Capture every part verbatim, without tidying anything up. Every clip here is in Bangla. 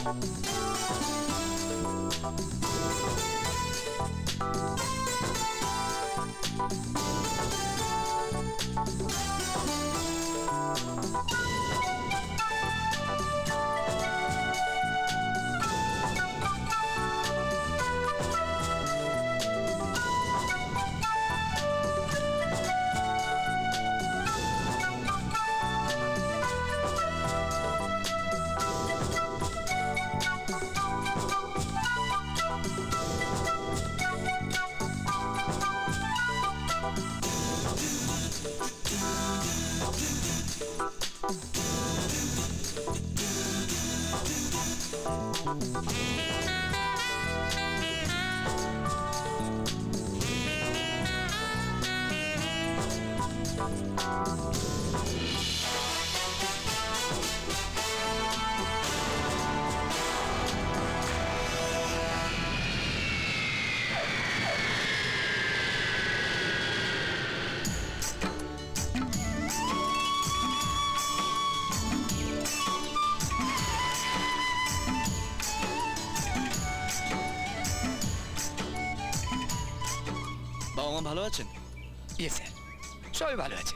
ভালো আছেন? ইয়েস স্যার, সবাই ভালো আছে।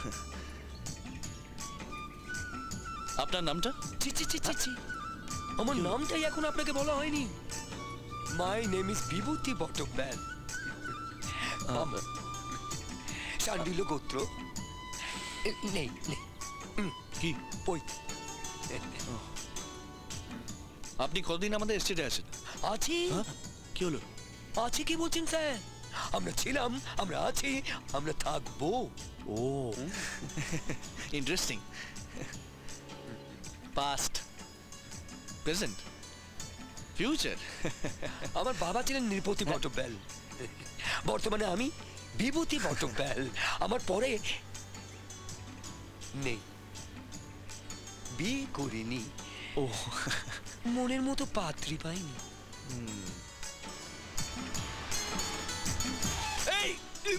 আপনার নামটা? জি জি জি জি আমার নামটাই এখন আপনাকে বলা হয়নি। My name is Bibhuti Batabyal. Shandilya গোত্র নেই নেই কি ওই। আপনি কতদিন আমাদের এস্টেটে আছেন? আছি। কি হলো? আছি কি বলছেন স্যার? আমরা ছিলাম, আমরা আছি, আমরা থাকবো। Oh interesting. Past, present, future. আমার বাবা ছিলেন নৃপতি বটব্যাল, বর্তমানে আমি বিভূতি বটব্যাল। আমার পরে নেই, বিয়ে করিনি। ও, মনের মতো পাত্রী পাইনি। এই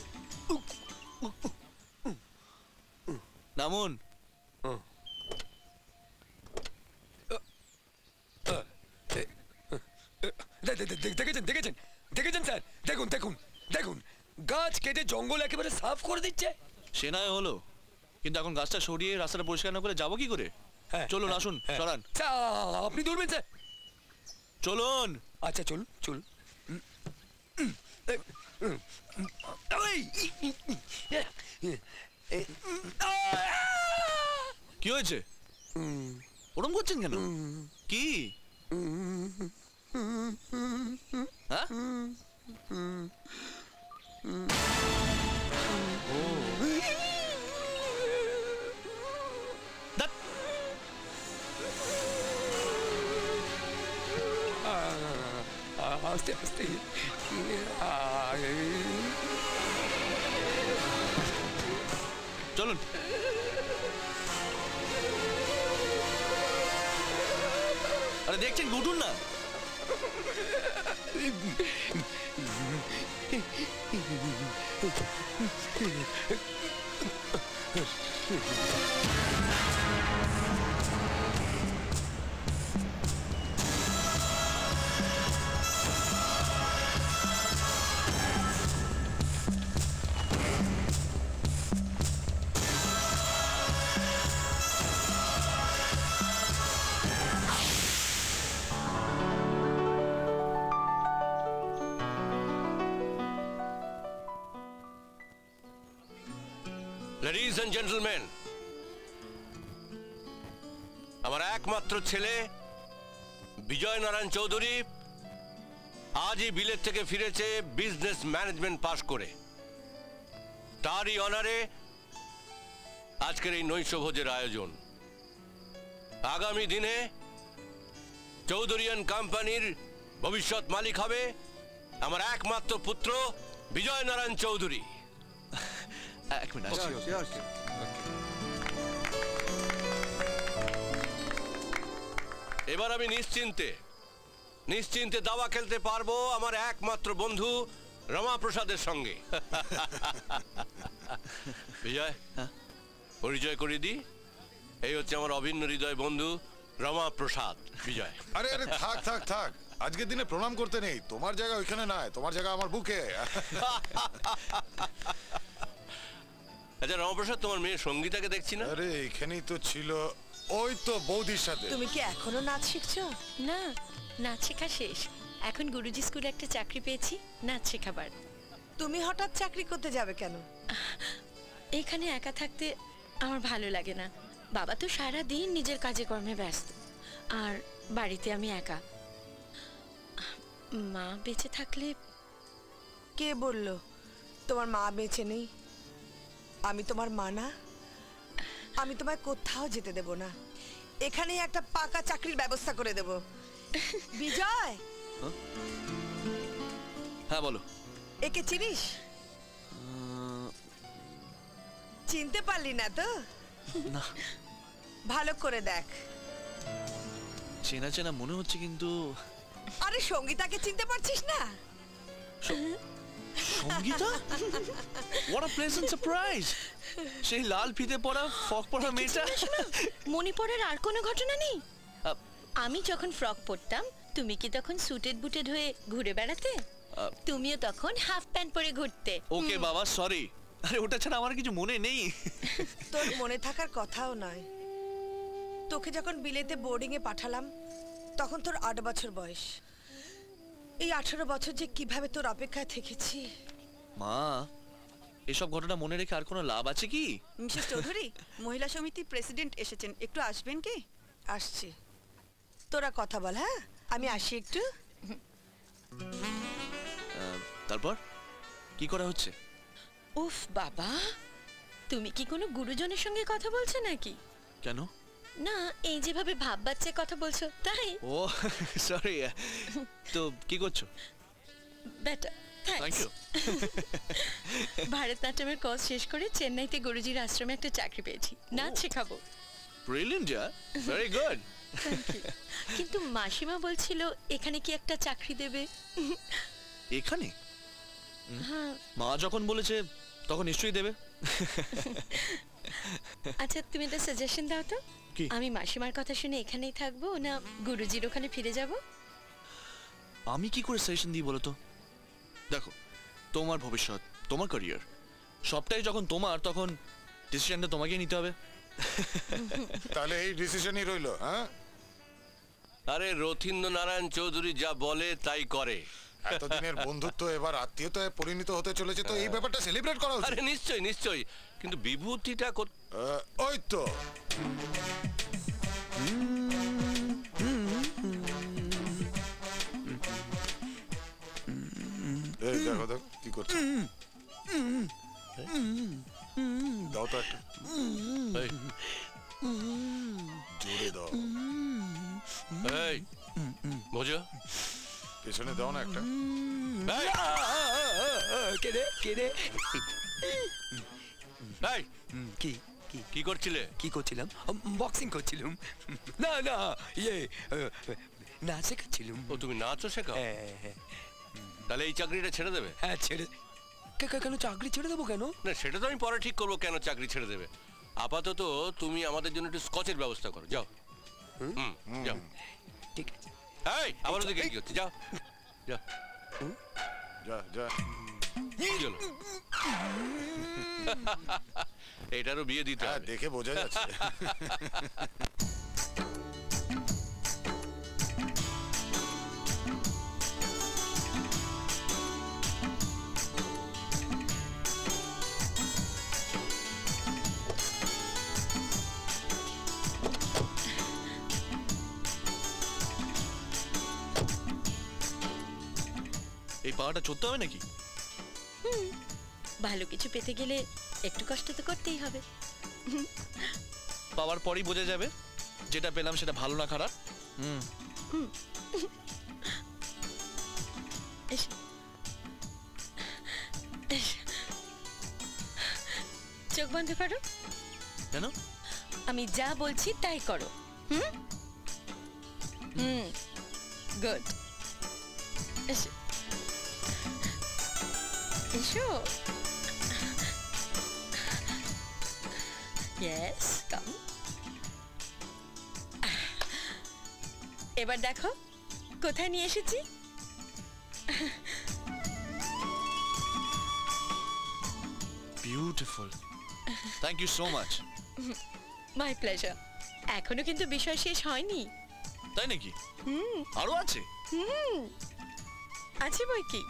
নামুন। দেখেছেন দেখেছেন দেখেছেন স্যার, দেখুন দেখুন দেখুন, গাছ কেটে জঙ্গল একেবারে সাফ করে দিচ্ছে। সে নয় হলো, কিন্তু এখন গাছটা সরিয়ে রাস্তাটা পরিষ্কার না করে যাবো কি করে? চলুন, আসুন, সরান। আপনি দৌড়বেন স্যার? চলুন। আচ্ছা চলুন চলুন। কি হয়েছে? ওরম করছেন কেন? কি? হ্যাঁ? আস্তে আস্তে চলুন। আরে দেখছেন, উঠুন না। Ladies and gentlemen, আমার একমাত্র ছেলে বিজয় নারায়ণ চৌধুরী আজই বিলেত থেকে ফিরেছে বিজনেস ম্যানেজমেন্ট পাশ করে। তারই অনারে আজকের এই নৈশভোজের আয়োজন। আগামী দিনে চৌধুরিয়ান কোম্পানির ভবিষ্যৎ মালিক হবে আমার একমাত্র পুত্র বিজয় নারায়ণ চৌধুরী। এক মিনিট। এবার আমি নিশ্চিন্তে নিশ্চিন্তে দাবা খেলতে পারবো আমার একমাত্র বন্ধু রমাপ্রসাদের সঙ্গে। বিজয়, পরিচয় করিয়ে দি, এই হচ্ছে আমার অভিন্ন হৃদয় বন্ধু রমা প্রসাদ বিজয়। আরে আরে থাক থাক থাক, আজকের দিনে প্রণাম করতে নেই, তোমার জায়গা ওইখানে নয়, তোমার জায়গা আমার বুকে। আচ্ছা রমাপ্রসাদ, তোমার মেয়ে সঙ্গীতাকে দেখছি না? আরে এখানেই তো ছিল, ওই তো বৌদির সাথে। তুমি কি এখনো নাচ শিখছো? না, নাচ শেখা শেষ। এখন গুরুজি স্কুলে একটা চাকরি পেয়েছি নাচ শেখাবার। তুমি হঠাৎ চাকরি করতে যাবে কেন? এখানে একা থাকতে আমার ভালো লাগে না। বাবা তো সারা দিন নিজের কাজে কর্মে ব্যস্ত, আর বাড়িতে আমি একা। মা বেঁচে থাকলে। কে বললো তোমার মা বেঁচে নেই? আমি তোমার মা না? আমি তোমায় কোথাও যেতে দেব না, এখানেই একটা পাকা চাকরির ব্যবস্থা করে দেব। বিজয়, হ্যাঁ বলো। একে চিনিস? চিনতে পারলি না তো? না, ভালো করে দেখ। চেনা চেনা মনে হচ্ছে কিন্তু। আরে সঙ্গীতাকে চিনতে পারছিস না? Sangeeta? What a pleasant surprise! সেই লাল ফিতে পরা ফ্রক পরা মেয়েটা। মনে পড়ার আর কোনো ঘটনা নেই? আহ, আমি যখন ফ্রক পরতাম তুমি কি তখন সুটেড বুটেড হয়ে ঘুরে বেড়াতে? আহ, তুমিও তখন হাফ প্যান্ট পরে ঘুরতে। ওকে বাবা, সরি। আরে ওটা ছাড়া আমার কিছু মনে নেই। তোর মনে থাকার কথাও নয়। তোকে যখন বিলেতে বোর্ডিং এ পাঠালাম তখন তোর আট বছর বয়স। এই আঠারো বছর যে কিভাবে তোর অপেক্ষায় থেকেছি। মা, এসব ঘটনা মনে রেখে আর কোনো লাভ আছে কি? মিসেস চৌধুরী, মহিলা সমিতির প্রেসিডেন্ট এসেছেন, একটু আসবেন কি? আসছি, তোরা কথা বল। হ্যাঁ, আমি আসি একটু। আহ, তারপর কি করা হচ্ছে? উফ বাবা, তুমি কি কোনো গুরুজনের সঙ্গে কথা বলছো নাকি? কেন? না, এই যেভাবে ভাব বাচ্চায় কথা বলছো তাই। Oh sorry. তো কি করছো? Better, thank thanks. ইউ। ভারতনাট্যমের কোর্স শেষ করে চেন্নাইতে গুরুজির আশ্রমে একটা চাকরি পেয়েছি, নাচ শেখাবো। ব্রিলিয়েন্ট, যা ভেরি গুড। কিন্তু মাসিমা বলছিল এখানে কি একটা চাকরি দেবে। এখানে হ্যাঁ, মা যখন বলেছে তখন নিশ্চয়ই দেবে। আচ্ছা তুমি একটা সাজেশন দাও তো। কি? আমি মাসিমার কথা শুনে এখানেই থাকবো না গুরুজির ওখানে ফিরে যাব? আমি কি করে সাজেশন দিই বলো তো? দেখো, তোমার ভবিষ্যৎ, তোমার ক্যারিয়ার, সবটাই যখন তোমার, তখন ডিসিশনটা তোমাকেই নিতে হবে। তাহলে এই ডিসিশনই রইলো। হ্যাঁ, আরে রথীন্দ্র নারায়ণ চৌধুরী যা বলে তাই করে। এতদিনের বন্ধুত্ব এবার আত্মীয়তায় পরিণত হতে চলেছে, তো এই ব্যাপারটা সেলিব্রেট করা উচিত। আরে নিশ্চয়ই নিশ্চয়ই, কিন্তু বিভূতিটা কোথ- আহ, ওই তো এই দেখো দেখো কি করছে, দাও তো একটা, এই, জোরে দাও, এই, বোঝো? পেছনে দাও না একটা। এই, কেড়ে কেড়ে এই, কি কি কি করছিলে? কি করছিলাম? বক্সিং করছিলাম। না না, ইয়ে আহ, নাচ শেখাচ্ছিলাম। ও তুমি নাচও শেখাও? হ্যাঁ হ্যাঁ তাহলে এই চাকরিটা ছেড়ে দেবে? হ্যাঁ, ছেড়ে কে- কে- কেন চাকরি ছেড়ে দেবো কেন? না সেটা তো আমি পরে ঠিক করবো কেন চাকরি ছেড়ে দেবে। আপাতত তুমি আমাদের জন্য একটু স্কচের ব্যবস্থা করো, যাও। হুম, যাও। ঠিক আছে। এই, আবার ওদিকে কি হচ্ছে? যাও যাও। যা যা, কি হলো? এটারও বিয়ে দিতে হ্যাঁ হবে। দেখে বোঝা যাচ্ছে। এই পাওয়াটা চড়তে হবে নাকি? ভালো কিছু পেতে গেলে একটু কষ্ট তো করতেই হবে। পাওয়ার পরই বোঝা যাবে যেটা পেলাম সেটা ভালো না খারাপ। হুম, এসো। এসো। চোখ বন্ধ করো, কেন? আমি যা বলছি তাই করো। Hmm hmm, good. এসো এসো। Yes, come. এবার দেখো কোথায় নিয়ে এসেছি। Beautiful, thank you so much. My pleasure. এখনো কিন্তু বিষয় শেষ হয়নি। তাই নাকি? আরো আছে? আছে বই কি।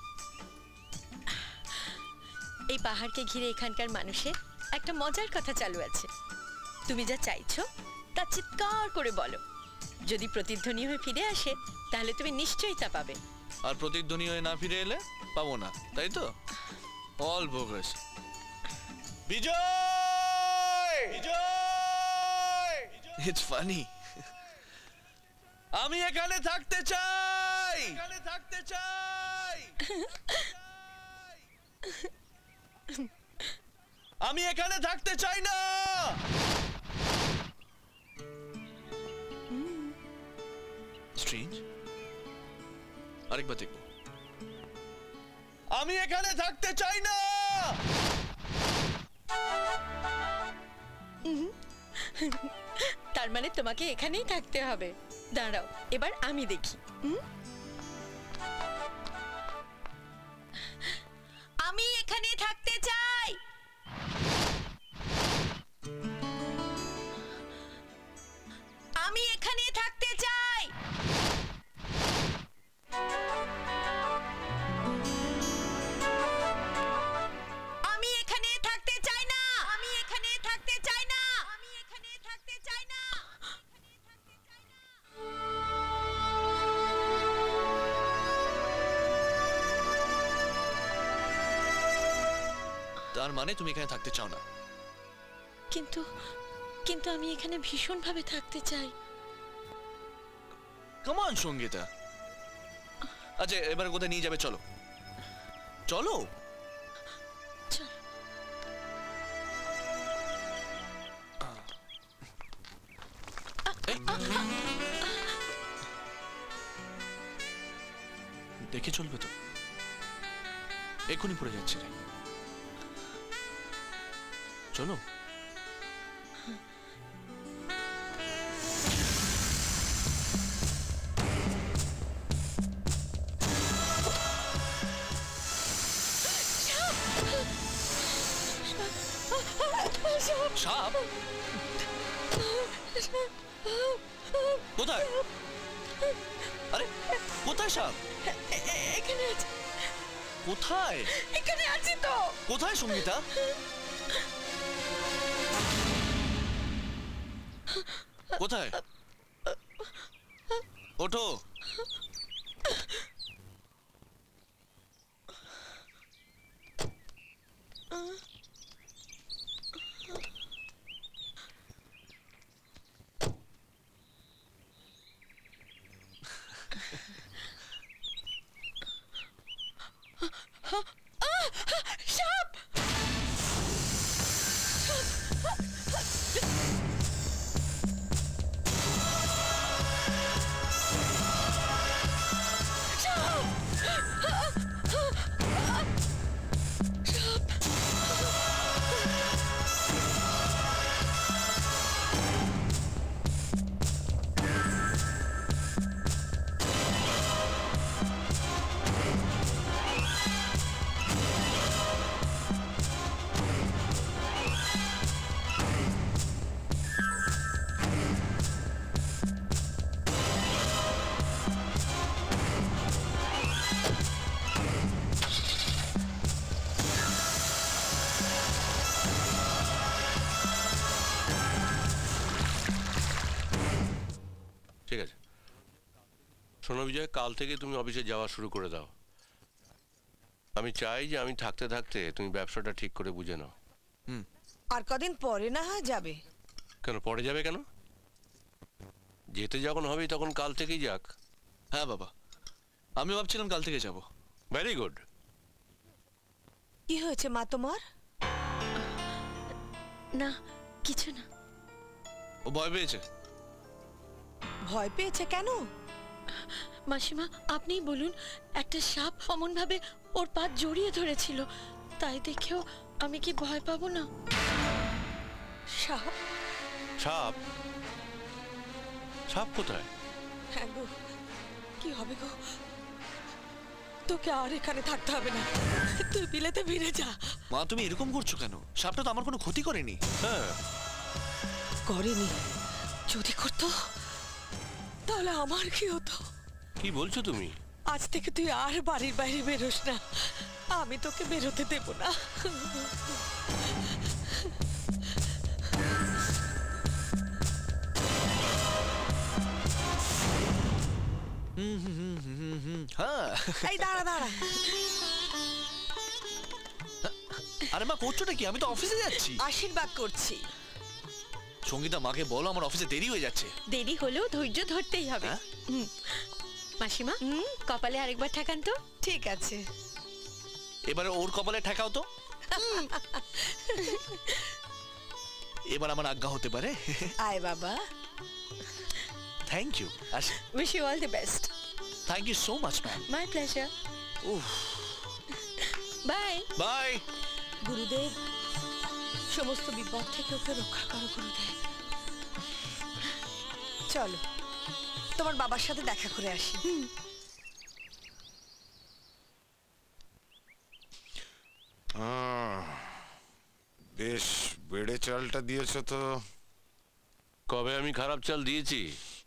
এই পাহাড়কে ঘিরে এখানকার মানুষের একটা মজার কথা চালু আছে। তুমি যা চাইছো তা চিৎকার করে বলো, যদি প্রতিধ্বনি হয়ে ফিরে আসে তাহলে তুমি নিশ্চয়ই তা পাবে। আর প্রতিধ্বনি হয়ে না ফিরে এলে পাবো না, তাই তো? All bogus. Bijoy! Bijoy! It's funny. আমি এখানে থাকতে চাই, এখানে থাকতে চাই। আমি এখানে থাকতে চাই না। স্ট্রেঞ্জ, আরেকবার দেখবো। আমি এখানে থাকতে চাই না। তার মানে তোমাকে এখানেই থাকতে হবে। দাঁড়াও, এবার আমি দেখি। আমি এখানে থাকতে চাই। আমি এখানে থাকতে চাই। আমি এখানে থাকতে চাই না। আমি এখানে থাকতে চাই না। আমি এখানে থাকতে চাই না। তার মানে তুমি এখানে থাকতে চাও না? কিন্তু কিন্তু আমি এখানে ভীষণভাবে থাকতে চাই। Come on Sangeeta. আচ্ছা, এবার কোথায় নিয়ে যাবে? চলো চলো। চল। এই, দেখে চলবে তো? এক্ষুনি পড়ে যাচ্ছে রে। চলো। সাপ? কোথায়? আরে কোথায় সাপ? এখানে আছে। কোথায়? এখানে আছে তো। কোথায় সঙ্গীতা? কোথায়? ওঠো। সাপ! ঠিক আছে, শোনো বিজয়, কাল থেকে তুমি অফিসে যাওয়া শুরু করে দাও। আমি চাই যে আমি থাকতে থাকতে তুমি ব্যবসাটা ঠিক করে বুঝে নাও। আর কদিন পরে না হয় যাবে। কেন পড়ে যাবে কেন? যেতে যখন হবে তখন কাল থেকেই যাক। হ্যাঁ বাবা, আমি ভাবছিলাম কাল থেকে যাব। Very good. কি হয়েছে মা তোমার? না, কিছু না। ও ভয় পেয়েছে। ভয় পেয়েছে কেন? মাসিমা, আপনিই বলুন, একটা সাপ অমন ভাবে ওর পা জড়িয়ে ধরেছিল, তাই দেখেও আমি কি ভয় পাবো না? সাপ? সাপ? সাপ কোথায়? হ্যাঁ গো, কি হবে গো? তোকে আর এখানে থাকতে হবে না, তুই বিলেতে ফিরে যা। মা তুমি এরকম করছো কেন? সাপটা তো আমার কোনো ক্ষতি করেনি। হ্যাঁ, করেনি, যদি করতো তাহলে আমার কি হতো? কি বলছো তুমি? আজ থেকে তুই আর বাড়ির বাইরে বেরোস না, আমি তোকে বেরোতে দেব না। হ্যাঁ, এই দাঁড়া দাঁড়া, আরে মা করছোটা কি? আমি তো অফিসে যাচ্ছি। আশীর্বাদ করছি। সঙ্গীতা মাকে বলো আমার অফিসে দেরি হয়ে যাচ্ছে। দেরি হলেও ধৈর্য ধরতেই হবে। হ্যাঁ? হুম। মাসিমা কপালে আরেকবার ঠেকান তো। ঠিক আছে, এবারে ওর কপালে ঠেকাও তো। এবার আমার আজ্ঞা হতে পারে। আয় বাবা। Thank you. আসি। Wish you all the best. Thank you so much ma'am. My pleasure. Bye bye. Gurudev, সমস্ত বিপদ থেকে ওকে রক্ষা করো গুরুদেব। চলো তোমার বাবার সাথে দেখা করে আসি। আহ, বেশ বেড়ে চালটা দিয়েছো তো। কবে আমি খারাপ চাল দিয়েছি?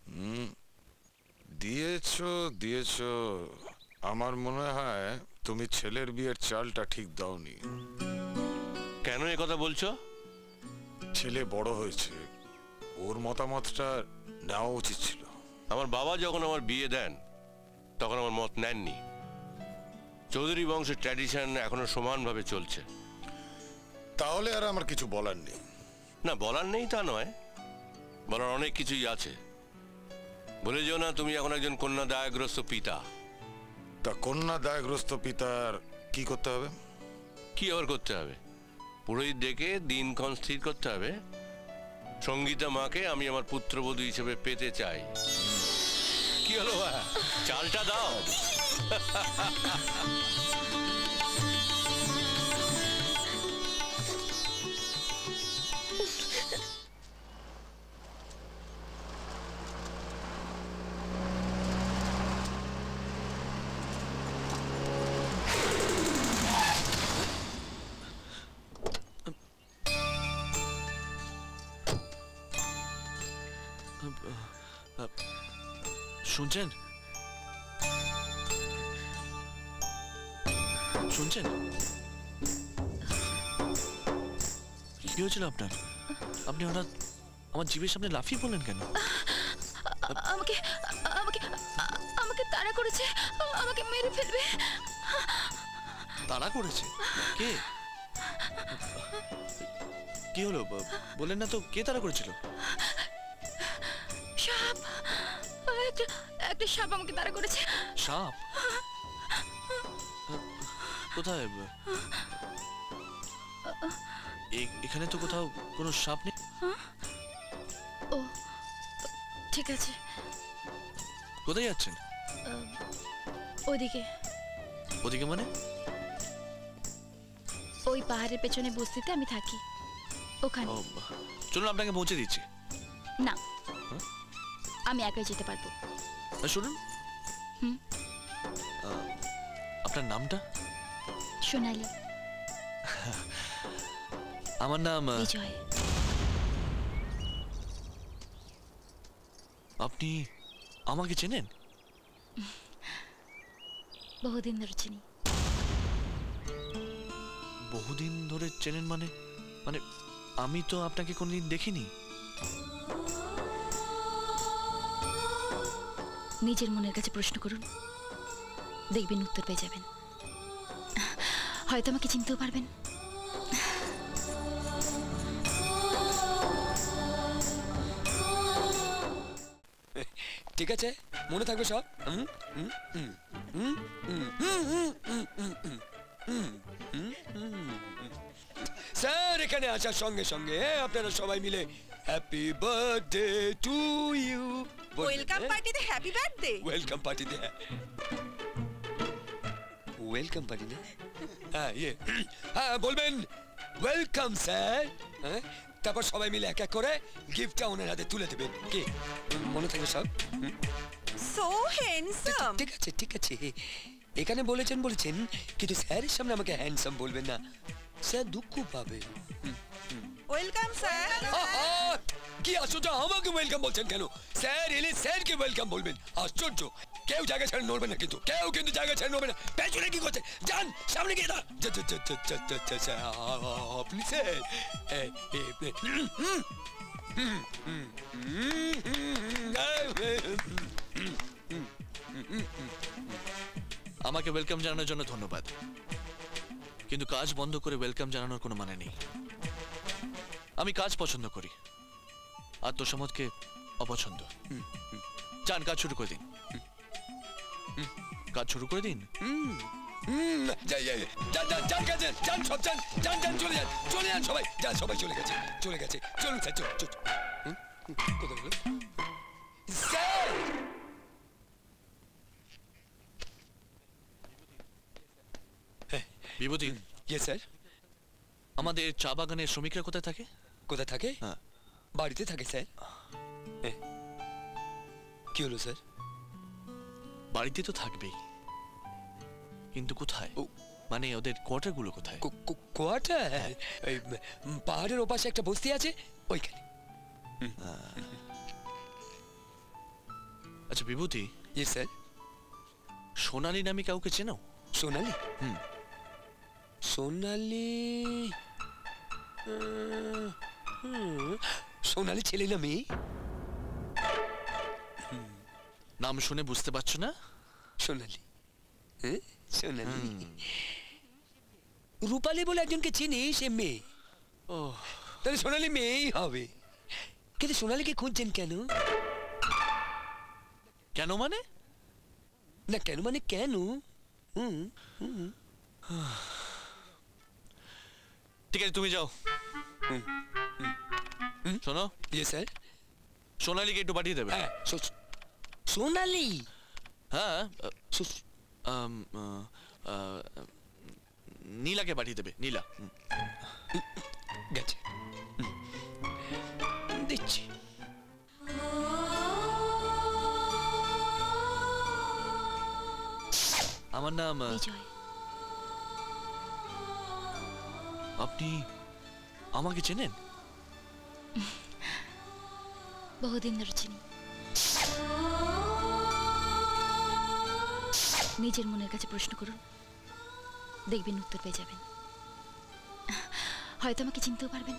দিয়েছো দিয়েছো, আমার মনে হয় তুমি ছেলের বিয়ের চালটা ঠিক দাওনি। কেন এ কথা বলছো? ছেলে বড় হয়েছে, ওর মতামতটা নেওয়া উচিত ছিল। আমার বাবা যখন আমার বিয়ে দেন তখন আমার মত নেননি। চৌধুরী বংশের ট্র্যাডিশন এখনো সমানভাবে চলছে। তাহলে আর আমার কিছু বলার নেই। না, বলার নেই তা নয়, বলার অনেক কিছুই আছে। বলে যেও না তুমি এখন একজন কন্যা দায়গ্রস্ত পিতা। তা কন্যা দায়গ্রস্ত পিতার কি করতে হবে? কি আবার করতে হবে? পুরোহিত ডেকে দিনক্ষণ স্থির করতে হবে। সঙ্গীতা মাকে আমি আমার পুত্রবধূ হিসেবে পেতে চাই। কি হলো, চালটা দাও। শুনছেন? শুনছেন? কি হয়েছিল আপনার? আপনি হঠাৎ আমার জিভের সামনে লাফিয়ে পড়লেন কেন? আমাকে আমাকে আমাকে তাড়া করেছে, আমাকে মেরে ফেলবে। তাড়া করেছে? কে? কি হলো বললেন না তো? কে তাড়া করেছিল? সাপ, একটা একটা সাপ আমাকে তাড়া করেছে। সাপ? কোথায়? এখানে তো কোথাও কোনো সাপ নেই। ও ঠিক আছে। কোথায় যাচ্ছেন? ওইদিকে। ওদিকে মানে? ওই পাহাড়ের পেছনে বস্তিতে আমি থাকি, ওখানে। চলুন আপনাকে পৌঁছে দিচ্ছি। না, আমি একাই যেতে পারবো। শুনুন, হুম, আপনার নামটা? সোনালি। আমার নাম বিজয়। আপনি আমাকে চেনেন? বহুদিন ধরে চিনি। বহুদিন ধরে চেনেন মানে? মানে আমি তো আপনাকে কোনদিন দেখিনি। নিজের মনের কাছে প্রশ্ন করুন, দেখবেন উত্তর পেয়ে যাবেন। হয়তো আমাকে চিনতেও পারবেন। ঠিক আছে, মনে থাকবে সব। স্যার, এখানে আসার সঙ্গে সঙ্গে আপনারা সবাই মিলে happy birthday to you. Welcome পার্টিতে হ্যাপি বার্থডে। ওয়েলকাম পার্টিতে ওয়েলকাম পার্টিতে হ্যাঁ ইয়ে হ্যাঁ বলবেন ওয়েলকাম স্যার। হ্যাঁ, তারপর সবাই মিলে এক এক করে গিফটটা ওনার হাতে তুলে দেবেন কি মনে থাকবে সব সো হ্যান্ডসাম। ঠিক আছে ঠিক আছে এখানে বলেছেন বলেছেন কিন্তু স্যারের সামনে আমাকে হ্যান্ডসাম বলবেন না, স্যার দুঃখ পাবে। Welcome sir. কি আশ্চর্য, আমাকে ওয়েলকাম বলছেন কেন? স্যার এলে স্যারকে ওয়েলকাম বলবেন। আশ্চর্য, কেউ জায়গা ছেড়ে নড়বে না, কিন্তু কেউ কিন্তু জায়গা ছেড়ে নড়বে না। পেছনে কি করছে? যান সামনে গিয়ে দাঁড়ান। আপনি স্যার আমাকে ওয়েলকাম জানানোর জন্য ধন্যবাদ, কিন্তু কাজ বন্ধ করে ওয়েলকাম জানানোর কোনো মানে নেই। আমি কাজ পছন্দ করি, আত্মসম্মতকে অপছন্দ। যান কাজ শুরু করে দিন, কাজ শুরু করে দিন। চলে যান চলে যান সবাই, যান সবাই চলে গেছে চলে গেছে চলুন স্যার চলুন চলুন। কোথায় গেল স্যার? বিভূতি, ইয়েস স্যার। আমাদের চা বাগানের শ্রমিকরা কোথায় থাকে? কোথায় থাকে? হ্যাঁ, বাড়িতে থাকে স্যার। কি হলো স্যার? বাড়িতে তো থাকবেই, কিন্তু কোথায়? ও, মানে ওদের কোয়ার্টার গুলো কোথায়? কোয়ার্টার এই পাহাড়ের ওপাশে একটা বস্তি আছে ওইখানে। আচ্ছা বিভূতি, ইয়েস স্যার। সোনালী নামে কাউকে চেনো? সোনালি? হুম। সোনালি আহ, হুম, সোনালি ছেলে না মেয়ে? নাম শুনে বুঝতে পারছো না? সোনালি, হ্যাঁ সোনালি। রূপালী বলে একজনকে চিনি, সে মেয়ে। ও, তাহলে সোনালি মেয়েই হবে। কিন্তু সোনালিকে খুঁজছেন কেন? কেন মানে? না কেন মানে কেন? হুম হুম। ঠিক আছে তুমি যাও। শোনো, ইয়ে স্যার। সোনালীকে একটু পাঠিয়ে দেবে। হ্যাঁ সোনালি। হ্যাঁ, সো- আম, আহ, আহ, নীলাকে পাঠিয়ে দেবে। নীলা। হুম। গেছে দিচ্ছি। আমার নাম আহ, বিজয়। আপনি আমাকে চেনেন? বহুদিন ধরে চিনি। নিজের মনের কাছে প্রশ্ন করুন, দেখবেন উত্তর পেয়ে যাবেন। হয়তো আমাকে চিনতেও পারবেন।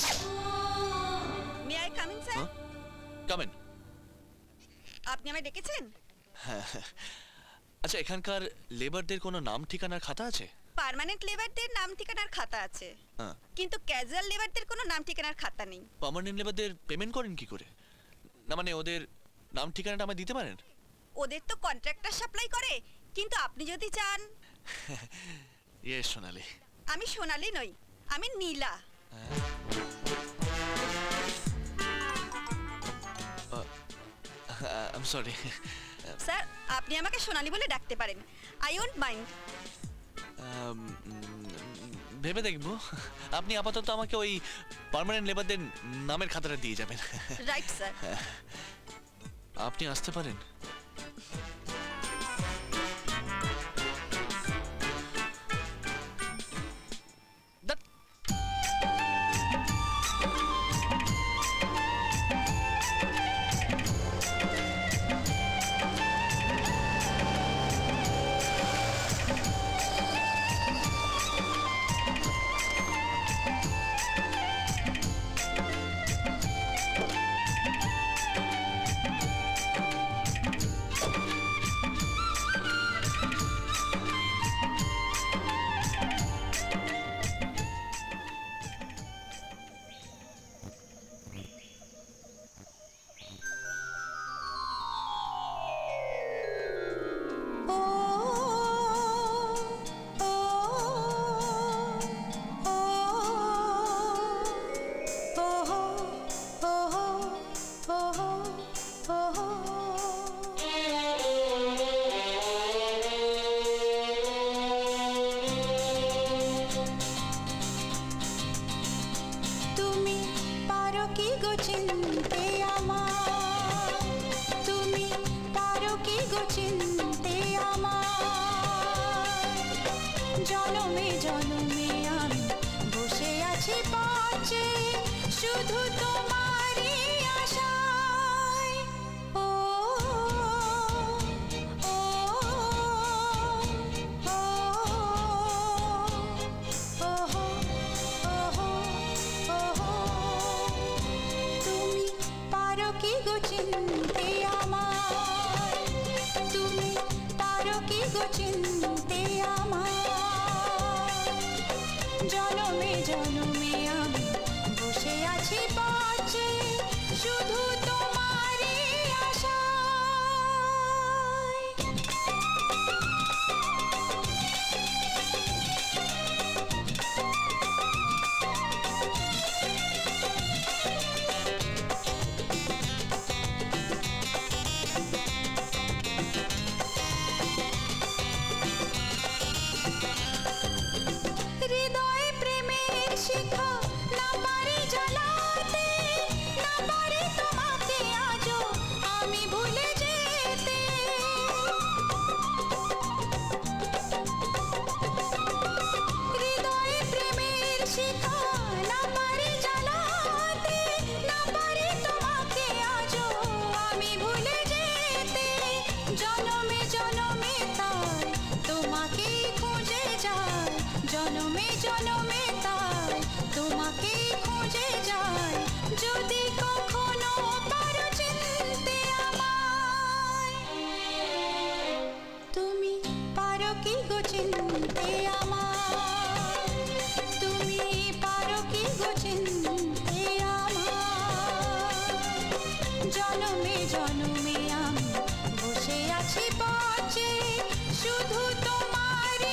May I come in sir? হ্যাঁ? কামেন। আপনি আমায় ডেকেছেন? আচ্ছা, এখানকার লেবারদের কোনো নাম ঠিকানার খাতা আছে? পার্মানেন্ট লেবারদের নাম ঠিকানার খাতা আছে, হ্যাঁ। কিন্তু ক্যাজুয়াল লেবারদের কোনো নাম ঠিকানার খাতা নেই। পার্মানেন্ট লেবারদের পেমেন্ট করেন কি করে? না মানে ওদের নাম ঠিকানাটা আমায় দিতে পারেন? ওদের তো কন্ট্রাক্টর সাপ্লাই করে, কিন্তু আপনি যদি চান। ইয়েস সোনালি। আমি সোনালি নই, আমি Nila. I am sorry. Sir আপনি আমাকে সোনালি বলে ডাকতে পারেন, আই ওন্ট মাইন্ড। ভেবে দেখবো। আপনি আপাতত আমাকে ওই পার্মানেন্ট লেবারদের নামের খাতাটা দিয়ে যাবেন। Right sir. আপনি আসতে পারেন। কি গো চিনতে আমায়, তুমি পারো কি গো চিনতে আমায়। জনমে জনমে আমি বসে আছি পাশে, শুধু তোমারই আশায়। হৃদয়ে প্রেমের শিখা না পারি জ্বালাতে, না পারি তোমাকে আজও আমি ভুলে যেতে। হৃদয়ে প্রেমের শিখা না পারি জ্বালাতে, না পারি তোমাকে আজও আমি ভুলে যেতে। জনমে জনমে তাই তোমাকেই খুঁজে যাই, জনমে জনমে তাই তোমাকেই খুঁজে যাই। যদি কখনো পারো চিনতে আমায়, তুমি পারো কি গো চিনতে আমায়, তুমি পারো কি গো চিনতে আমায়। জনমে জনমে আমি বসে আছি পাশে, শুধু তোমারই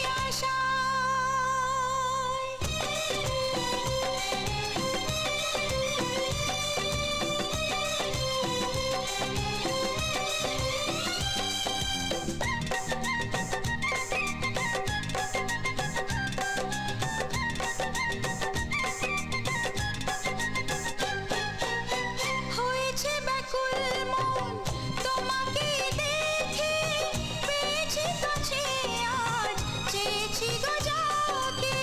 আশায়। হয়েছে ব্যাকুল মন তোমাকে দেখে, পেয়েছি কাছে আজ চেয়েছি গো যাকে।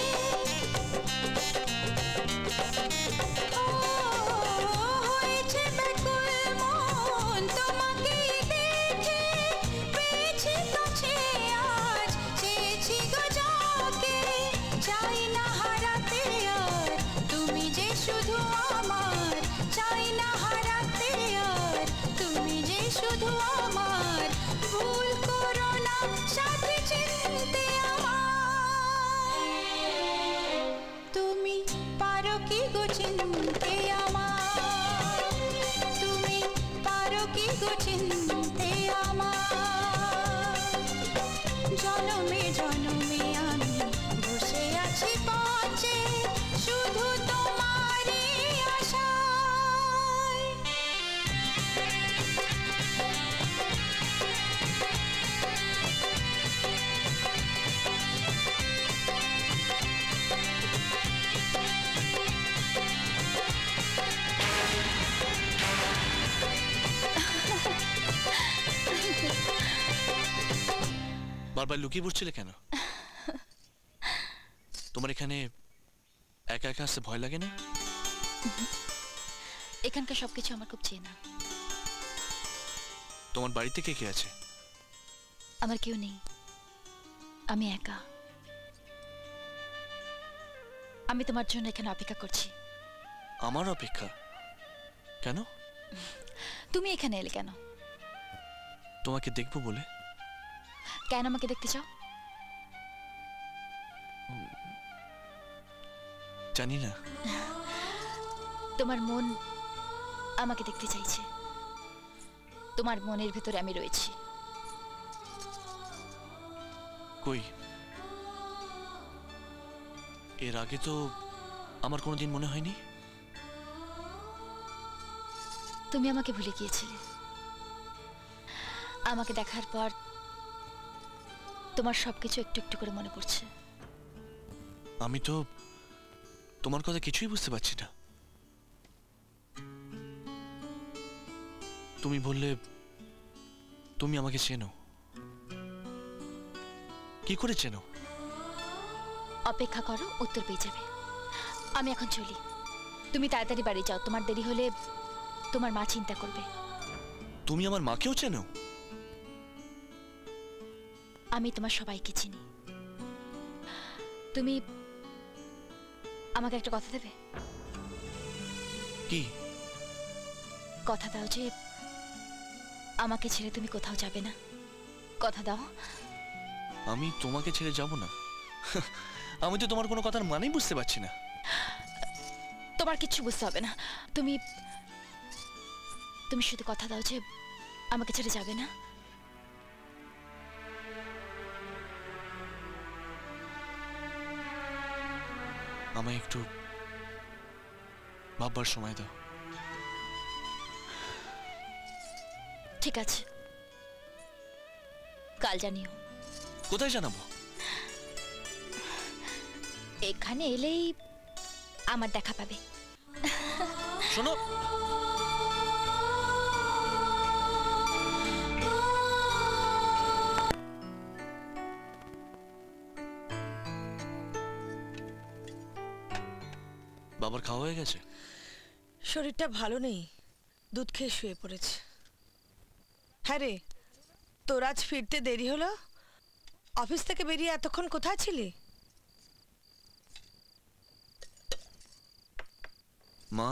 ও হয়েছে ব্যাকুল মন তোমাকে দেখে, পেয়েছি কাছে আজ চেয়েছি গো যাকে। চাই না হারাতে আর তুমি যে শুধু আমার, চাই না হারাতে আর তুমি যে শুধু আমার। ভুল করো না সাথে চিনতে আমায়, তুমি পারো কি গো চিনতে আমায়, তুমি পারো কি গো চিনতে আমায়। জনমে জনমে আমি বসে আছি পাশে, শুধু তোমারই আশায়। বারবার লুকিয়ে পড়ছিলে কেন? তোমার এখানে একা একা আসতে ভয় লাগে না? এখানকার সবকিছু আমার খুব চেনা। তোমার বাড়িতে কে কে আছে? আমার কেউ নেই, আমি একা। আমি তোমার জন্য এখানে অপেক্ষা করছি। আমার অপেক্ষা? কেন? তুমি এখানে এলে কেন? তোমাকে দেখবো বলে। কেন আমাকে দেখতে চাও? জানি না। তোমার মন আমাকে দেখতে চাইছে, তোমার মনের ভেতরে আমি রয়েছি। কই? এর আগে তো আমার কোনোদিন মনে হয়নি। তুমি আমাকে ভুলে গিয়েছিলে। আমাকে দেখার পর তোমার সবকিছু একটু একটু করে মনে পড়ছে। আমি তো তোমার কথা কিছুই বুঝতে পারছি না। তুমি বললে তুমি আমাকে চেনো, কি করে চেনো? অপেক্ষা করো, উত্তর পেয়ে যাবে। আমি এখন চলি, তুমি তাড়াতাড়ি বাড়ি যাও, তোমার দেরি হলে তোমার মা চিন্তা করবে। তুমি আমার মাকেও চেনো? আমি তোমার সবাইকে চিনি। তুমি আমাকে একটা কথা দেবে? কি? কথা দাও যে আমাকে ছেড়ে তুমি কোথাও যাবে না। কথা দাও। আমি তোমাকে ছেড়ে যাব না? আমি তো তোমার কোনো কথার মানেই বুঝতে পারছি না। তোমার কিচ্ছু বুঝতে হবে না। তুমি তুমি শুধু কথা দাও যে আমাকে ছেড়ে যাবে না। আমায় একটু ভাববার সময় দাও। ঠিক আছে, কাল জানিও। কোথায় জানাবো? এখানে এলেই আমার দেখা পাবে। শোনো, বাবার খাওয়া হয়ে গেছে? শরীরটা ভালো নেই, দুধ খেয়ে শুয়ে পড়েছে। হ্যাঁ রে, তোর আজ ফিরতে দেরি হলো? অফিস থেকে বেরিয়ে এতক্ষণ কোথায় ছিলি? মা,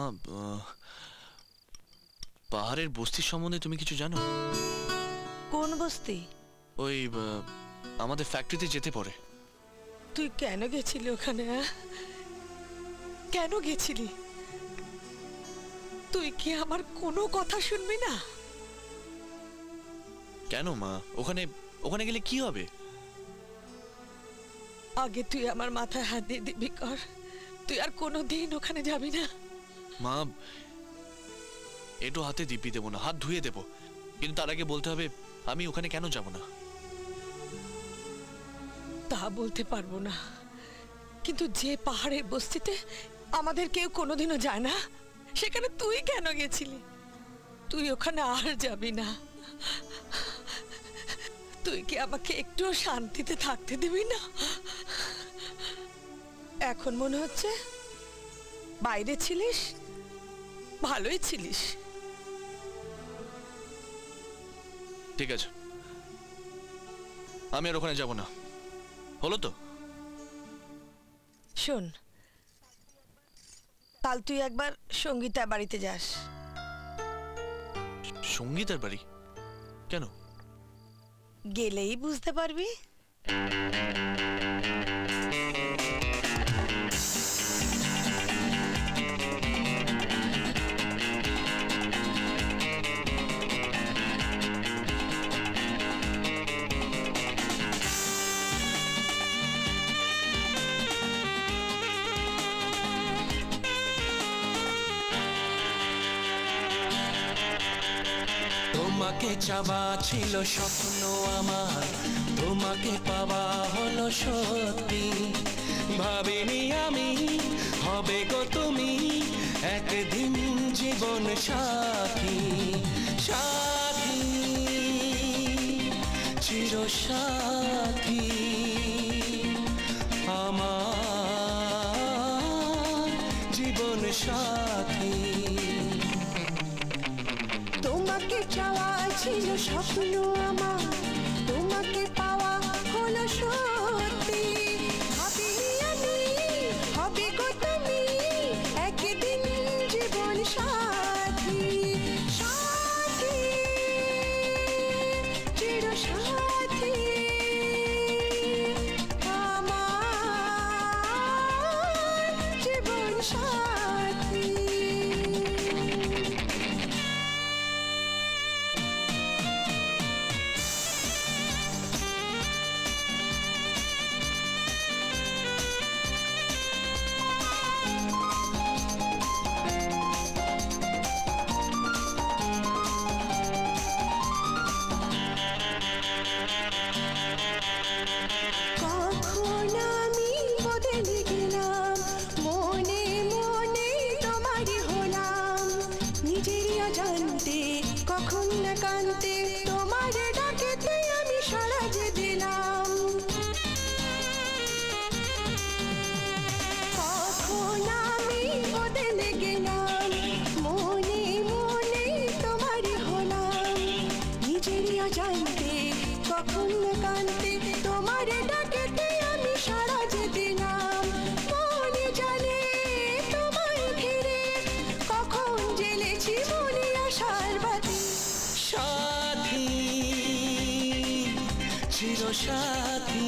পাহাড়ের বস্তি সম্বন্ধে তুমি কিছু জানো? কোন বস্তি? ওই আমাদের ফ্যাক্টরিতে যেতে পড়ে। তুই কেন গেছিলি ওখানে? কেন গেছিলি? তুই কি আমার কোনো কথা শুনবি না? কেন মা, ওখানে ওখানে গেলে কি হবে? আগে তুই আমার মাথায় হাত দিয়ে দিবি কর, তুই আর কোনোদিন ওখানে যাবি না। মা, একটু হাতে দিব্যি দেবো না, হাত ধুয়ে দেবো, কিন্তু তার আগে বলতে হবে আমি ওখানে কেন যাব না। তা বলতে পারবো না, কিন্তু যে পাহাড়ের বস্তিতে আমাদের কেউ কোনোদিনও যায় না, সেখানে তুই কেন গেছিলি? তুই ওখানে আর যাবি না। তুই কি আমাকে একটু শান্তিতে থাকতে দিবি না? এখন মনে হচ্ছে বাইরে ছিলিস, ভালোই ছিলিস। ঠিক আছে, আমি আর ওখানে যাব না, হলো তো? শোন, কাল তুই একবার সঙ্গীতার বাড়িতে যাস। সঙ্গীতার বাড়ি কেন? গেলেই বুঝতে পারবি। তোমাকে চাওয়া ছিল স্বপ্ন আমার, তোমাকে পাওয়া হলো সত্যি। ভাবিনি আমি হবে গো তুমি একদিন জীবন সাথী, সাথী চির সাথী আমার জীবন সাথী। তোমাকে চাওয়া ছিল স্বপ্ন আমার, তোমাকে পাওয়া হলো সত্যি। ভাবিনি আমি হবে গো তুমি একদিন জীবন সাথী, সাথী চির সাথী আমার জীবন সাথী। কখন আমি বদলে গেলাম, মনে মনে তোমারই হলাম। নিজেরই অজান্তে কখন না কান্তে তোমার ডাকেতে আমি সাড়া যে দিলাম। কখন আমি বদলে গেলাম, মনে মনে তোমারই হলাম। নিজেরই অজান্তে কখন না কান্তে তোমার ডাকেতে আমি সাড়া যে দিলাম। মনে জানে তোমায় ঘিরে কখন জেলেছি মনে আশা চিরসাথী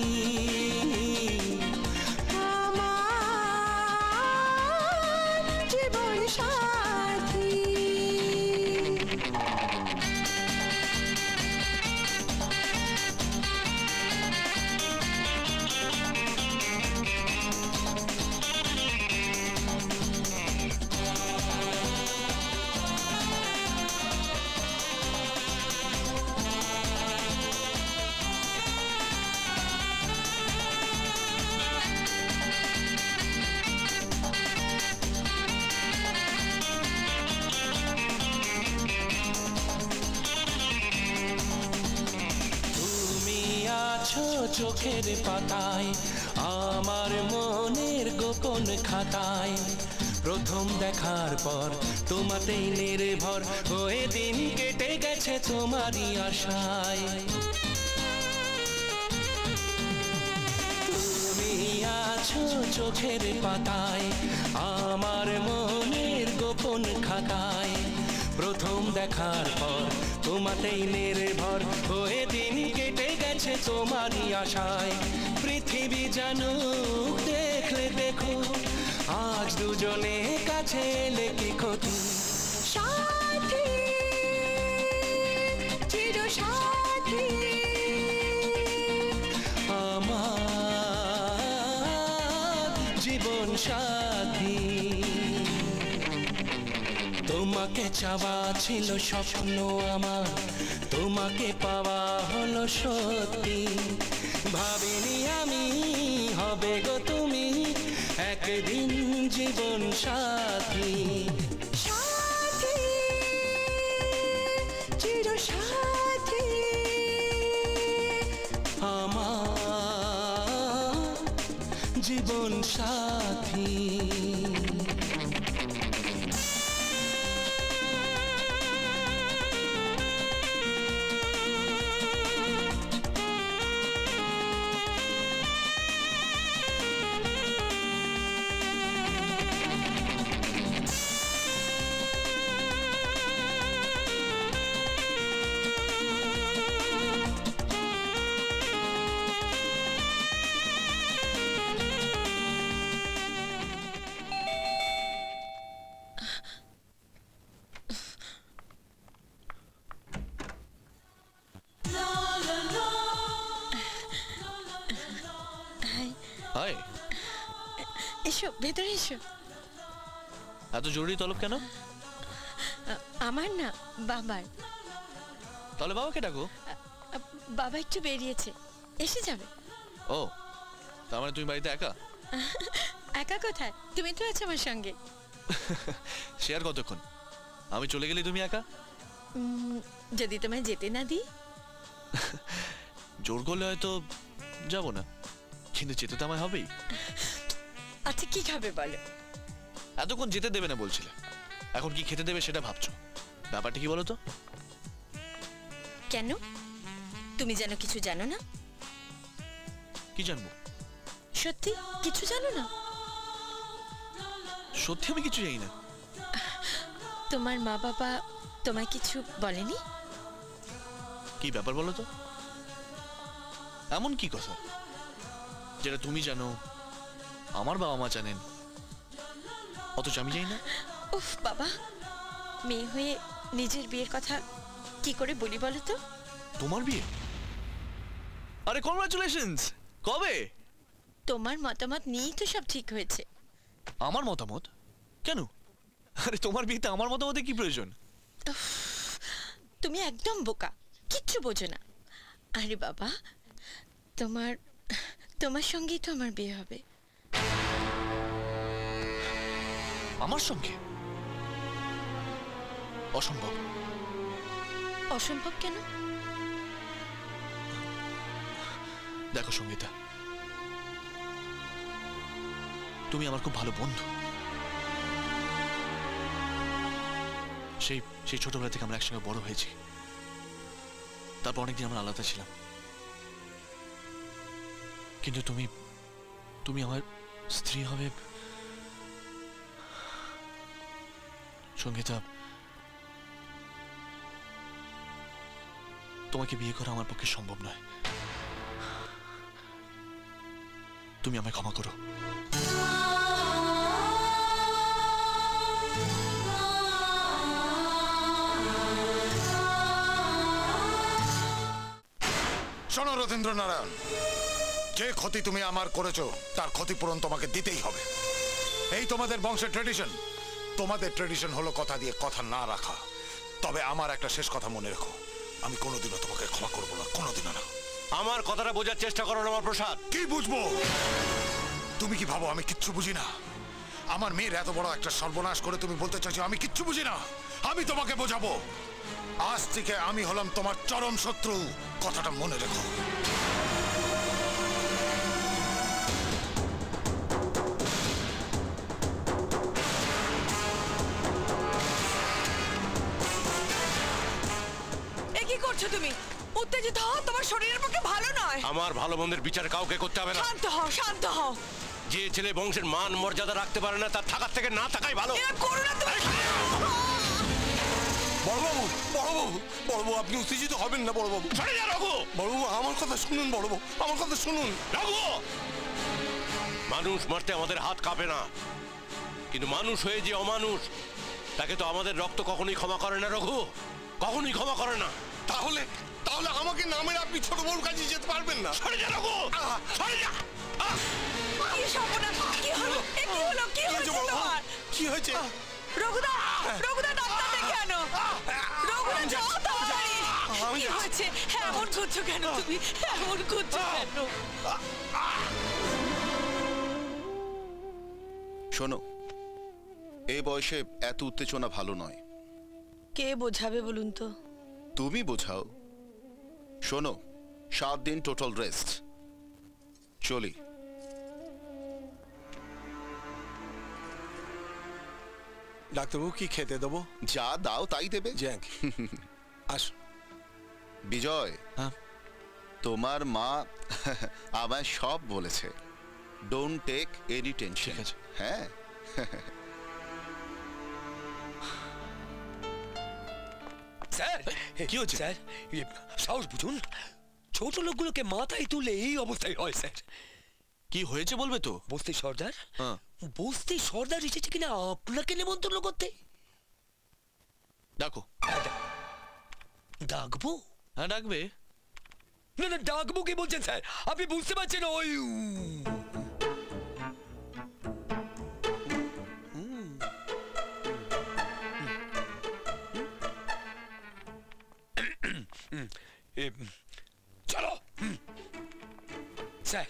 আমার জীবন সাথী চোখের পাতায় আমার মনের গোপন খাতায় প্রথম দেখার পর তোমাতেই নির্ভর হয়ে দিন কেটে গেছে তোমারই আশায় তুমি আছো চোখের পাতায় আমার মনের গোপন খাতায় প্রথম দেখার পর তোমাতেই নির্ভর হয়ে দিন কেটে গেছে তোমারই আশায় পৃথিবী জানুক দেখলে দেখো আজ দুজনে কাছে এলে কি ক্ষতি সাথী চির সাথী আমার জীবন সাথী তোমাকে চাওয়া ছিল স্বপ্ন আমার তোমাকে পাওয়া হলো সত্যি ভাবিনি আমি হবে গো তুমি একদিন জীবন সাথী সাথী চির সাথী আমার জীবন সাথী হাই এসো ভেতরে এসো এত জরুরি তলব কেন আ- আমার না বাবার তাহলে বাবাকে ডাকো আ- আ- বাবা একটু বেরিয়েছে এসে যাবে ও তার মানে তুমি বাড়িতে একা একা কোথায় তুমি তো আছো আমার সঙ্গে সে আর কতক্ষণ আমি চলে গেলে তুমি একা উম, যদি তোমায় যেতে না দিই জোর করলে হয়তো যাব না কিন্তু যেতে তো আমায় হবেই আচ্ছা কি খাবে বলো এতক্ষণ যেতে দেবে না বলছিলে এখন কি খেতে দেবে সেটা ভাবছো ব্যাপারটা কি বলো তো কেন তুমি যেন কিছু জানো না কি জানবো সত্যি কিছু জানো না সত্যি আমি কিছু জানি না তোমার মা বাবা তোমায় কিছু বলেনি কি ব্যাপার বলো তো এমন কি কথা যেটা তুমি জানো আমার বাবা মা জানেন অথচ আমি জানি না উফ বাবা মেয়ে হয়ে নিজের বিয়ের কথা কি করে বলি বলো তো তোমার বিয়ে আরে কংগ্রাচুলেশনস কবে তোমার মতামত নিয়েই তো সব ঠিক হয়েছে আমার মতামত কেন আরে তোমার বিয়েতে আমার মতামতে কি প্রয়োজন উফ, তুমি একদম বোকা কিচ্ছু বোঝো না আরে বাবা তোমার তোমার সঙ্গেই তো আমার বিয়ে হবে আমার সঙ্গে অসম্ভব অসম্ভব কেন দেখো সঙ্গীতা তুমি আমার খুব ভালো বন্ধু সেই সেই ছোটবেলা থেকে আমরা একসঙ্গে বড় হয়েছি তারপর অনেকদিন আমরা আলাদা ছিলাম কিন্তু তুমি তুমি আমার স্ত্রী হবে সঙ্গীতা তোমাকে বিয়ে করা আমার পক্ষে সম্ভব নয় তুমি আমায় ক্ষমা করো। শোনো রথীন্দ্র নারায়ণ, যে ক্ষতি তুমি আমার করেছো তার ক্ষতিপূরণ তোমাকে দিতেই হবে। এই তোমাদের বংশের ট্রেডিশন। তোমাদের ট্রেডিশন হলো কথা দিয়ে কথা না রাখা। তবে আমার একটা শেষ কথা মনে রেখো, আমি কোনোদিনও তোমাকে ক্ষমা করবো না, কোনোদিনও না। আমার কথাটা বোঝার চেষ্টা করো আমার প্রসাদ। কি বুঝবো? তুমি কি ভাবো আমি কিচ্ছু বুঝি না? আমার মেয়ের এত বড় একটা সর্বনাশ করে তুমি বলতে চাইছো আমি কিচ্ছু বুঝি না? আমি তোমাকে বোঝাবো, আজ থেকে আমি হলাম তোমার চরম শত্রু, কথাটা মনে রেখো। কি করছো তুমি? উত্তেজিত হও, তোমার শরীরের পক্ষে ভালো নয়। আমার ভালো মন্দের বিচার কাউকে করতে হবে না। শান্ত হও, শান্ত হও। যে ছেলে বংশের মান মর্যাদা রাখতে পারে না তার থাকার থেকে না থাকাই ভালো। এরা করো না তুমি। বড়বাবু, বড়বাবু, বড়বাবু আপনি উত্তেজিত হবেন না বড়বাবু। সরে যা রঘু। বড়বাবু আমার কথা শুনুন, বড়বাবু আমার কথা শুনুন। রঘু, মানুষ মারতে আমাদের হাত কাঁপে না, কিন্তু মানুষ হয়ে যে অমানুষ তাকে তো আমাদের রক্ত কখনোই ক্ষমা করে না রঘু, কখনোই ক্ষমা করে না। তাহলে তাহলে আমাকে নামের আপনি ছোট বড় কাজে যেতে পারবেন না। সরে যা রঘু, সরে যা। কি সর্বনাশ, কি হলো? এ কি হলো? কি হয়েছে তোমার? কি হয়েছে? রঘুদা, রঘুদা ডাক্তার ডেকে আনো। রঘুদা যাও তাড়াতাড়ি। কি হয়েছে? এমন করছো কেন তুমি? এমন করছো কেন? শোনো, এই বয়সে এত উত্তেজনা ভালো নয়। কে বোঝাবে বলুন তো? তুমি বোঝাও। শোনো, সাত দিন টোটাল রেস্ট। চলি। ডাক্তারবাবু কি খেতে দেবো? যা দাও তাই দেবে। জ্যাক আস। বিজয়, তোমার মা আমায় সব বলেছে। Don't take any tension. হ্যাঁ, স্যার কি হচ্ছে স্যার? সাহস বুঝুন, ছোট লোকগুলোকে মাথায় তুলে এই অবস্থায় হয় স্যার। কি হয়েছে বলবে তো? বস্তি সর্দার, বস্তি সর্দার এসেছে কিনা আপনাকে নেমন্তন্ন করতে। ডাকো। ডাকবো? হ্যাঁ ডাকবে। না না, ডাকবো কি বলছেন স্যার? আপনি বুঝতে পারছেন ওই চলো স্যার।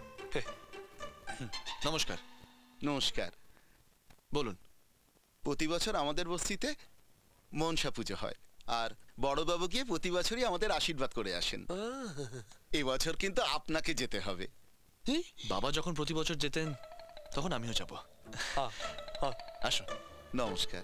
নমস্কার। নমস্কার। বলুন। প্রতি বছর আমাদের বস্তিতে মনসা পুজো হয়, আর বড়বাবু গিয়ে প্রতি বছরই আমাদের আশীর্বাদ করে আসেন। এবছর কিন্তু আপনাকে যেতে হবে। বাবা যখন প্রতি বছর যেতেন তখন আমিও যাব। আসো। নমস্কার।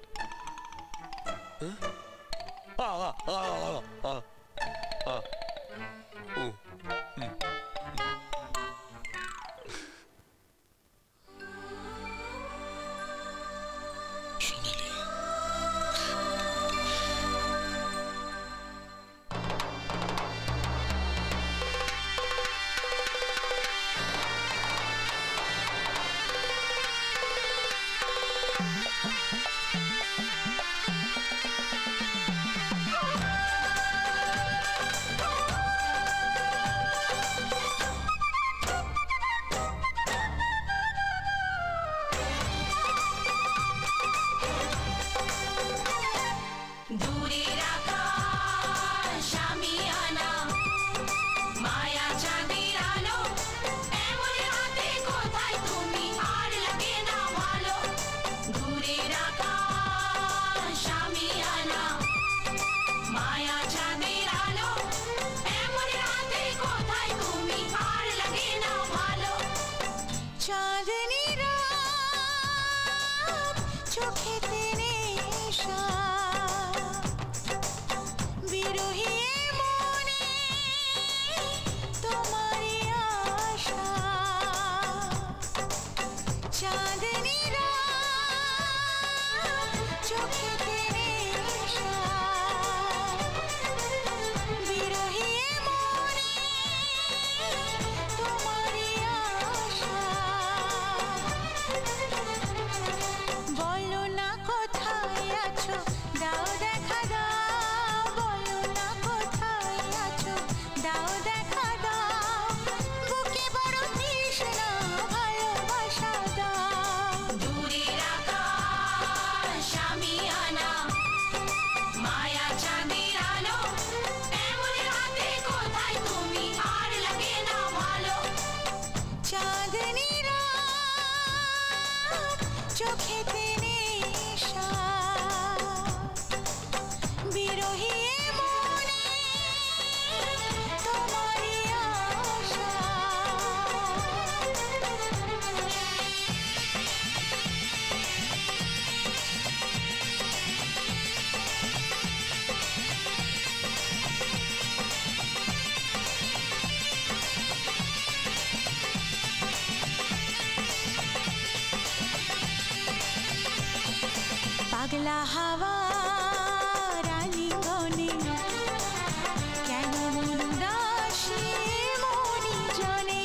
চাঁদের আলো এমন রাতে কোথায় তুমি আর লাগে না ভালো চাঁদনি রাত চোখেতে নেশা বিরহী মনে তোমারই আশা পাগলা হাওয়া রালিঙ্গনে কেন মন উদাসী মনি জনে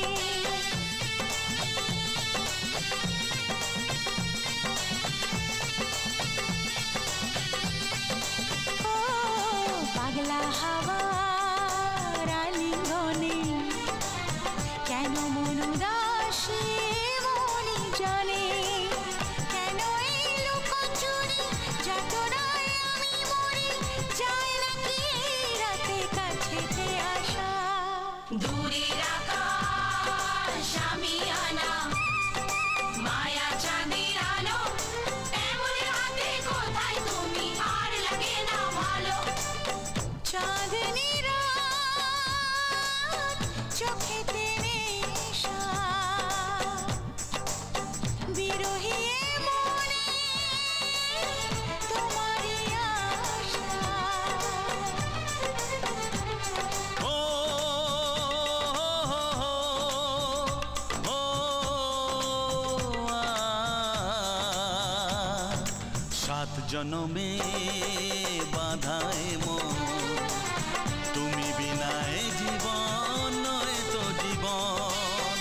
ও পাগলা হাওয়া রালিঙ্গনে কেন মন উদাসী মনি জনে কেন এই লুকোচুরি যাতনায় আমি মরি যায় নাকি এই রাতে কাছেতে আসা দূরের আকাশ আমি আনা মায়া চাঁদের আলো এমন রাতে কোথায় তুমি আর লাগে না ভালো চাঁদনি রাত চোখেতে নেশা বিরহী মনে তোমারই আশা ও ও সাত জনমে বাধায় মন তুমি বিনায় জীবন নয় তো জীবন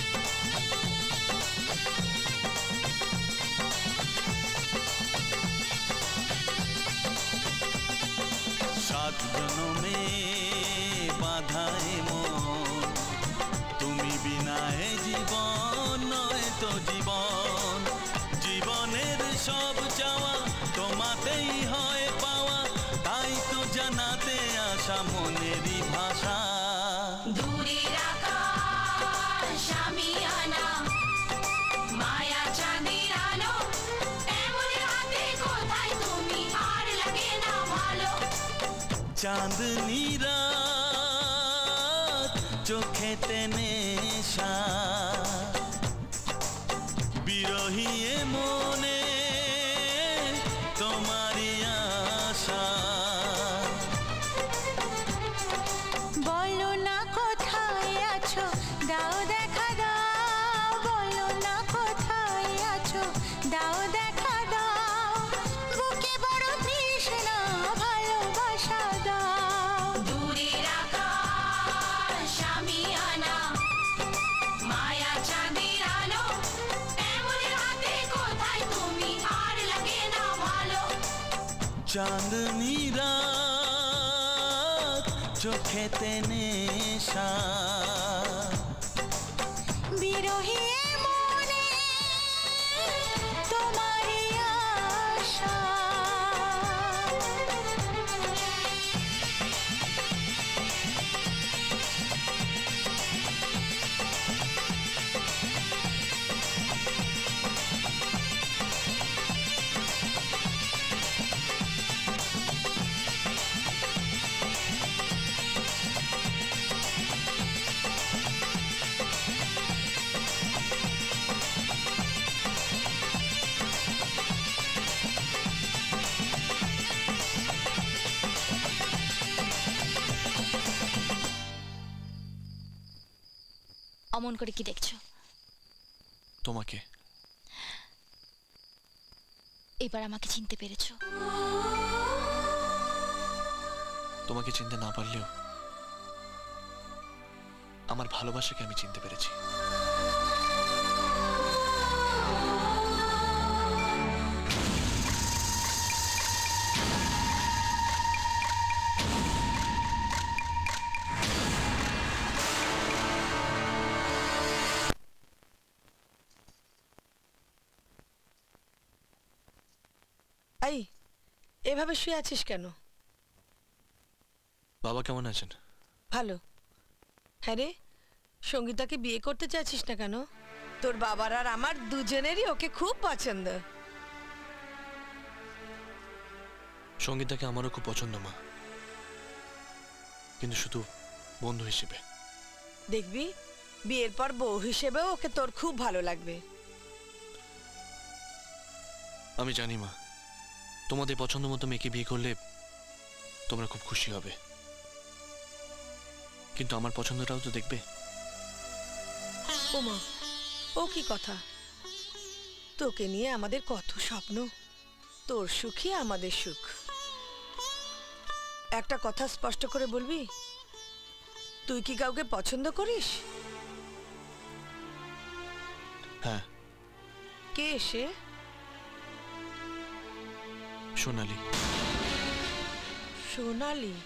সাত জনমে বাধায় মন তুমি বিনায় জীবন নয় তো জীবন জীবনের সব চাওয়া তোমাতেই হয় পাওয়া তাই তো জানাতে আসা মনেরই ভাষা দূরের আকাশ আমি আনা মায়া চাঁদের আলো এমন রাতে কোথায় তুমি আর লাগে না ভালো চাঁদনি রাত চোখেতে নেশা বিরহী এ মনে তোমারই আশা বলো না কোথায় আছো দাও দেখা দাও বলো না কোথায় আছো দাও দেখা দাও বুকে বড় তৃষ্ণা ভালোবাসা দাও দূরের আকাশ আমি আনা মায়া চাঁদের আলো এমন রাতে কোথায় তুমি আর লাগে না ভালো চাঁদনি রাত চোখেতে নেশা বিরহী মনে তোমারই আশা অমন করে কি দেখছো? তোমাকে। এবার আমাকে চিনতে পেরেছো? তোমাকে চিনতে না পারলেও আমার ভালোবাসাকে আমি চিনতে পেরেছি। এই এভাবে শুয়ে আছিস কেন? বাবা কেমন আছেন? ভালো। হ্যাঁ রে, সঙ্গীতাকে বিয়ে করতে চাইছিস না কেন? তোর বাবার আর আমার দুজনেরই ওকে খুব পছন্দ। সঙ্গীতাকে আমারও খুব পছন্দ মা, কিন্তু শুধু বন্ধু হিসেবে। দেখবি বিয়ের পর বউ হিসেবেও ওকে তোর খুব ভালো লাগবে। আমি জানি মা, তোমাদের পছন্দ মতো মেয়েকে বিয়ে করলে তোমরা খুব খুশি হবে, কিন্তু আমার পছন্দটাও তো দেখবে। ওমা, ও কি কথা? তোকে নিয়ে আমাদের কত স্বপ্ন, তোর সুখই আমাদের সুখ। একটা কথা স্পষ্ট করে বলবি, তুই কি কাউকে পছন্দ করিস? হ্যাঁ। কে সে? সোনালি। সোনালি?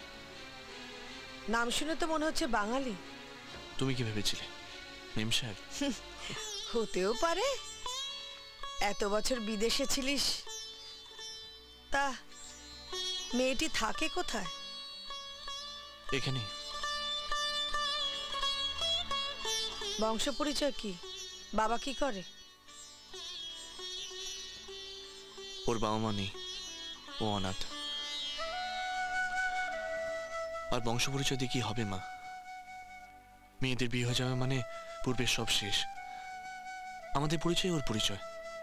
নাম শুনে তো মনে হচ্ছে বাঙালি। তুমি কি ভেবেছিলে মেম সাহেব? হতেও পারে, এত বছর বিদেশে ছিলিস। তা মেয়েটি থাকে কোথায়? এখানে। বংশ পরিচয় কি? বাবা কি করে? ওর বাবা মা নেই, ও অনাথ। আর বংশ পরিচয় দিয়ে কি হবে মা? মেয়েদের বিয়ে হয়ে যাবে মানে পূর্বের সব শেষ। আমাদের পরিচয় ওর পরিচয়।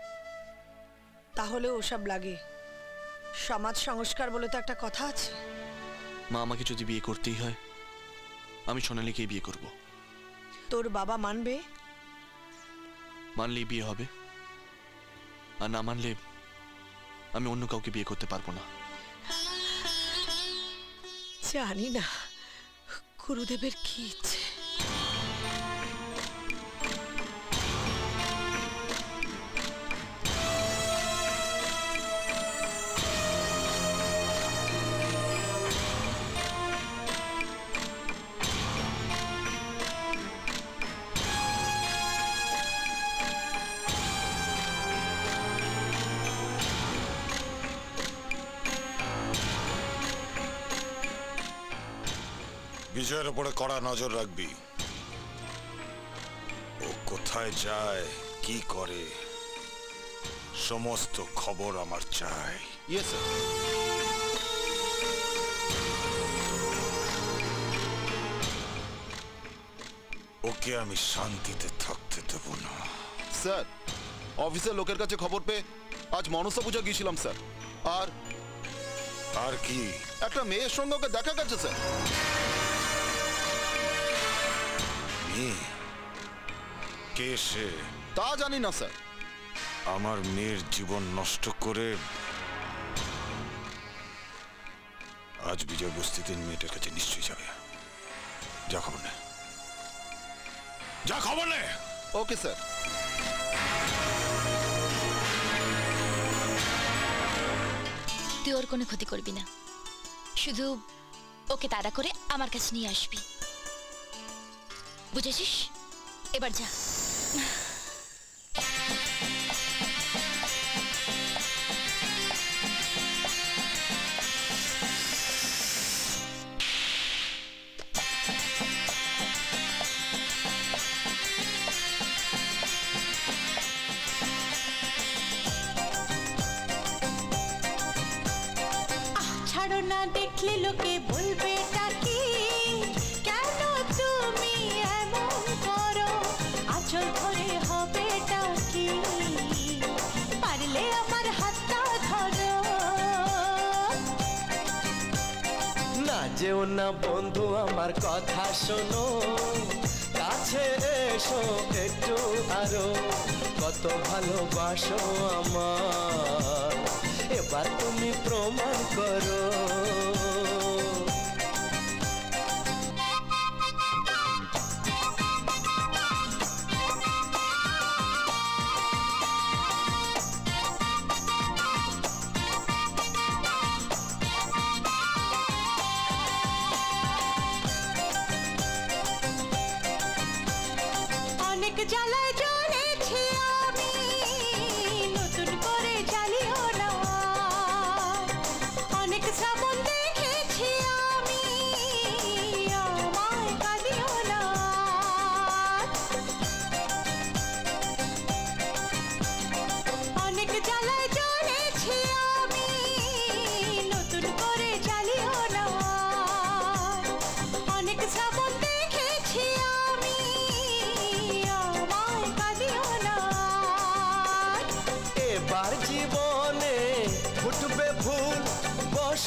তাহলে ওসব লাগে। সমাজ সংস্কার বলে তো একটা কথা আছে। মা, আমাকে যদি বিয়ে করতেই হয় আমি সোনালীকেই বিয়ে করব। তোর বাবা মানবে? মানলেই বিয়ে হবে, আর না মানলে আমি অন্য কাউকে বিয়ে করতে পারবো না। জানি না গুরুদেবের কি ইচ্ছে। বিজয়ের উপরে কড়া নজর রাখবি। ও কোথায় যায়, কি করে, সমস্ত খবর আমার চাই। Yes sir. ওকে আমি শান্তিতে থাকতে দেব না। স্যার, অফিসের লোকের কাছে খবর পেয়ে আজ মনসা পূজা গিয়েছিলাম স্যার। আর আর কি? একটা মেয়ের সঙ্গে ওকে দেখা গেছে স্যার। কে সে? তা জানি না স্যার। আমার মেয়ের জীবন নষ্ট করে আজ বিজয় বস্তিতে মেয়েটার কাছে নিশ্চয়ই যাবে। যা খবর নে, যা খবর নে। Okay sir. তুই ওর কোনো ক্ষতি করবি না, শুধু ওকে তাড়া করে আমার কাছে নিয়ে আসবি, বুঝেছিস? এবার যা। ছাড়ো না, দেখলে লোকে বলবে কি, কেন তুমি এমন করো, আঁচল ধরে হবে কি, পারলে আমার হাতটা ধরো। না যেও না বন্ধু, আমার কথা শোনো, কাছে এসো একটু আরো, কত ভালোবাসো আমার, এবার তুমি প্রমাণ করো। অনেক জ্বালায় জ্বলেছি আমি, নতুন করে জ্বালিও না। অনেক শ্রাবণ দেখেছি আমি,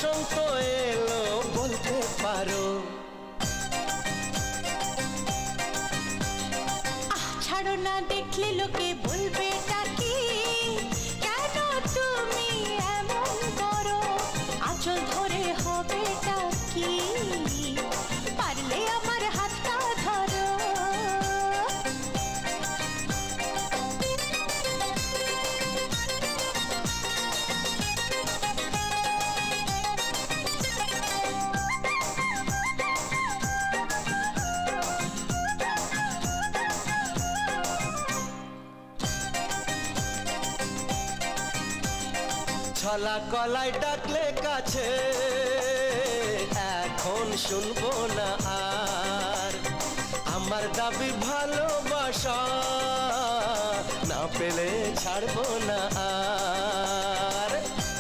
বসন্ত এলো বলতে পারো। আহ ছাড়ো না দেখলে লোকে বলবে কি কেন তুমি এমন করো আঁচল ধরে হবেটা কি পারলে আমার হাতটা ধরো। ছলা কলায় ডাকলে কাছে এখন শুনবো না আর আমার দাবি ভালোবাসা না পেলে ছাড়বো না আর।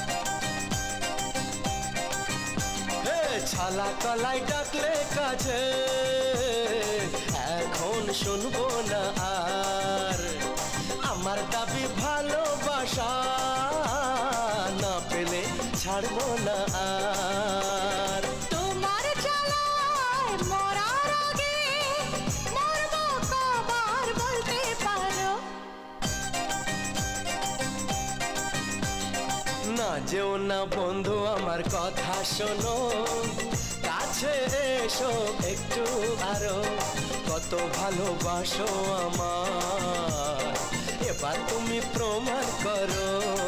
হে ছলা কলায় ডাকলে কাছে এখন শুনবো না আর আমার দাবি ভালোবাসা না পেলে ছাড়বো না আর। তোমার জ্বালায় মরার আগে মরবো কবার বলতে পারো। না যেও না বন্ধু আমার কথা শোনো কাছে এসো একটু আরো কত ভালোবাসো আমার এবার তুমি প্রমাণ করো।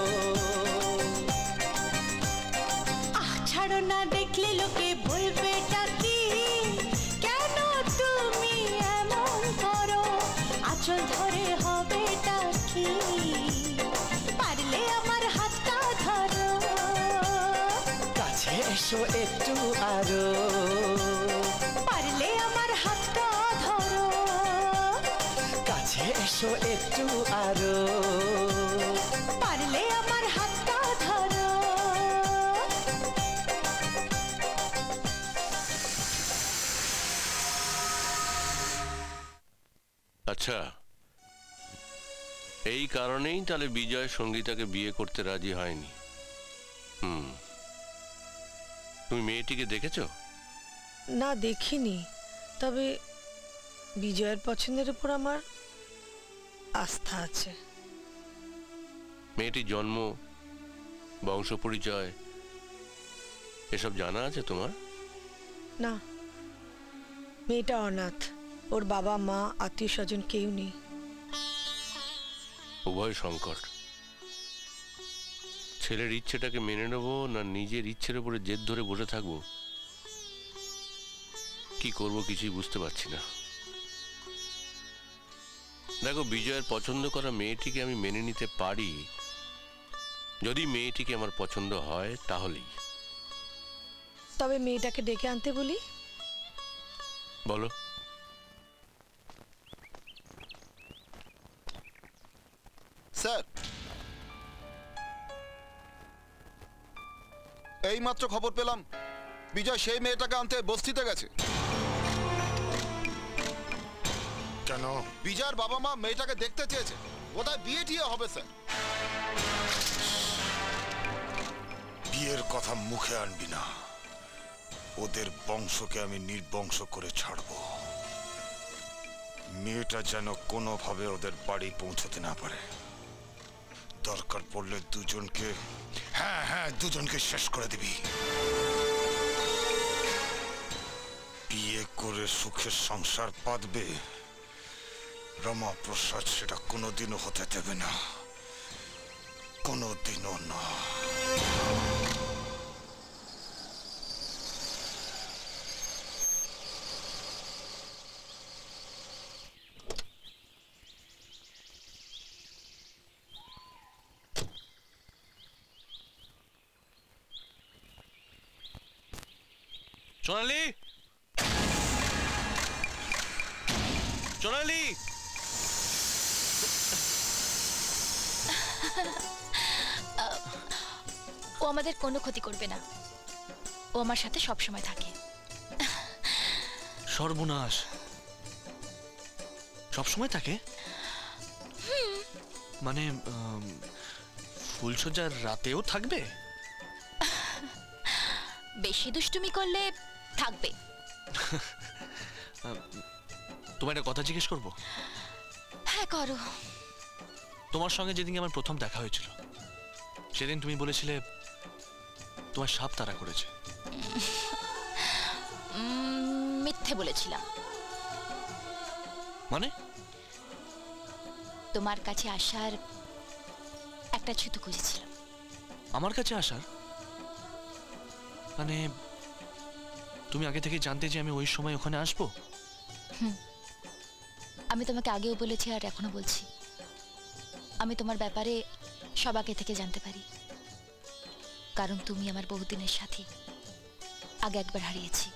আহ ছাড়ো না দেখলে লোকে বলবে কি কেন তুমি এমন করো আঁচল ধরে হবেটা কি পারলে আমার হাতটা ধরো। কাছে এসো একটু আরো পারলে আমার হাতটা ধরো। কাছে এসো একটু আরো পারলে আমার হাতটা ধরো। আচ্ছা এই কারণেই তাহলে বিজয় সঙ্গীতাকে বিয়ে করতে রাজি হয়নি। হুম তুমি মেয়েটিকে দেখেছো? না দেখিনি, তবে বিজয়ের পছন্দের উপর আমার আস্থা আছে। মেয়েটির জন্ম বংশ পরিচয় এসব জানা আছে তোমার? না, মেয়েটা অনাথ, ওর বাবা মা আত্মীয় স্বজন কেউ নেই। উভয় সংকট। ছেলের ইচ্ছেটাকে মেনে নেবো না নিজের ইচ্ছের উপরে জেদ ধরে বসে থাকবো, কি করব কিছুই বুঝতে পারছি না। দেখো বিজয়ের পছন্দ করা মেয়েটিকে আমি মেনে নিতে পারি যদি মেয়েটিকে আমার পছন্দ হয় তাহলেই। তবে মেয়েটাকে ডেকে আনতে বলি। বলো। স্যার এই মাত্র খবর পেলাম বিজয় সেই মেয়েটাকে আনতে বস্তিতে গেছে। কেন? বিজয়ের বাবা মা মেয়েটাকে দেখতে চেয়েছে, বোধহয় বিয়ে টিয়ে হবে স্যার। বিয়ের কথা মুখে আনবি না, ওদের বংশকে আমি নির্বংশ করে ছাড়ব। মেয়েটা যেন কোনোভাবে ওদের বাড়ি পৌঁছতে না পারে। দরকার পড়লে দুজনকে, হ্যাঁ হ্যাঁ দুজনকে শেষ করে দিবি। বিয়ে করে সুখের সংসার পাতবে, রমাপ্রসাদ সেটা কোনোদিনও হতে দেবে না, কোনোদিনও না। সোনালি, সোনালি, ও আমাদের কোনো ক্ষতি করবে না, ও আমার সাথে সব সময় থাকে। সর্বনাশ, সব সময় থাকে? মানে ফুলসজ্জার রাতেও থাকবে? বেশি দুষ্টুমি করলে থাকবে। তোমার একটা কথা জিজ্ঞেস করবো? হ্যাঁ করো। তোমার সঙ্গে যেদিন আমার প্রথম দেখা হয়েছিল সেদিন তুমি বলেছিলে তোমার সাপ তাড়া করেছে। উম, মিথ্যে বলেছিলাম। মানে? তোমার কাছে আসার একটা ছুতো খুঁজেছিলাম। আমার কাছে আসার মানে তুমি আগে থেকে জানতে যে আমি ওই সময় ওখানে আসবো? হুম, আমি তোমাকে আগেও বলেছি আর এখনো বলছি, আমি তোমার ব্যাপারে সব আগে থেকে জানতে পারি, কারণ তুমি আমার বহুদিনের সাথী। আগে একবার হারিয়েছি,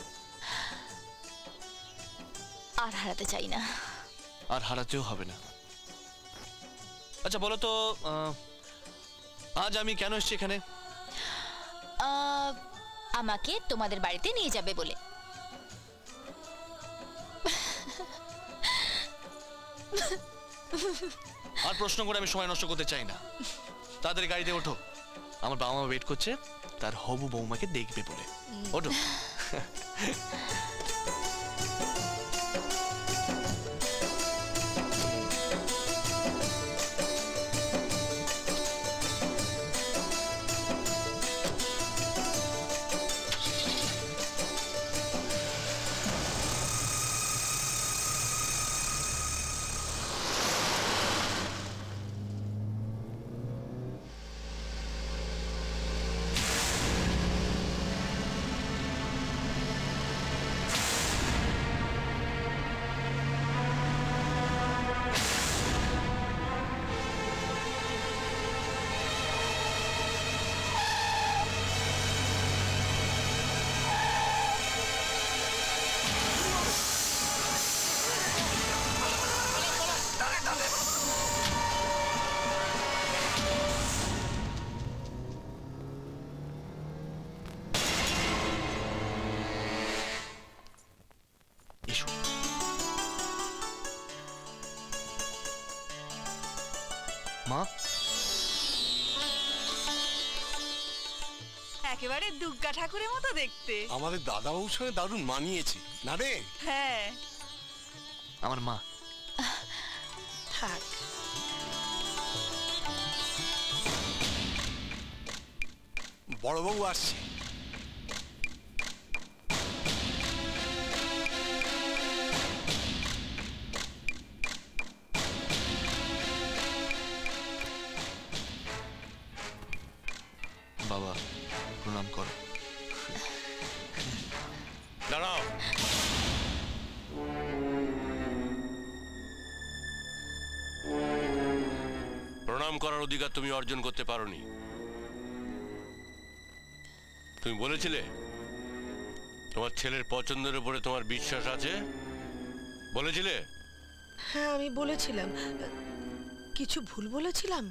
আর হারাতে চাই না। আর হারাতেও হবে না। আচ্ছা বলো তো আহ, আজ আমি কেন এসেছি এখানে? আহ, আমাকে তোমাদের বাড়িতে নিয়ে যাবে বলে। আর প্রশ্ন করে আমি সময় নষ্ট করতে চাই না। তাদের গাড়িতে ওঠো, আমার বাবা মা ওয়েট করছে তার হবু বৌমাকে দেখবে বলে। ওঠো। মা, একেবারে দুর্গা ঠাকুরের মতো দেখতে। আমাদের দাদাবাবুর সঙ্গে দারুণ মানিয়েছে না রে? হ্যাঁ। আমার মা। থাক, বড়বাবু আসছে। বাবা প্রণাম করো। দাঁড়াও। প্রণাম করার অধিকার তুমি অর্জন করতে পারোনি। তুমি বলেছিলে তোমার ছেলের পছন্দের উপরে তোমার বিশ্বাস আছে, বলেছিলে? হ্যাঁ আমি বলেছিলাম। কিছু ভুল বলেছিলাম?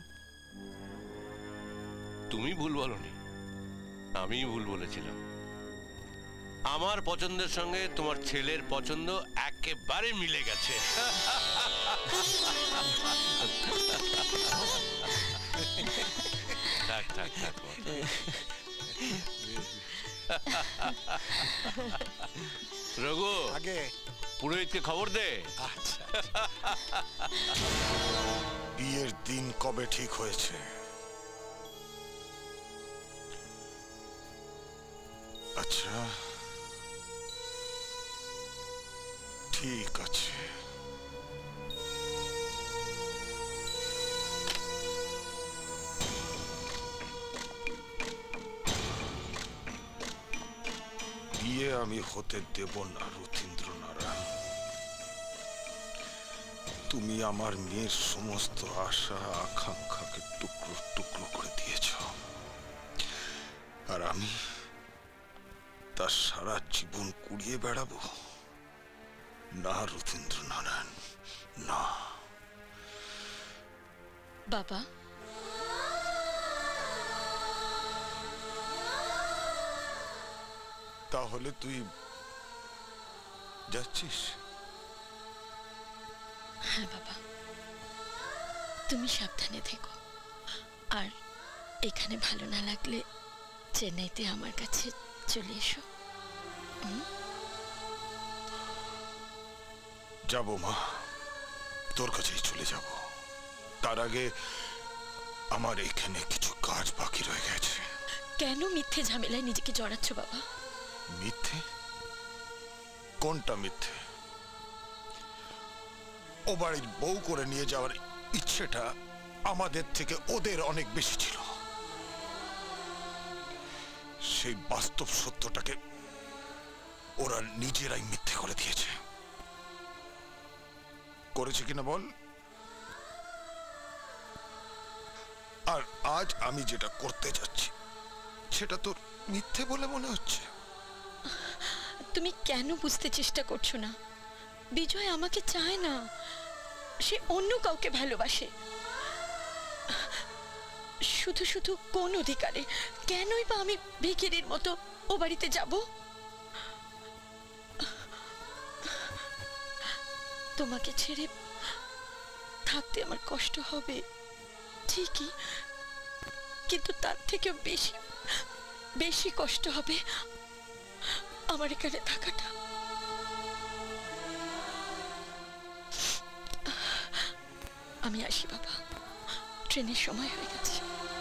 তুমি ভুল বলনি, আমি ভুল বলেছিলাম। আমার পছন্দের সঙ্গে তোমার ছেলের পছন্দ একেবারে মিলে গেছে। থাক থাক থাক। রঘু, আগে পুরোহিতকে খবর দে। আচ্ছা। বিয়ের দিন কবে ঠিক হয়েছে? আচ্ছা ঠিক আছে। বিয়ে আমি হতে দেব না রথীন্দ্র নারায়ণ। তুমি আমার মেয়ের সমস্ত আশা আকাঙ্ক্ষাকে টুকরো টুকরো করে দিয়েছ, আর আমি তার সারা জীবন কুড়িয়ে বেড়াবো? না রথীন্দ্র নারায়ণ, না। বাবা, তাহলে তুই যাচ্ছিস? হ্যাঁ বাবা, তুমি সাবধানে থেকো, আর এখানে ভালো না লাগলে চেন্নাইতে আমার কাছে চলে এসো। যাব মা, তোর কাছেই চলে যাব। তার আগে আমার এখানে কিছু কাজ বাকি রয়ে গেছে। কেন মিথ্যে ঝামেলায় নিজেকে জড়াচ্ছ বাবা? মিথ্যে? কোনটা মিথ্যে? ও বাড়ির বউ করে নিয়ে যাওয়ার ইচ্ছেটা আমাদের থেকে ওদের অনেক বেশি ছিল। সেই বাস্তব সত্যটাকে ওরা নিজেরাই মিথ্যে করে দিয়েছে। করেছে কিনা বল? আর আজ আমি যেটা করতে যাচ্ছি সেটা তোর মিথ্যে বলে মনে হচ্ছে? তুমি কেন বুঝতে চেষ্টা করছো না? বিজয় আমাকে চায় না, সে অন্য কাউকে ভালোবাসে। শুধু শুধু কোন অধিকারে, কেনই বা আমি ভিখিরির মতো ও বাড়িতে যাব? তোমাকে ছেড়ে থাকতে আমার কষ্ট হবে ঠিকই, কিন্তু তার থেকেও বেশি বেশি কষ্ট হবে আমার এখানে থাকাটা। আমি আসি বাবা, ট্রেনের সময় হয়ে গেছে।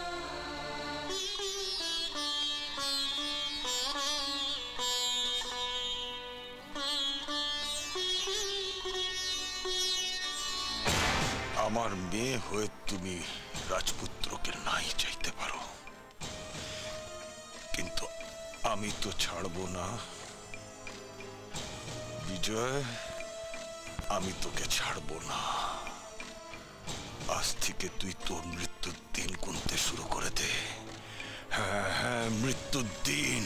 আমার মেয়ে হয়ে তুমি রাজপুত্রকে নাই চাইতে পারো, কিন্তু আমি তো ছাড়বো না বিজয়, আমি তোকে ছাড়বো না। আজ থেকে তুই তোর মৃত্যুর দিন গুনতে শুরু করে দে। হ্যাঁ হ্যাঁ, মৃত্যুর দিন।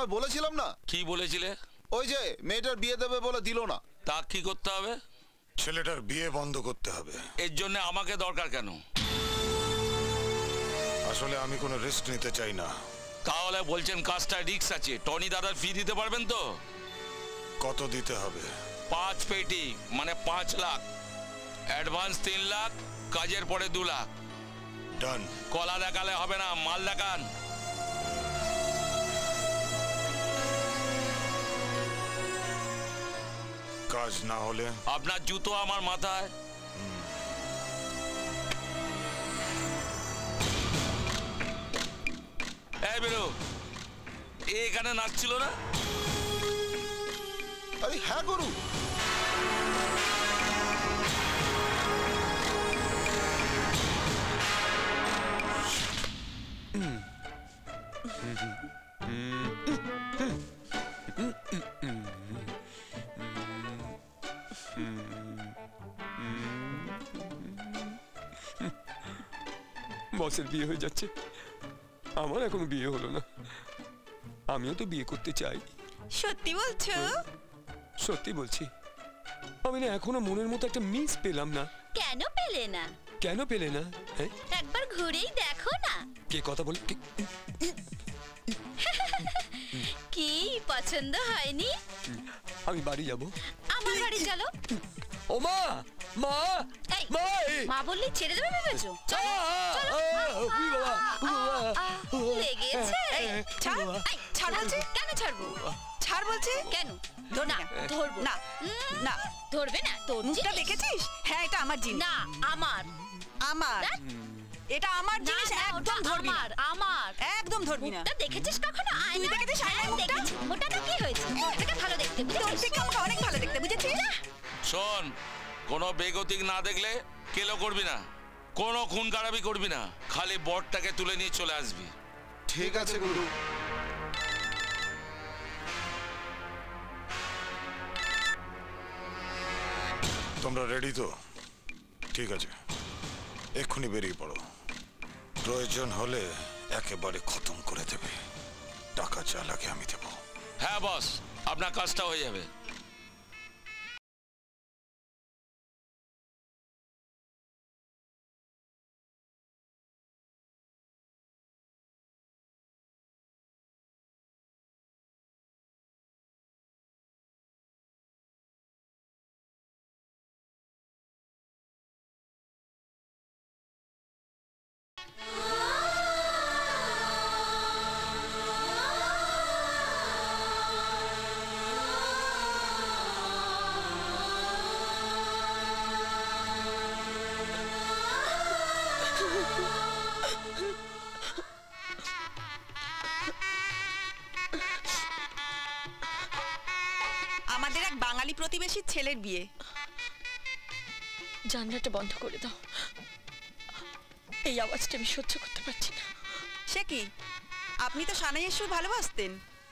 সময় বলেছিলাম না? কি বলেছিলে? ওই যে মেয়েটার বিয়ে দেবে বলে দিল না। তা কি করতে হবে? ছেলেটার বিয়ে বন্ধ করতে হবে। এর জন্য আমাকে দরকার কেন? আসলে আমি কোনো রিস্ক নিতে চাই না। তাহলে বলছেন কাজটা রিস্ক আছে, টনি দাদার ফি দিতে পারবেন তো? কত দিতে হবে? পাঁচ পেটি মানে পাঁচ লাখ, অ্যাডভান্স তিন লাখ, কাজের পরে দু লাখ। ডান। কলা দেখালে হবে না, মাল দেখান। কাজ না হলে আপনার জুতো আমার মাথায়। এই বেরো, এখানে নাচছিল না? আরে হ্যাঁ গুরু। বসের বিয়ে হয়ে যাচ্ছে, আমার এখনো বিয়ে হলো না। আমিও তো বিয়ে করতে চাই। সত্যি বলছো? সত্যি বলছি। আমি না এখনো মনের মতো একটা মিস পেলাম না। কেন পেলে না? কেন পেলে না? হ্যাঁ, একবার ঘুরেই দেখো না। কে কথা বলে? কি পছন্দ হয়নি? আমি বাড়ি যাব। আমার বাড়ি চলো। ও মা, মা, এই, মা, মা বললে ছেড়ে দেবে ভেবেছো? চলো, চলো। লেগেছে? এই, ছাড়, এই, ছাড় বলছি। কেন ছাড়বো? ছাড় বলছি। কেন? না, ধরবো না, না। ধরবে না? তোর মুখটা জিনিস। দেখেছিস? হ্যাঁ, এটা আমার জিনিস। না, আমার। আমার। এটা আমার না, জিনিস, না, একদম ওটা ধরবি না। আমার, আমার। একদম ধরবি না। মুখটা দেখেছিস কখনো আয়না? তুই দেখেছিস আয়নায় হ্যাঁ, মুখটা? দেখেছি। ওটাতে কি হয়েছে? তোর থেকে ভালো দেখতে, তোর বুঝেছিস? থেকে আমাকে অনেক ভালো দেখতে, বুঝেছিস? শোন, কোনো বেগতিক না দেখলে কেলো করবি না, কোনো খুন খারাপি করবি না, খালি বরটাকে তুলে নিয়ে চলে আসবি। ঠিক আছে গুরু। তোমরা রেডি তো? ঠিক আছে, এক্ষুনি বেরিয়ে পড়ো। প্রয়োজন হলে একেবারে খতম করে দেবে। টাকা যা লাগে আমি দেবো। হ্যাঁ বস, আপনার কাজটা হয়ে যাবে। আমাদের এক বাঙালি প্রতিবেশীর ছেলের বিয়ে। জানলাটা বন্ধ করে দাও, এই আওয়াজটা আমি সহ্য করতে পারছি না। সে কি, আপনি তো সানাইয়ের সুর ভালোবাসতেন।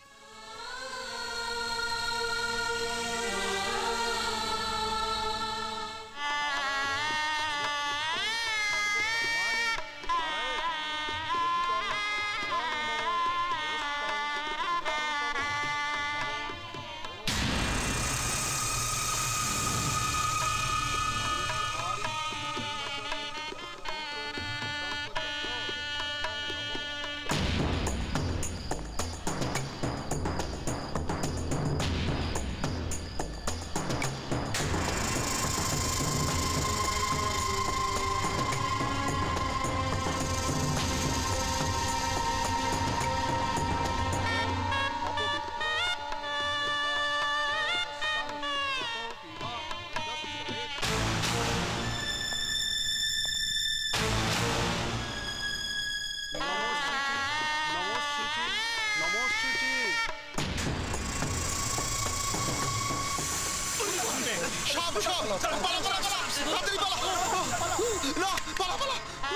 সব সব পালা পালা পালা তাড়াতাড়ি পালা না পালা পালা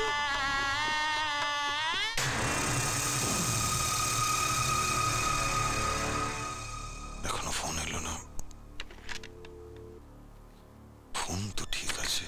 এখনো ফোন এলো না। ফোন তো ঠিক আছে।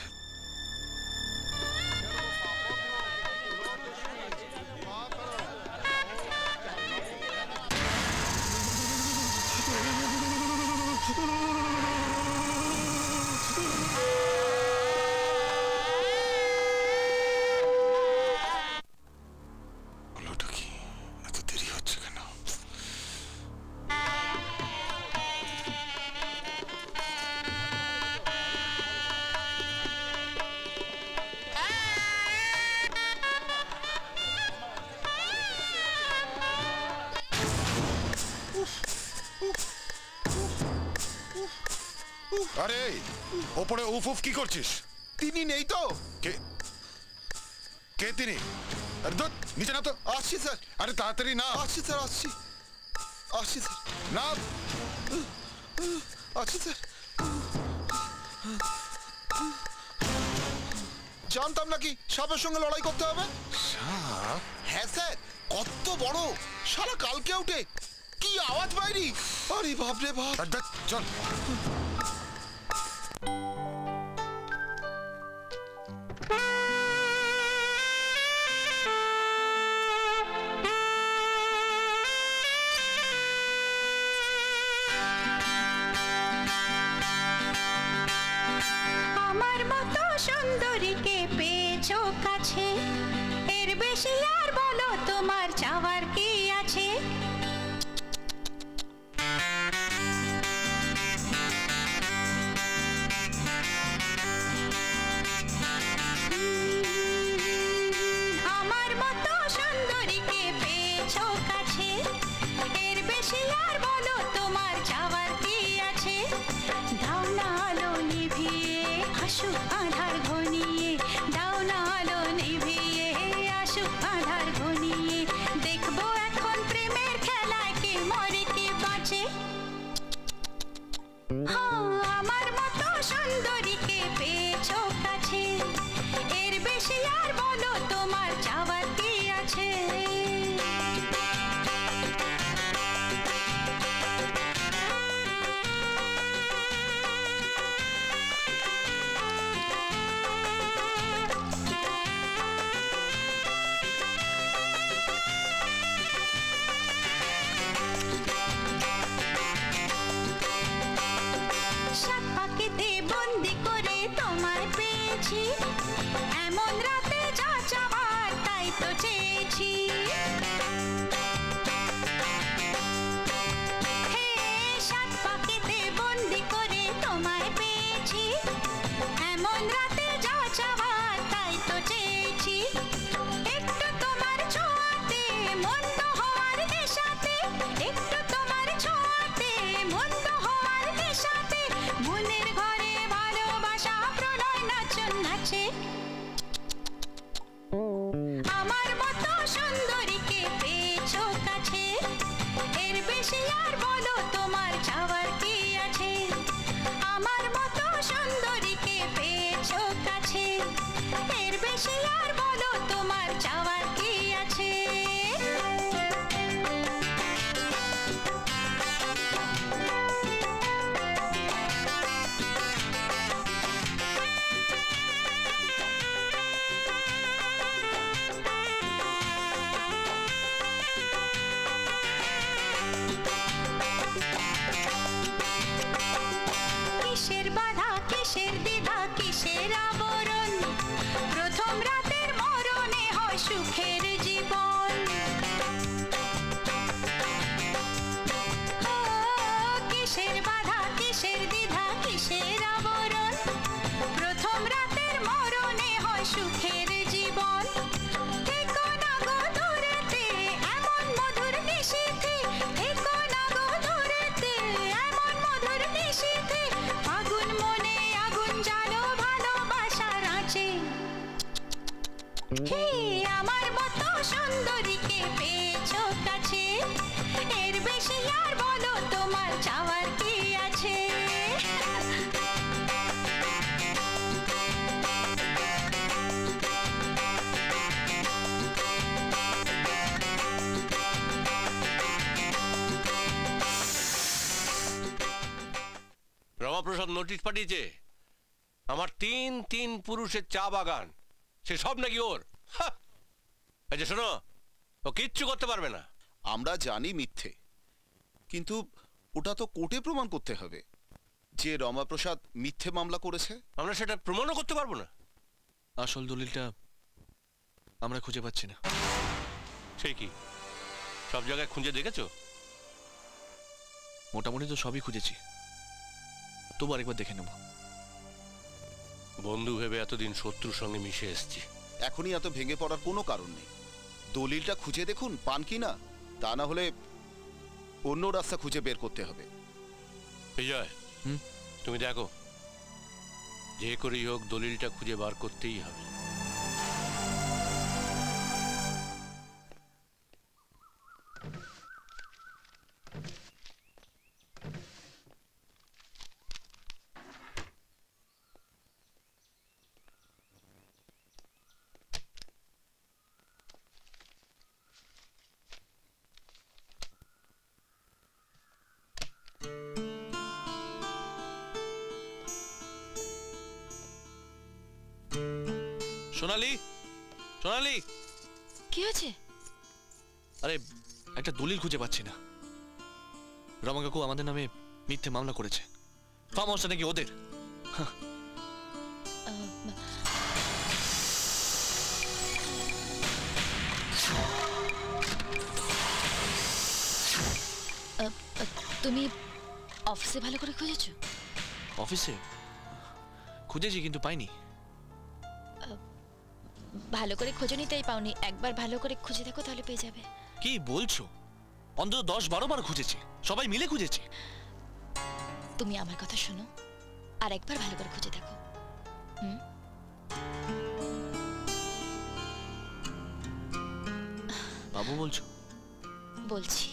আরে ওপরে উফ উফ কি করছিস? তিনি নেই তো। কে কে তিনি? আরে ধুৎ, নিচে না তো। আসছি স্যার। আরে তাড়াতাড়ি না। আসছি স্যার, আসছি আসছি স্যার। না আসছি স্যার। জানতাম নাকি সাপের সঙ্গে লড়াই করতে হবে। সাপ? হ্যাঁ স্যার, কত বড়, সারা কালকে উঠে কি আওয়াজ বাইরি। আরে বাপরে বাপ। চল। আমার মতো সুন্দরীকে পেয়েছো কাছে, এর বেশি আর বলো তোমার চাওয়ার কি আছে? আমার মতো সুন্দরীকে পেয়েছো কাছে, এর বেশি আর বলো তোমার চাওয়ার কি আছে? দাও না আলো নিভিয়ে আসুক আধার ঘনিয়ে, দাও না আলো নিভিয়ে আসুক আধার ঘনিয়ে, দেখবো এখন প্রেমের খেলায় কে মরে কে বাঁচে। হ্যাঁ, আমার মতো সুন্দরীকে পেয়েছো কাছে, এর বেশি আর বলো তোমার চাওয়ার কি আছে? সাত পাখিতে বন্দি করে তোমায় পেয়েছি, এমন রাতে যা চাওয়ার তাই তো চেয়েছি। হে, সাত পাখিতে বন্দি করে তোমায় পেয়েছি, এমন রাতে যা চাওয়ার তাই তো চেয়েছি। একটু তোমার ছোঁয়াতে মন্দ হওয়ার নেশাতে, একটু তোমার ছোঁয়াতে মন্দ হওয়ার নেশাতে, মনের ঘরে ভালোবাসা প্রলয় নাচন নাচে। আমার মতো সুন্দরীকে পেয়েছো কাছে, এর বেশি আর বলো তোমার চাওয়ার কি আছে? আমার মতো সুন্দরীকে পেয়েছো কাছে, এর বেশি আর বলো তোমার চাওয়ার কি আছে? কিসের বাধা, কিসের দ্বিধা, কিসের আবরণ, প্রথম রাতের মরণে হয় সুখের জীবন। ও, কিসের বাধা, কিসের দ্বিধা, কিসের আবরণ, প্রথম রাতের মরণে হয় সুখের জীবন। থেকো না গো দূরেতে এমন মধুর নিশীথে, থেকো না গো দূরেতে এমন মধুর নিশীথে, আগুন মনে আগুন জ্বালো ভালোবাসার আঁচে। হে, আমার মতো সুন্দরীকে পেয়েছো কাছে, এর বেশি আর বলো তোমার চাওয়ার কি আছে? রমাপ্রসাদ নোটিশ পাঠিয়েছে, আমার তিন তিন পুরুষের চা বাগান, সে সব নাকি ওর। হা! এই যে শোনো, ও কিচ্ছু করতে পারবে না। আমরা জানি মিথ্যে, কিন্তু ওটা তো কোর্টে প্রমাণ করতে হবে যে রমাপ্রসাদ মিথ্যে মামলা করেছে। আমরা সেটা প্রমাণও করতে পারবো না। আসল দলিলটা আমরা খুঁজে পাচ্ছি না। সেই কি সব জায়গায় খুঁজে দেখেছো? মোটামুটি তো সবই খুঁজেছি, তবু আরেকবার দেখে নেব। বন্ধু ভেবে এতদিন শত্রুর সঙ্গে মিশে এসেছি। এখনই এত ভেঙে পড়ার কোনো কারণ নেই। দলিলটা খুঁজে দেখুন পান কি না, তা না হলে অন্য রাস্তা খুঁজে বের করতে হবে। বিজয়, তুমি দেখো যে করেই হোক দলিলটা খুঁজে বার করতেই হবে। সোনালি, সোনালি, কি হয়েছে? আরে একটা দলিল খুঁজে পাচ্ছি না। রমা কাকু আমাদের নামে মিথ্যে মামলা করেছে। ফার্ম হাউসটা নাকি ওদের। হাহ। আহ, আহ, তুমি অফিসে ভালো করে খুঁজেছো? অফিসে খুঁজেছি কিন্তু পাইনি। ভালো করে খোঁজনি তাই পাওনি, একবার ভালো করে খুঁজে দেখো তাহলে পেয়ে যাবে। কি বলছো? অন্তত দশ বারো বার খুঁজেছি, সবাই মিলে খুঁজেছি। তুমি আমার কথা শোনো, আর একবার ভালো করে খুঁজে দেখো। হুম, বাবু বলছো? বলছি।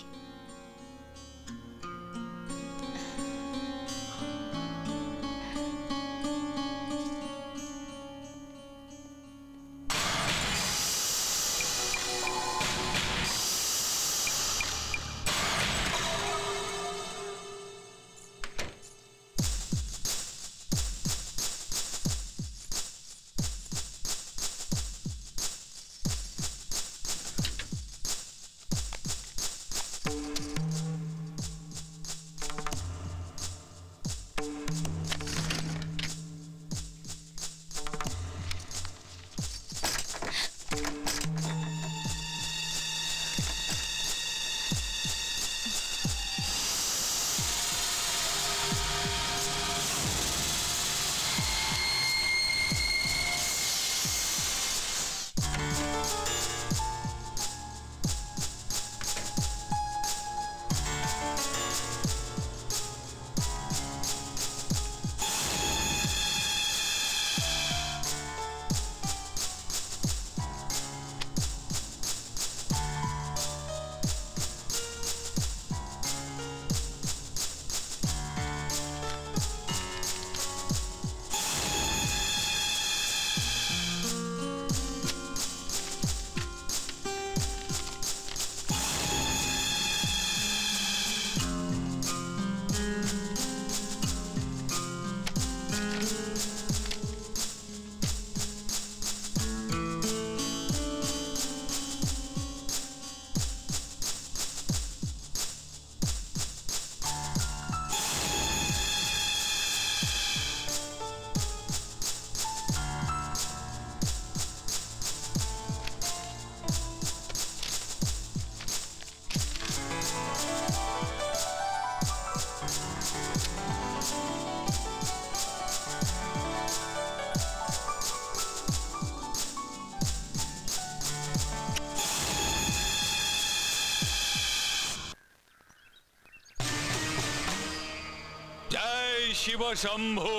শিব শম্ভু।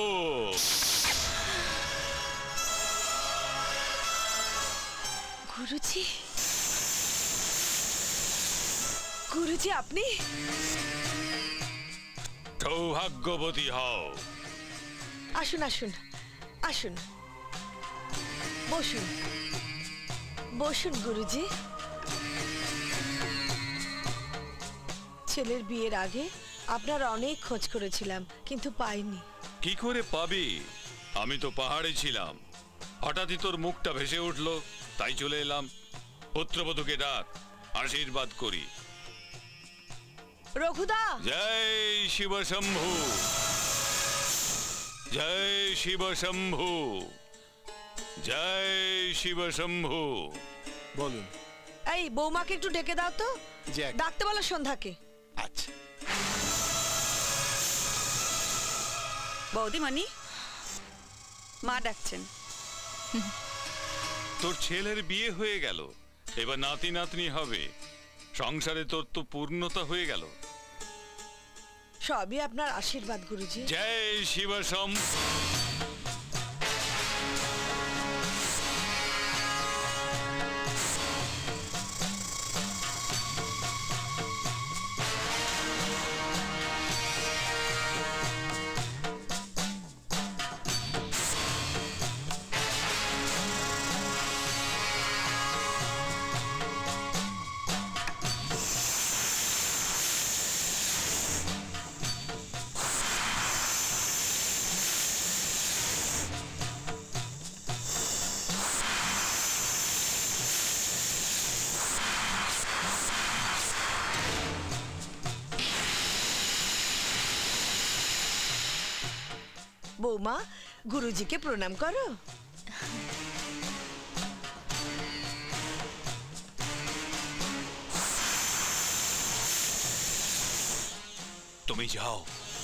গুরুজি, গুরুজি আপনি? সৌভাগ্যবতী হও। আসুন আসুন আসুন, বসুন বসুন গুরুজি। ছেলের বিয়ের আগে আপনার অনেক খোঁজ করেছিলাম কিন্তু পাইনি। কি করে পাবি? আমি তো পাহাড়ে ছিলাম, হঠাৎই তোর মুখটা ভেসে উঠলো, তাই চলে এলাম। পুত্রবধূকে ডাক, আশীর্বাদ করি। রঘুদা। জয় শিব শম্ভু, জয় শিব শম্ভু, জয় শিব শম্ভু। বলুন। এই বৌমাকে একটু ডেকে দাও তো, ডাকতে বলো সন্ধ্যাকে। আচ্ছা। বৌদিমণি, মা ডাকছেন। তোর ছেলের বিয়ে হয়ে গেল, এবার নাতি নাতনি হবে, সংসারে তোর তো পূর্ণতা হয়ে গেল। সবই আপনার আশীর্বাদ গুরুজি। জয় শিব শম্ভু। বৌমা গুরুজিকে প্রণাম করো। তুমি যাও।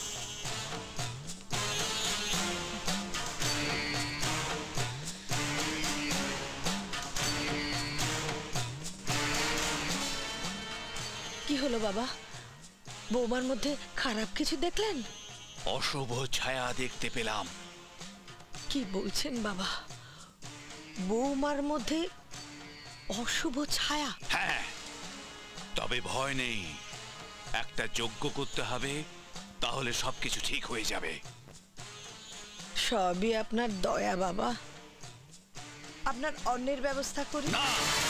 কি হলো বাবা, বৌমার মধ্যে খারাপ কিছু দেখলেন? অশুভ ছায়া দেখতে পেলাম। কি বলছেন বাবা, বৌমার মধ্যে অশুভ ছায়া? হ্যাঁ, তবে ভয় নেই, একটা যজ্ঞ করতে হবে, তাহলে সবকিছু ঠিক হয়ে যাবে। সবই আপনার দয়া বাবা। আপনার অন্নের ব্যবস্থা করি। না,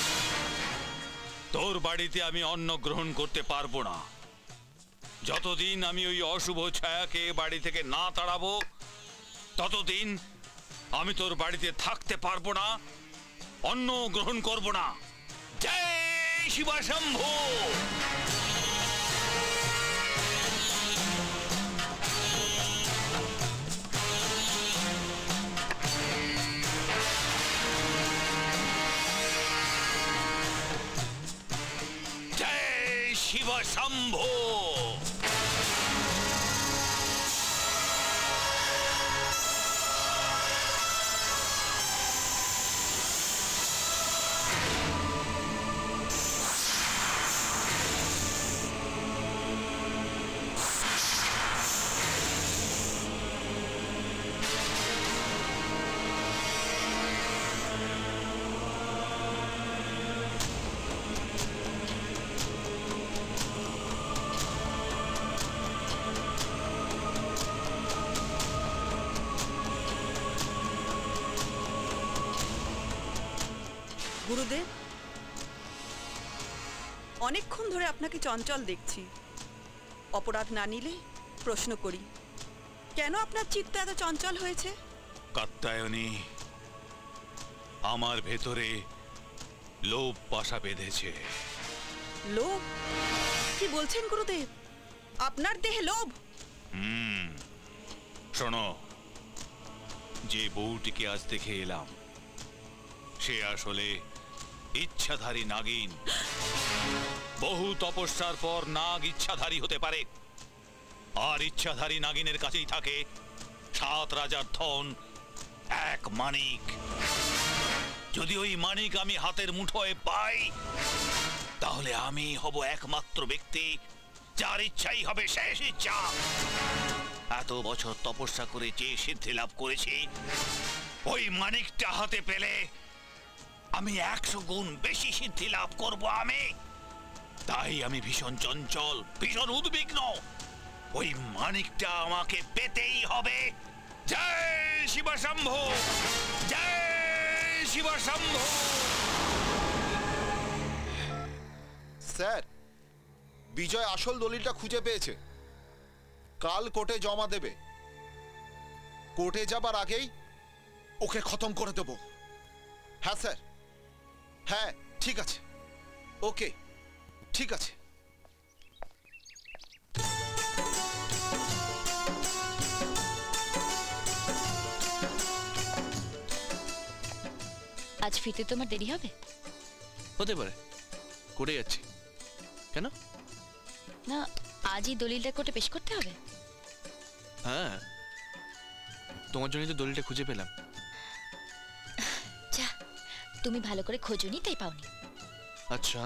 তোর বাড়িতে আমি অন্ন গ্রহণ করতে পারবো না। যতদিন আমি ওই অশুভ ছায়াকে বাড়ি থেকে না তাড়াবো, ততদিন আমি তোর বাড়িতে থাকতে পারবো না, অন্ন গ্রহণ করব না। জয় শিবা শম্ভু। জয় শিবা শম্ভু। গুরুদেব, অনেকক্ষণ ধরে আপনাকে চঞ্চল দেখছি। অপরাধ না নিলে প্রশ্ন করি, কেন আপনার চিত্ত এত চঞ্চল হয়েছে? কাত্যায়নী, আমার ভেতরে লোভ বাসা বেঁধেছে। লোভ? কি বলছেন গুরুদেব, আপনার দেহে লোভ? হুম, শোনো, যে বউটিকে আজ দেখে এলাম, সে আসলে ইচ্ছাধারী নাগিন। বহু তপস্যার পর নাগ ইচ্ছাধারী হতে পারে, আর ইচ্ছাধারী নাগিনের কাছেই থাকে সাত রাজার ধন, এক মানিক। যদি ওই মানিক আমি হাতের মুঠোয় পাই, তাহলে আমি হব একমাত্র ব্যক্তি যার ইচ্ছাই হবে শেষ ইচ্ছা। এত বছর তপস্যা করে যে সিদ্ধি লাভ করেছি, ওই মানিকটা হাতে পেলে আমি একশো গুণ বেশি সিদ্ধি লাভ করব আমি। তাই আমি ভীষণ চঞ্চল, ভীষণ উদ্বিগ্ন। ওই মানিকটা আমাকে পেতেই হবে। জয় শিবা শম্ভু, জয় শিবা শম্ভু। স্যার, বিজয় আসল দলিলটা খুঁজে পেয়েছে, কাল কোর্টে জমা দেবে। কোর্টে যাবার আগেই ওকে খতম করে দেব। হ্যাঁ স্যার, হ্যাঁ ঠিক আছে, ওকে ঠিক আছে। আজ ফিরতে তোমার দেরি হবে? হতে পারে, করে যাচ্ছি। কেন? না, আজই দলিলটা কোর্টে পেশ করতে হবে। হ্যাঁ, তোমার জন্যই তো দলিলটা খুঁজে পেলাম। যা, তুমি ভালো করে খোঁজোনি তাই পাওনি। আচ্ছা,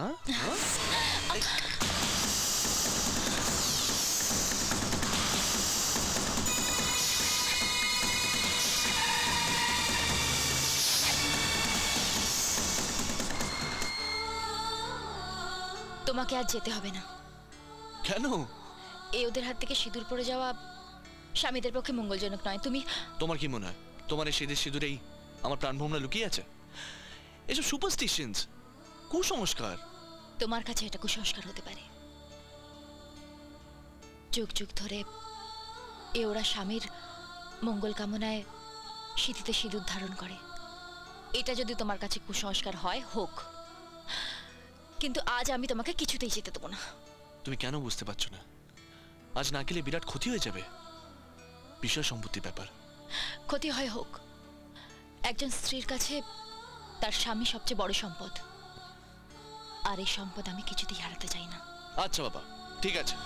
তোমাকে আজ যেতে হবে না। কেন? এই ওদের হাত থেকে সিঁদুর পড়ে যাওয়া স্বামীদের পক্ষে মঙ্গলজনক নয়। তুমি, তোমার কি মনে হয় তোমার এই সিঁদুর সিঁদুরেই আমার প্রাণভোমরা লুকিয়ে আছে? এসব সুপারস্টিশনস, কুসংস্কার। তোমার কাছে এটা কুসংস্কার হতে পারে। যুগ যুগ ধরে এ ওরা স্বামীর মঙ্গল কামনায় সিঁথিতে সিঁদুর ধারণ করে। এটা যদি তোমার কাছে কুসংস্কার হয়, হোক, কিন্তু আজ আমি তোমাকে কিছুতেই যেতে দেবো না। তুমি কেন বুঝতে পারছো না? আজ না গেলে বিরাট ক্ষতি হয়ে যাবে। বিষয় সম্পত্তির ব্যাপার। ক্ষতি হয় হোক, একজন স্ত্রীর কাছে তার স্বামী সবচেয়ে বড় সম্পদ, আর এই সম্পদ আমি কিছুতেই হারাতে চাই না। আচ্ছা বাবা, ঠিক আছে।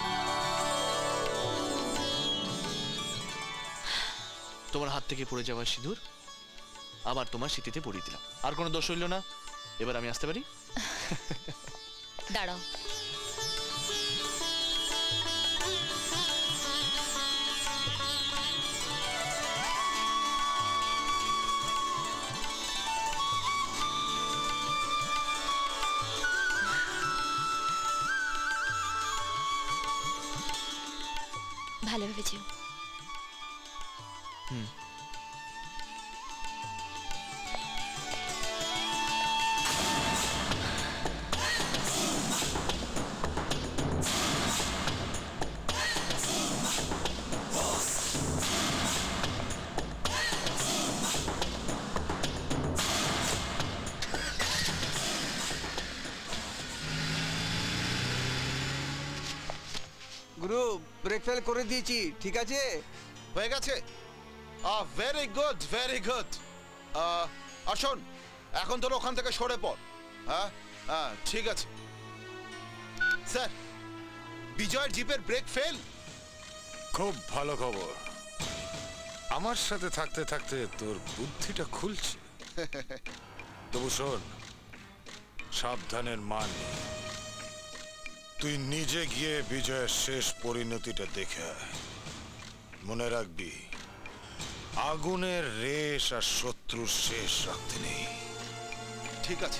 তোমার হাত থেকে পড়ে যাওয়া সিঁদুর আবার তোমার স্মৃতিতে পরিয়ে দিলাম। আর কোনো দোষ হইল না, এবার আমি আসতে পারি? দাঁড়াও, ভালো ভেবেছি। হুম, গুরু ব্রেক ফেল করে দিয়েছি, ঠিক আছে? হয়ে গেছে? Very good, very good. আর শোন, এখন তোর ওখান থেকে সরে পড়। হ্যাঁ হ্যাঁ, ঠিক আছে স্যার। বিজয়ের জিপের ব্রেক ফেল। খুব ভালো খবর। আমার সাথে থাকতে থাকতে তোর বুদ্ধিটা খুলছে। তবু শোন, সাবধানের মান নেই। তুই নিজে গিয়ে বিজয়ের শেষ পরিণতিটা দেখে আয়। মনে রাখবি, আগুনের রেশ আর শত্রুর শেষ রাখতে নেই। ঠিক আছে।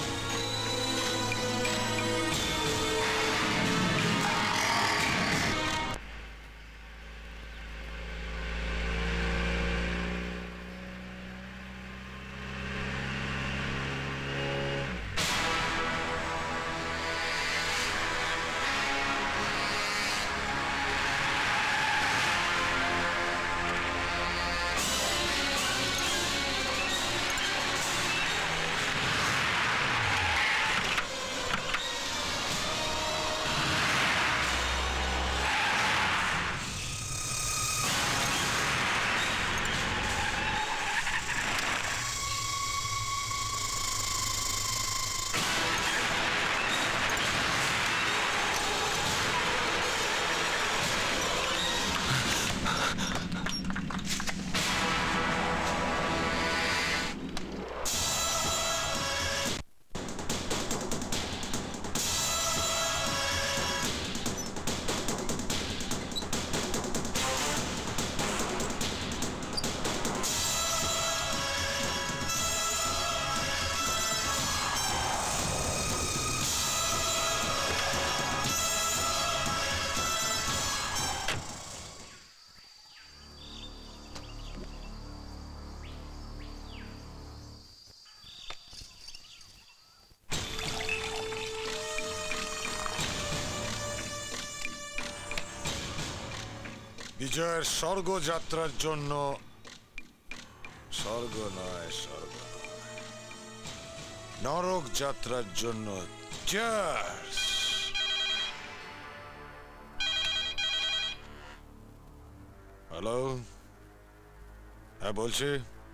বিজয়ের স্বর্গযাত্রার জন্য, স্বর্গ নয় স্বর্গ নয় নরক যাত্রার জন্য চিয়ার্স। হ্যালো, হ্যাঁ বলছি।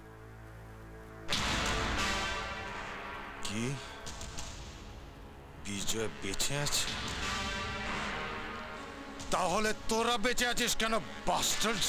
কি বিজয় বেঁচে আছে? তাহলে তোরা বেঁচে আছিস কেন বাস্টার্ডস?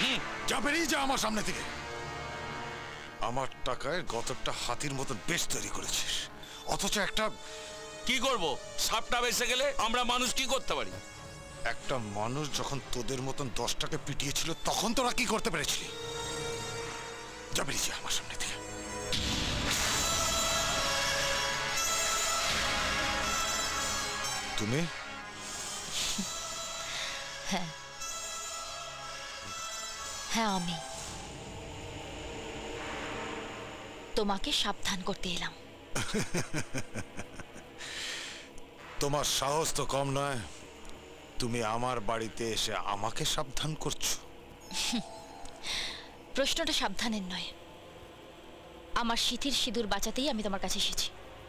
যা বেরিয়ে যা আমার সামনে থেকে। আমার টাকায় গতরটা হাতির মতন বেশ তৈরি করেছিস, অথচ একটা কি করব? সাপটা বেঁচে গেলে আমরা মানুষ কি করতে পারি? একটা মানুষ যখন তোদের মতন দশটাকে পিটিয়েছিল তখন তোরা কি করতে পেরেছিলি? যা বেরিয়ে যা আমার সামনে থেকে। তুমি হ্যাঁ হ্যাঁ আমি তোমাকে সাবধান করতে এলাম। তোমার সাহস তো কম নয়, তুমি আমার বাড়িতে এসে আমাকে সাবধান করছো। প্রশ্নটা সাবধানের নয়, আমার সিথির সিঁদুর বাঁচাতেই আমি তোমার কাছে এসেছি।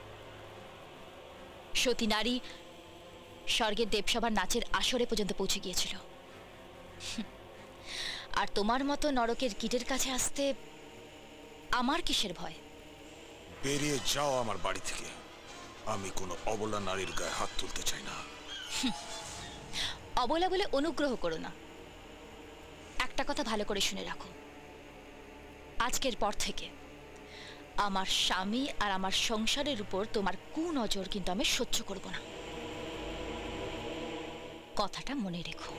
সতী নারী স্বর্গের দেবসভার নাচের আসরে পর্যন্ত পৌঁছে গিয়েছিল, আর তোমার মতো নরকের কীটের কাছে আসতে আমার কিসের ভয়? বেরিয়ে যাও আমার বাড়ি থেকে, আমি কোনো অবলা নারীর গায়ে হাত তুলতে চাই না। অবলা বলে অনুগ্রহ করো না। একটা কথা ভালো করে শুনে রাখো, আজকের পর থেকে আমার স্বামী আর আমার সংসারের উপর তোমার কুনজর কিন্তু আমি সহ্য করব না, কথাটা মনে রেখো।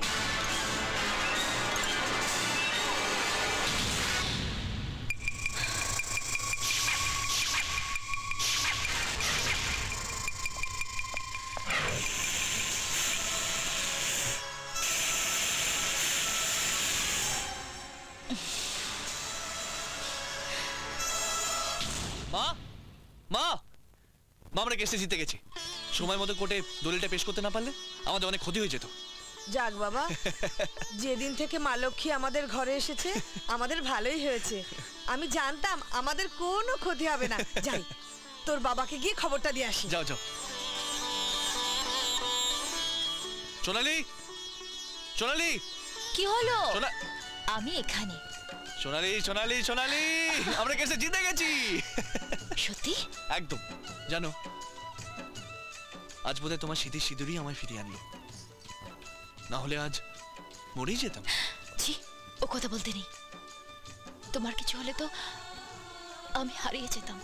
মা মা মা আমরা কেসে জিতে গেছি। সময় মতো কোর্টে দলিলটা পেশ করতে না পারলে আমাদের অনেক ক্ষতি হয়ে যেত। যাক বাবা, যেদিন থেকে মা লক্ষ্মী আমাদের ঘরে এসেছে আমাদের ভালোই হয়েছে। আমি জানতাম আমাদের কোনো ক্ষতি হবে না। যাই, তোর বাবাকে গিয়ে খবরটা দিয়ে আসি। যাও যাও। সোনালি, সোনালি, কি হলো? আমি এখানে। সোনালি, সোনালি, সোনালি, আমরা কেসে জিতে গেছি। সত্যি? একদম। জানো, আজ বোধহয় তোমার সিঁথির সিঁদুরই আমায় ফিরিয়ে আনলো, না হলে আজ মরেই যেতাম। ছি, ও কথা বলতে নেই। তোমার কিছু হলে তো আমি হারিয়ে যেতাম।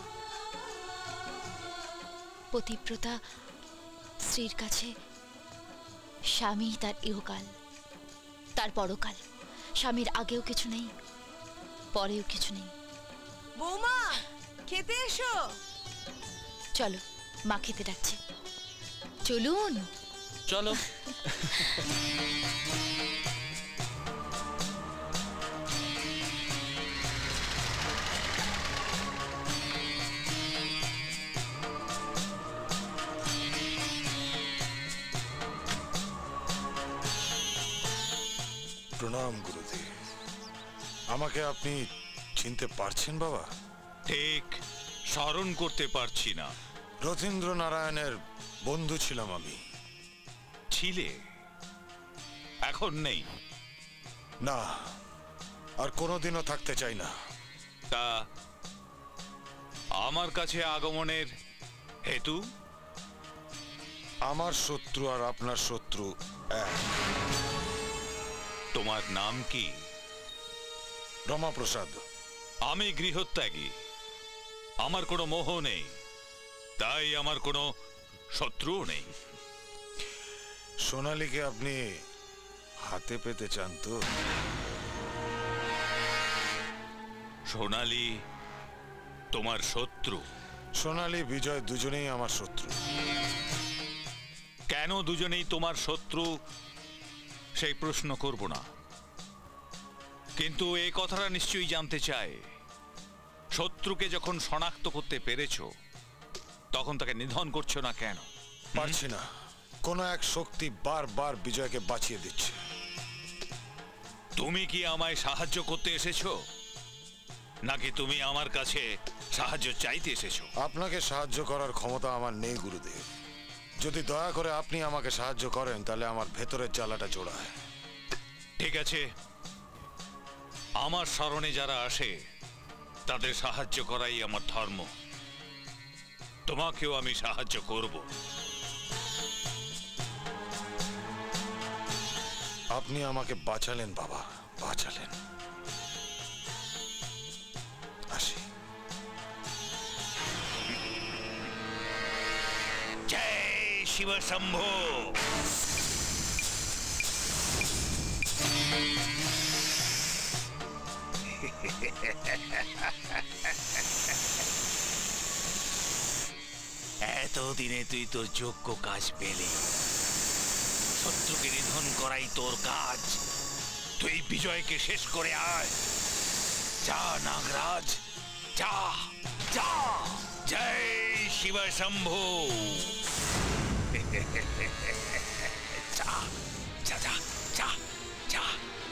পতিব্রতা স্ত্রীর কাছে স্বামী তার ইহকাল, তার পরকাল। স্বামীর আগেও কিছু নেই, পরেও কিছু নেই। বৌমা, খেতে এসো। চলো, মা খেতে ডাকছে। চলুন। চলো। প্রণাম গুরুদেব। আমাকে আপনি চিনতে পারছেন বাবা? ঠিক স্মরণ করতে পারছি না। রথীন্দ্র নারায়ণের বন্ধু ছিলাম আমি। ছিলে? এখন নেই? না, আর কোনোদিনও থাকতে চাই না। তা আমার কাছে আগমনের হেতু? আমার শত্রু আর আপনার শত্রু এক। তোমার নাম কি? রমাপ্রসাদ। আমি গৃহত্যাগী, আমার কোনো মোহ নেই, তাই আমার কোনো শত্রুও নেই। সোনালীকে আপনি হাতে পেতে চান তো? সোনালী তোমার শত্রু? সোনালী, বিজয় দুজনেই আমার শত্রু। কেন দুজনেই তোমার শত্রু সেই প্রশ্ন করব না, কিন্তু এই কথাটা নিশ্চয়ই জানতে চাই, শত্রুকে যখন শনাক্ত করতে পেরেছো তখন তাকে নিধন করছো না কেন? পারছি না, কোনো এক শক্তি বারবার বিজয়কে বাঁচিয়ে দিচ্ছে। তুমি কি আমায় সাহায্য করতে এসেছো, নাকি তুমি আমার কাছে সাহায্য চাইতে এসেছো? আপনাকে সাহায্য করার ক্ষমতা আমার নেই গুরুদেব। যদি দয়া করে আপনি আমাকে সাহায্য করেন তাহলে আমার ভেতরের জ্বালাটা জোড়ায়। ঠিক আছে, আমার শরণে যারা আসে তাদের সাহায্য করাই আমার ধর্ম। তোমাকেও আমি সাহায্য করব। আপনি আমাকে বাঁচালেন বাবা, বাঁচালেন। আসি। জয় শিব শম্ভু। এতদিনে তুই তোর যোগ্য কাজ পেলি। শত্রুকে নিধন করাই তোর কাজ। তুই বিজয়কে শেষ করে আয়। যা নাগরাজ, যা যা। জয় শিব শম্ভু। যা যা যা যা যা।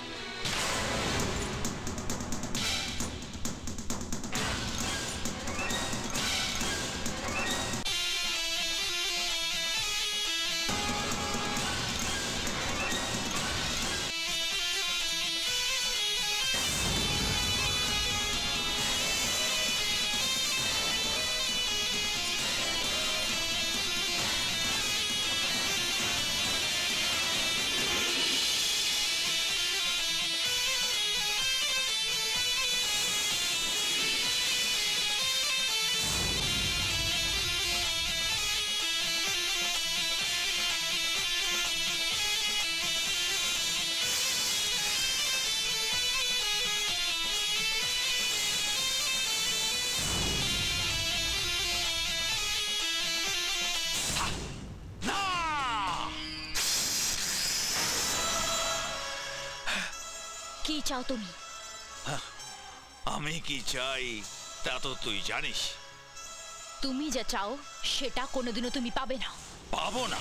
কি চাও তুমি? আমি কি চাই তা তো তুই জানিস। তুমি যা চাও সেটা কোনোদিনও তুমি পাবে না। পাবো না?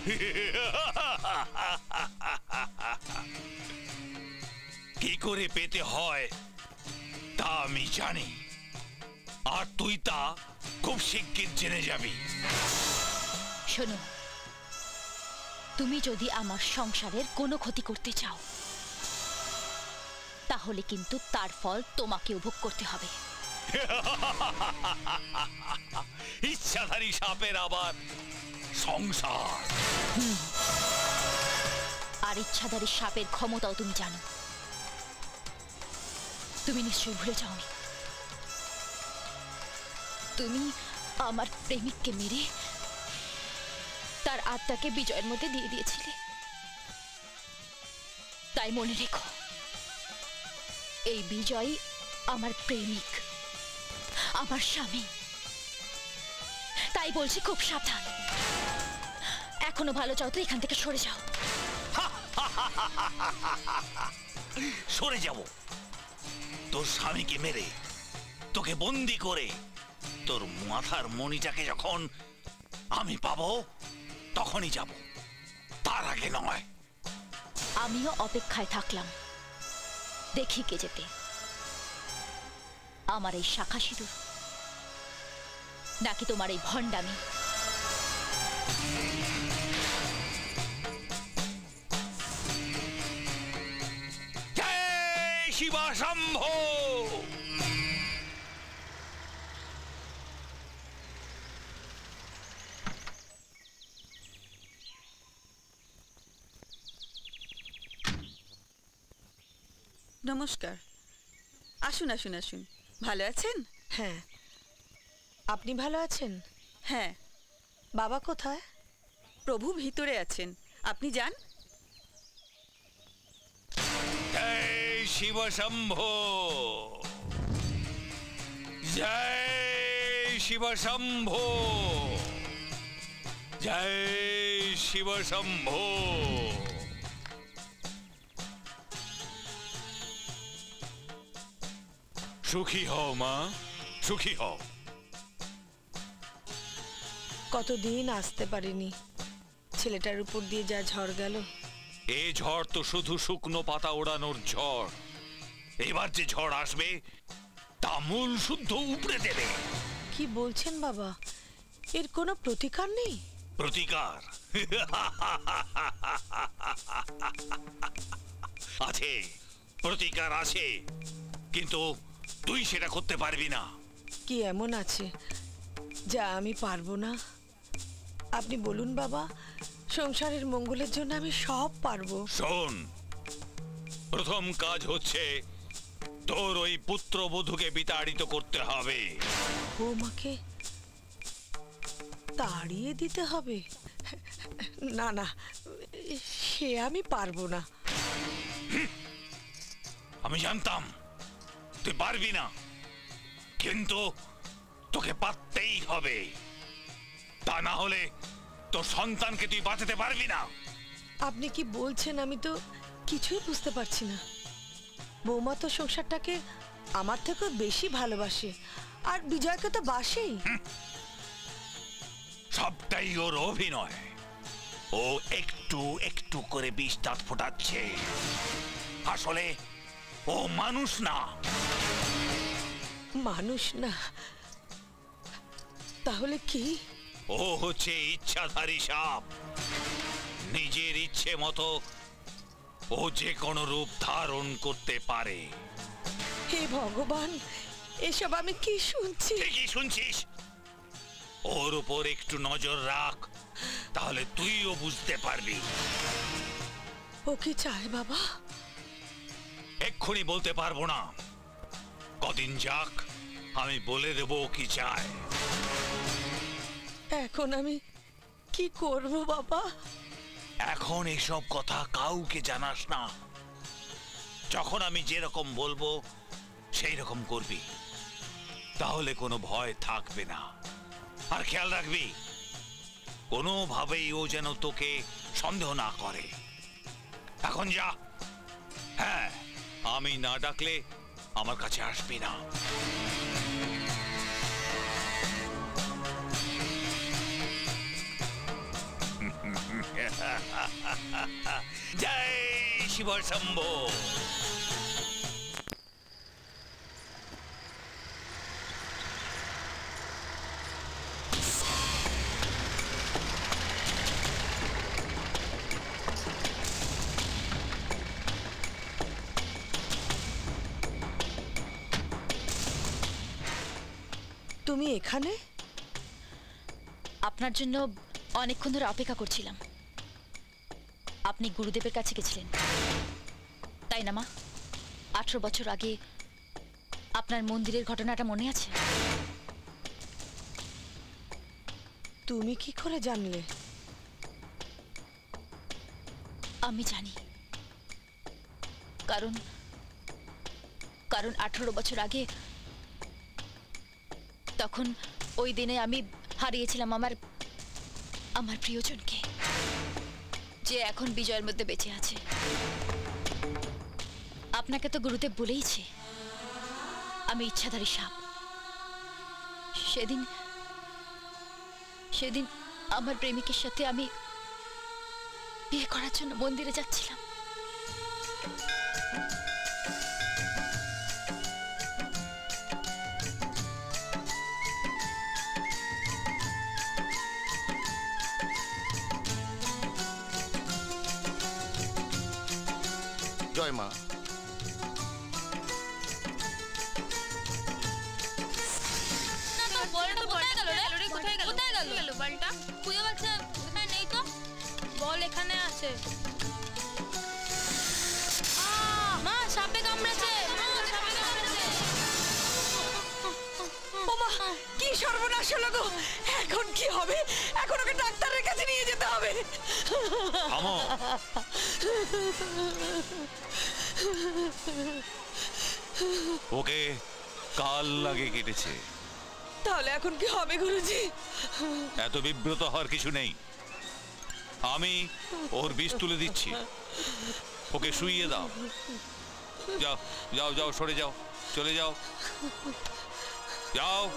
কি করে পেতে হয় তা আমি জানি, আর তুই তা খুব শিগগির জেনে যাবি। শোনো, তুমি যদি আমার সংসারের কোনো ক্ষতি করতে চাও তাহলে কিন্তু তার ফল তোমাকেও ভোগ করতে হবে। ইচ্ছাধারী সাপের আবার সংসার। আর ইচ্ছাধারী সাপের ক্ষমতাও তুমি জানো। তুমি নিশ্চয়ই ভুলে যাওনি, তুমি আমার প্রেমিককে মেরে তার আত্মাকে বিজয়ের মধ্যে দিয়ে দিয়েছিলে। তাই মনে রেখো, এই বিজয় আমার প্রেমিক, আমার স্বামী। তাই বলছি খুব সাবধান। এখনো ভালো চাও তো এখান থেকে সরে যাও। সরে যাব? তোর স্বামীকে মেরে তোকে বন্দি করে তোর মাথার মণিটাকে যখন আমি পাবো তখনই যাব, তার আগে নয়। আমিও অপেক্ষায় থাকলাম, দেখি কে যেতে, আমার এই শাখা সিঁদুর নাকি তোমার এই ভণ্ডামি। জয় শিব শম্ভু। নমস্কার। আসুন আসুন আসুন। ভালো আছেন? হ্যাঁ। আপনি ভালো আছেন? হ্যাঁ। বাবা কোথায়? প্রভু ভিতরে আছেন, আপনি যান। জয় শিব শম্ভু। জয় শিব শম্ভু। জয় শিব শম্ভু। সুখী হও মা, সুখী হও। কতদিন আসতে পারিনি, ছেলেটার উপর দিয়ে যা ঝড় গেল। এ ঝড় তো শুধু শুকনো পাতা ওড়ানোর ঝড়। এবার যে ঝড় আসবে তা মূল শুদ্ধ উপড়ে দেবে। কি বলছেন বাবা? এর কোনো প্রতিকার নেই? প্রতিকার আছে, প্রতিকার আছে, কিন্তু তুই সেটা করতে পারবি না। কি এমন আছে যা আমি পারবো না? আপনি বলুন বাবা, সংসারের মঙ্গলের জন্য আমি সব পারবো। শোন, প্রথম কাজ হচ্ছে তোর ওই পুত্রবধূকে বিতাড়িত করতে হবে। বৌমাকে তাড়িয়ে দিতে হবে? না না, সে আমি পারবো না। আমি জানতাম তুই পারবি না, কিন্তু তোকে পারতেই হবে। তা না হলে তোর সন্তানকে তুই বাঁচাতে পারবি না। আপনি কি বলছেন আমি তো কিছুই বুঝতে পারছি না। বৌমা তো সংসারটাকে আমার থেকে বেশি ভালোবাসে, আর বিজয়কে তো বাসেই। সবটাই ওর অভিনয়। ও একটু একটু করে বিষ দাঁত ফোটাচ্ছে, আসলে ও মানুষ না। মানুষ না? তাহলে কি? ও হচ্ছে ইচ্ছাধারী সাপ। নিজের ইচ্ছে মতো ও যে কোনো রূপ ধারণ করতে পারে। হে ভগবান, এসব আমি কি শুনছি? কি শুনছিস? ওর উপর একটু নজর রাখ, তাহলে তুইও বুঝতে পারবি। ও কি চায় বাবা? এক্ষুনি বলতে পারবো না, কদিন যাক, আমি বলে দেবো কি চায়। এখন আমি কি করব বাবা? এখন এসব কথা কাউকে জানাস না। যখন আমি যেরকম বলবো সেই রকম করবি, তাহলে কোনো ভয় থাকবে না। আর খেয়াল রাখবি, কোনোভাবেই ও যেন তোকে সন্দেহ না করে। এখন যা। হ্যাঁ, আমি না ডাকলে আমার কাছে আসবি না। জয় শিব শম্ভো। তুমি এখানে? আপনার জন্য অনেকক্ষণ ধরে অপেক্ষা করছিলাম। আপনি গুরুদেবের কাছে গেছিলেন, তাই না মা? আঠারো বছর আগে আপনার মন্দিরের ঘটনাটা মনে আছে? তুমি কি করে জানলে? আমি জানি, কারণ কারণ আঠারো বছর আগে, তখন ওই দিনে আমি হারিয়েছিলাম আমার আমার প্রিয়জনকে, যে এখন বিজয়ের মধ্যে বেঁচে আছে। আপনাকে তো গুরুদেব বলেইছে আমি ইচ্ছাধারী সাপ। সেদিন সেদিন আমার প্রেমিকের সাথে আমি বিয়ে করার জন্য মন্দিরে যাচ্ছিলাম। জয় মা। বলটা কোথায় গেল রে? কোথায় গেল? কোথায় গেল? গেল বলটা? খুঁজে পাচ্ছে না, নেই তো। বল এখানে আছে। মা, সাপে কামড়েছে। মা, সাপে কামড়েছে। ওমা, কি সর্বনাশ হলো গো! এখন কি হবে? এখন ওকে ডাক্তারের কাছে নিয়ে যেতে হবে। থামো। ওকে কাল লাগে কেটেছে। তাহলে এখন কি হবে গুরুজি? এত বিব্রত হওয়ার কিছু নেই, আমি ওর বিষ তুলে দিচ্ছি। ওকে শুইয়ে দাও। যাও যাও যাও, সরে যাও, চলে যাও, যাও।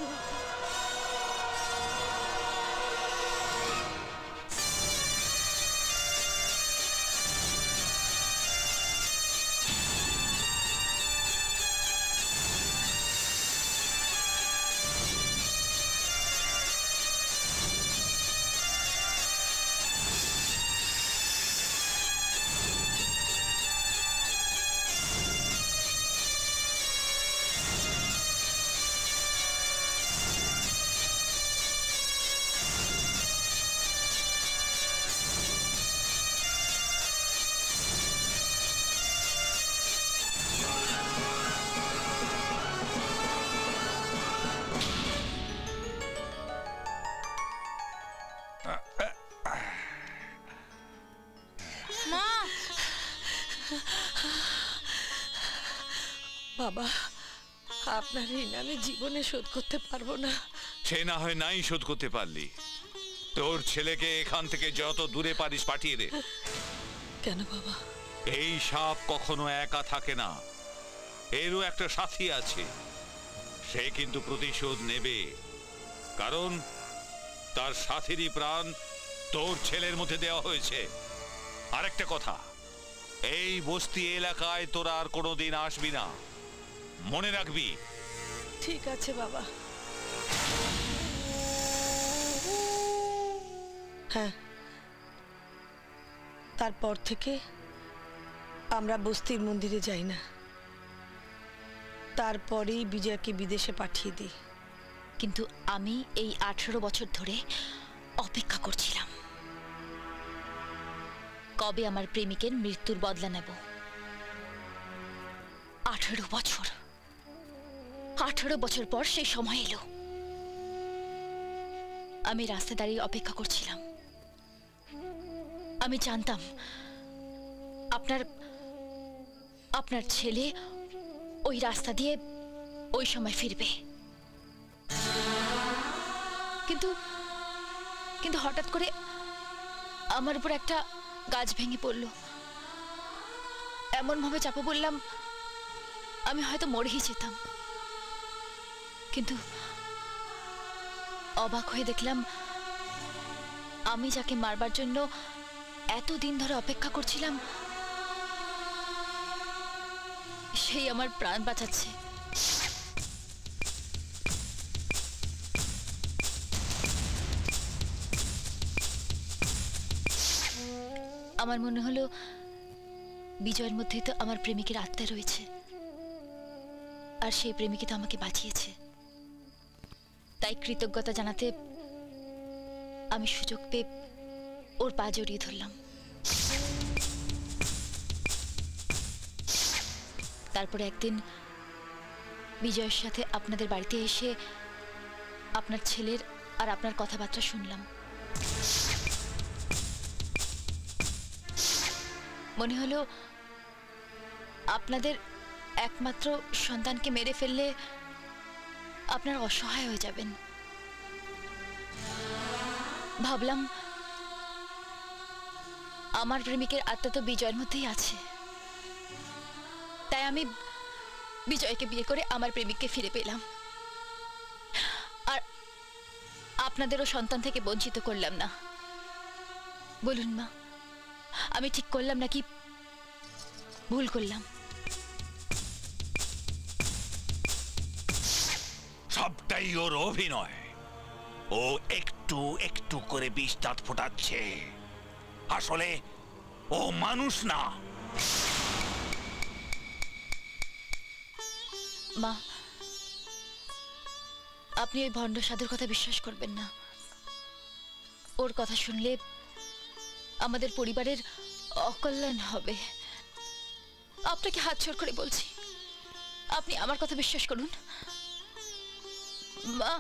বাবা, আপনার ঋণ আমি জীবনে শোধ করতে পারবো না। সে না হয় নাই শোধ করতে পারলি, তোর ছেলেকে এখান থেকে যত দূরে পারিস পাঠিয়ে দে। কেন বাবা? এই সাপ কখনো একা থাকে না, এরও একটা সাথী আছে। সে কিন্তু প্রতিশোধ নেবে, কারণ তার সাথীরই প্রাণ তোর ছেলের মধ্যে দেওয়া হয়েছে। আরেকটা কথা, এই বস্তি এলাকায় তোরা আর কোনোদিন আসবি না, মনে রাখবি। ঠিক আছে বাবা। হ্যাঁ, তারপর থেকে আমরা বস্তির মন্দিরে যাই না, তারপরেই বিজয়কে বিদেশে পাঠিয়ে দিই। কিন্তু আমি এই আঠেরো বছর ধরে অপেক্ষা করছিলাম কবে আমার প্রেমিকের মৃত্যুর বদলা নেব। আঠেরো বছর আঠেরো বছর পর সেই সময় এলো। আমি রাস্তায় দাঁড়িয়ে অপেক্ষা করছিলাম। আমি জানতাম আপনার আপনার ছেলে ওই রাস্তা দিয়ে ওই সময় ফিরবে, কিন্তু কিন্তু হঠাৎ করে আমার উপর একটা গাছ ভেঙে পড়ল। এমন ভাবে চাপা বললাম আমি হয়তো মরেই যেতাম। কিন্তু অবাক হয়ে দেখলাম আমি যাকে মারবার জন্য এতদিন ধরে অপেক্ষা করছিলাম সেই আমার প্রাণ বাঁচাচ্ছে। আমার মনে হলো বিজয়ের মধ্যে তো আমার প্রেমিকের আত্মা রয়েছে, আর সেই প্রেমিকই তো আমাকে বাঁচিয়েছে। তাই কৃতজ্ঞতা জানাতে আমি সুযোগ পেয়ে ওর পা জড়িয়ে ধরলাম। তারপরে একদিন বিজয়ের সাথে আপনাদের বাড়িতে এসে আপনার ছেলের আর আপনার কথাবার্তা শুনলাম। মনে হলো আপনাদের একমাত্র সন্তানকে মেরে ফেললে আপনার অসহায় হয়ে যাবেন। ভাবলাম আমার প্রেমিকের আত্মা তো বিজয়ের মধ্যেই আছে, তাই আমি বিজয়কে বিয়ে করে আমার প্রেমিককে ফিরে পেলাম, আর আপনাদেরও সন্তান থেকে বঞ্চিত করলাম না। বলুন মা, আমি ঠিক করলাম নাকি ভুল করলাম? সবটাই ওর অভিনয়। ও একটু একটু করে বিষ দাঁত ফোটাচ্ছে, আসলে ও মানুষ না। মা, আপনি ওই ভণ্ড সাধুর কথা বিশ্বাস করবেন না। ওর কথা শুনলে আমাদের পরিবারের অকল্যাণ হবে। আপনাকে হাত জোড় করে বলছি, আপনি আমার কথা বিশ্বাস করুন। মা,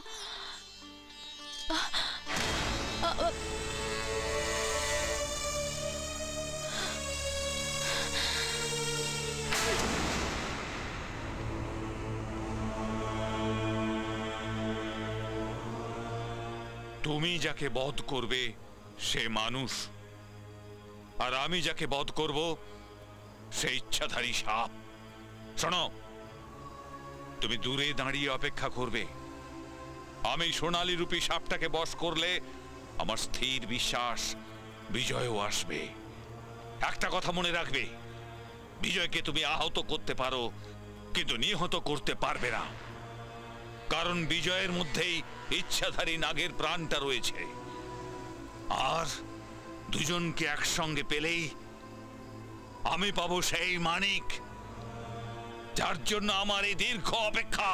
তুমি যাকে বধ করবে সে মানুষ, আর আমি যাকে বধ করব সে ইচ্ছাধারী সাপ। শোনো, তুমি দূরে দাঁড়িয়ে অপেক্ষা করবে। আমি সোনালী রূপী সাপটাকে বশ করলে আমার স্থির বিশ্বাস বিজয়ও আসবে। একটা কথা মনে রাখবে, বিজয়কে তুমি আহত করতে পারো কিন্তু নিহত করতে পারবে না, কারণ বিজয়ের মধ্যেই ইচ্ছাধারী নাগের প্রাণটা রয়েছে। আর দুজনকে একসঙ্গে পেলেই আমি পাবো সেই মানিক যার জন্য আমার এই দীর্ঘ অপেক্ষা।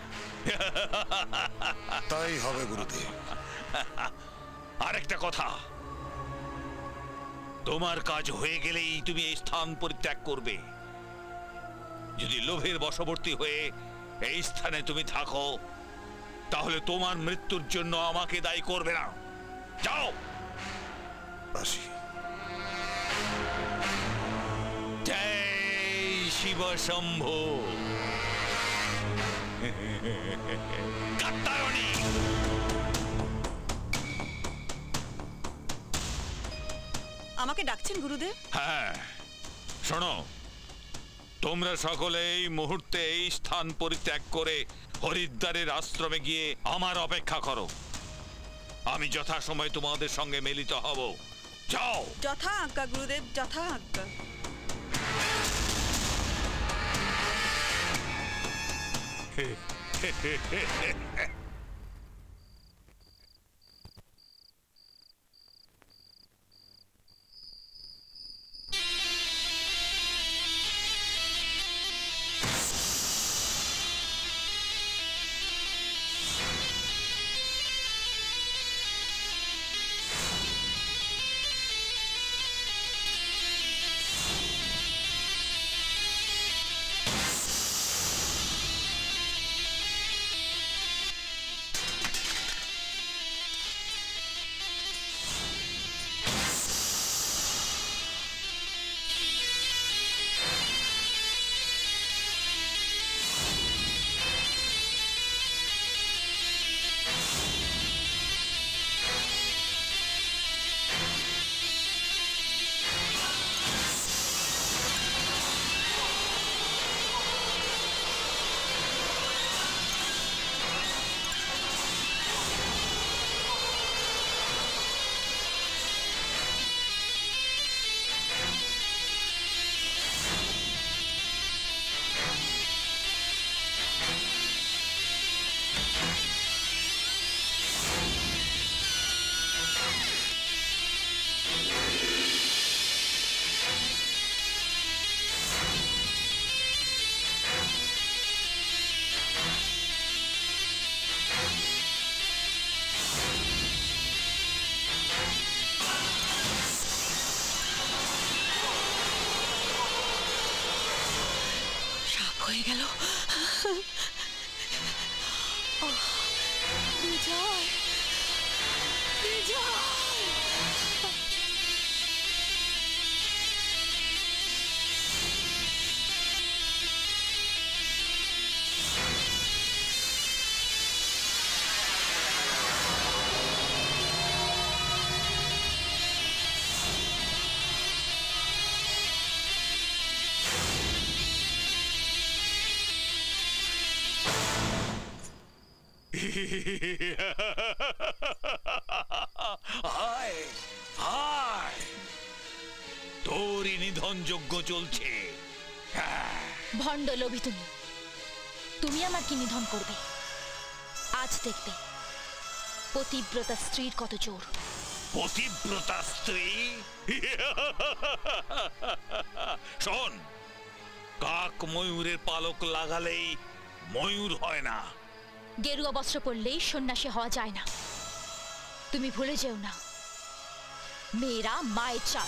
তাই হবে গুরুদেব। আরেকটা কথা, তোমার কাজ হয়ে গেলেই তুমি এই স্থান পরিত্যাগ করবে। যদি লোভের বশবর্তী হয়ে এই স্থানে তুমি থাকো তাহলে তোমার মৃত্যুর জন্য আমাকে দায়ী করবে না। যাও। আসি। জয় শিব শম্ভু। কাত্যায়নী আমাকে ডাকছেন গুরুদেব? হ্যাঁ শোনো, তোমরা সকলে এই মুহূর্তে এই স্থান পরিত্যাগ করে হরিদ্বারের আশ্রমে গিয়ে আমার অপেক্ষা করো। আমি যথাসময়ে তোমাদের সঙ্গে মিলিত হব। যাও। যথা আজ্ঞা গুরুদেব, যথা আজ্ঞা। হয়ে গেল। বিজয়, বিজয়। তোরই নিধন যজ্ঞ চলছে। ভণ্ড লোভী তুমি, তুমি আমার কি নিধন করবে? আজ দেখবে পতিব্রতা স্ত্রীর কত জোর। পতিব্রতা স্ত্রী? শোন, কাক ময়ূরের পালক লাগালেই ময়ূর হয় না। গেরুয়া বস্ত্র পরলেই সন্ন্যাসী হওয়া যায় না। তুমি ভুলে যেও না, মেয়েরা মায়ের চাঁদ।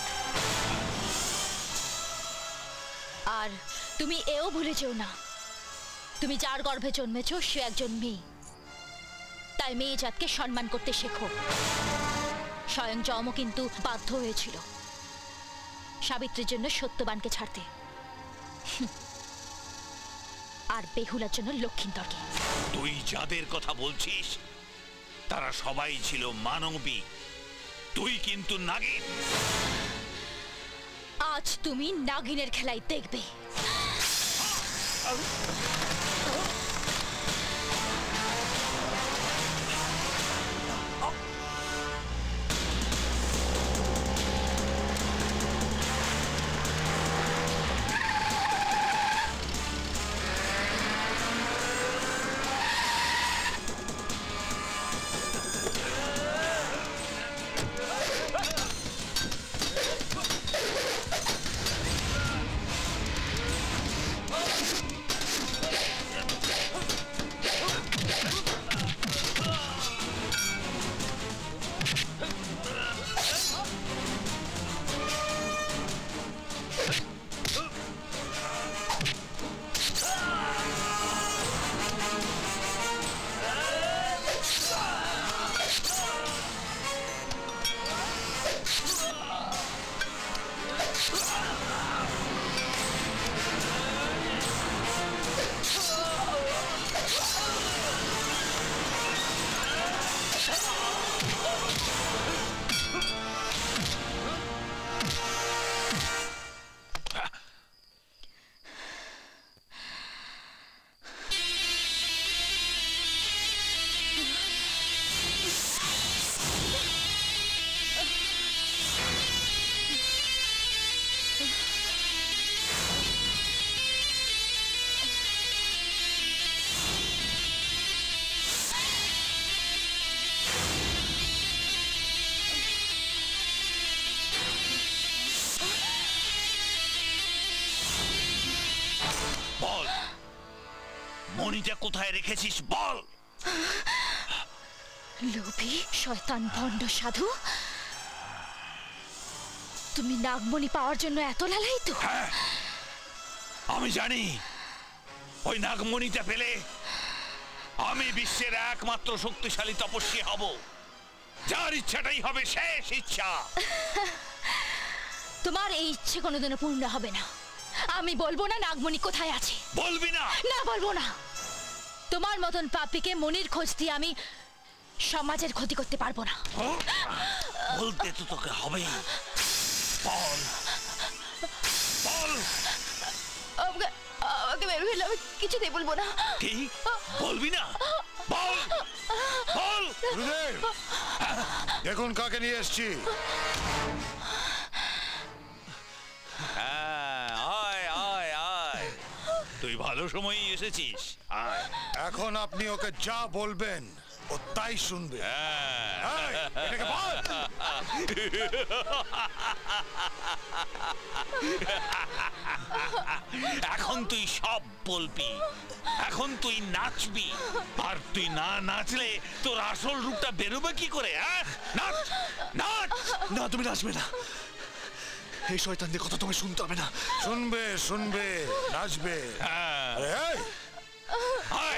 আর তুমি এও ভুলে যেও না, তুমি যার গর্ভে জন্মেছ সে একজন মেয়ে। তাই মেয়ে জাতকে সম্মান করতে শেখো। স্বয়ং যমও কিন্তু বাধ্য হয়েছিল সাবিত্রীর জন্য সত্যবানকে ছাড়তে, আর বেহুলার জন্য লক্ষ্মীন্দরকে। তুই যাদের কথা বলছিস তারা সবাই ছিল মানবী, তুই কিন্তু নাগিন। আজ তুমি নাগিনের খেলাই দেখবে। বল মণিটা কোথায় রেখেছিস বল। লোভী শয়তান ভণ্ড সাধু, তুমি নাগমণি পাওয়ার জন্য এত লালায়িত? হ্যাঁ, আমি জানি ওই নাগমণিটা পেলে আমি বিশ্বের একমাত্র শক্তিশালী তপস্বী হব, যার ইচ্ছাটাই হবে শেষ ইচ্ছা। তোমার এই ইচ্ছে কোনোদিনও পূর্ণ হবে না। আমি বলবো না নাগমণি কোথায় আছে। বলবি না? না, বলবো না। তোমার মতন পাপীকে মনির খোঁজ দিয়ে আমি সমাজের ক্ষতি করতে পারবো না। বলতে তো তোকে হবেই। বল বল। আমাকে আমাকে বের হইলে আমি কিছুতেই বলবো না। কি বলবি না? বল বল। গুরুদেব, দেখুন কাকে নিয়ে এসেছি। হ্যাঁ, আয় আয় আয়, তুই ভালো সময়ই এসেছিস। আয়। এখন আপনি ওকে যা বলবেন ও তাই শুনবে। এই, এটাকে বল। এখন তুই সব বলবি, এখন তুই নাচবি, আর তুই না নাচলে তোর আসল রূপটা বেরোবে কি করে? নাচ নাচ। না, তুমি নাচবে না। এই শয়তানদের কথা তুমি শুনতে হবে না। শুনবে শুনবে, নাচবে। আরে এই, আয়।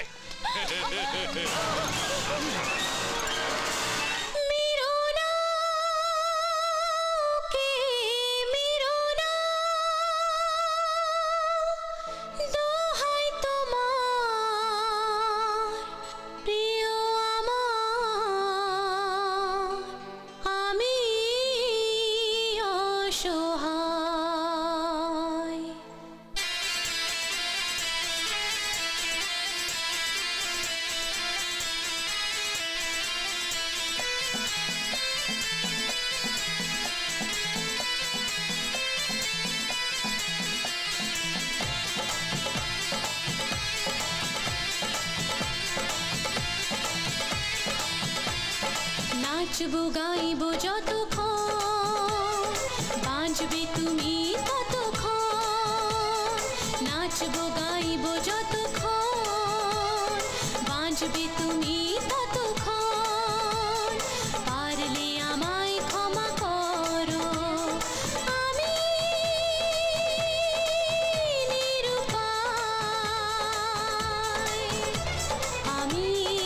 নাচবো গাইবো যতক্ষণ বাঁচবে তুমি ততক্ষণ। নাচবো গাইবো যতক্ষণ বাঁচবে তুমি ততক্ষণ। পারলে আমায় ক্ষমা করো, আমি নিরুপায়, আমি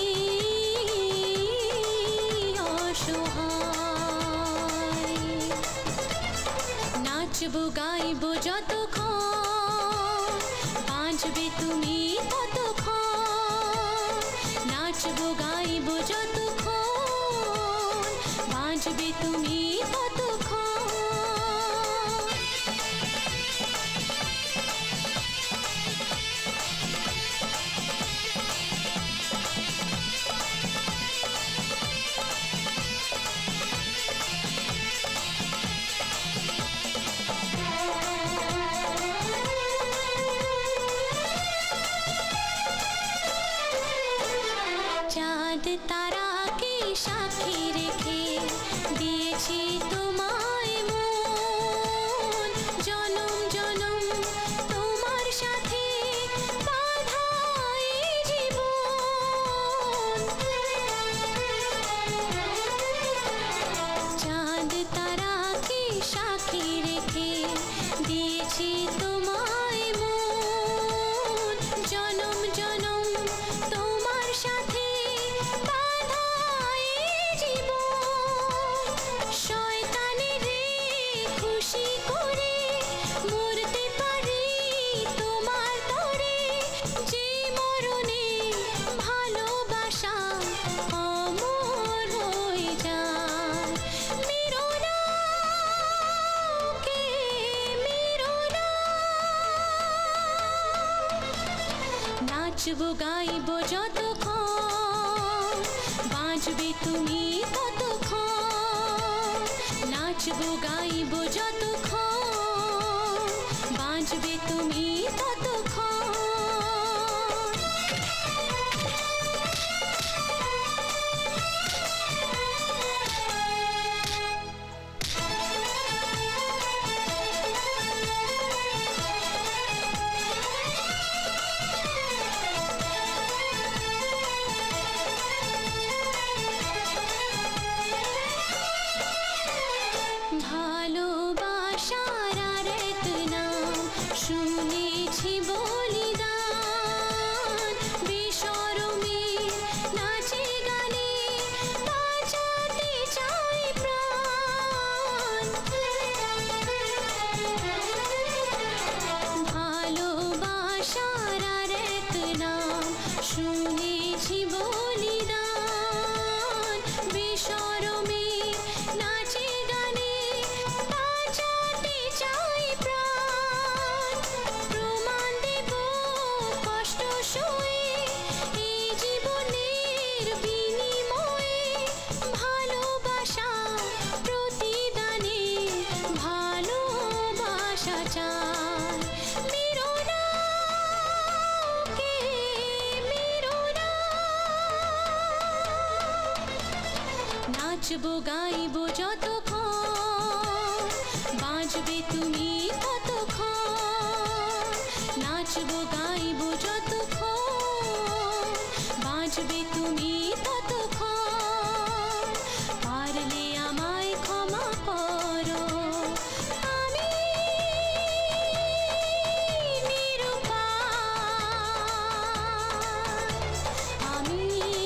নাচবো গাইবো যতক্ষণ বাঁচবে তুমি ততক্ষণ। নাচবো গাইবো যতক্ষণ বাঁচবে তুমি ততক্ষণ। চাঁদ তারাকে সাক্ষী রেখে দিয়েছি তোমায় মন। জনম জনম তোমার সাথে বাঁধা এই জীবন। চাঁদ তারাকে সাক্ষী রেখে দিয়েছি তোমায় মন। জনম জনম তোমার সাথে বাঁধা এই জীবন। শয়তানের খুশি করে মরতে পারি তোমার তরে। যে মরণে ভালোবাসা অমর হয়ে যায়। মেরো না কে মেরো না। নাচবো গাইবো যতক্ষণ বাঁচবে তুমি ততক্ষণ। নাচবো গাইবো যতক্ষণ বাঁচবে তুমি ততক্ষণ। নাচবো গাইবো যতক্ষণ বাঁচবে তুমি ততক্ষণ নাচবো গাইবো যতক্ষণ বাঁচবে তুমি ততক্ষণ পারলে আমায় ক্ষমা করো আমি নিরুপায় আমি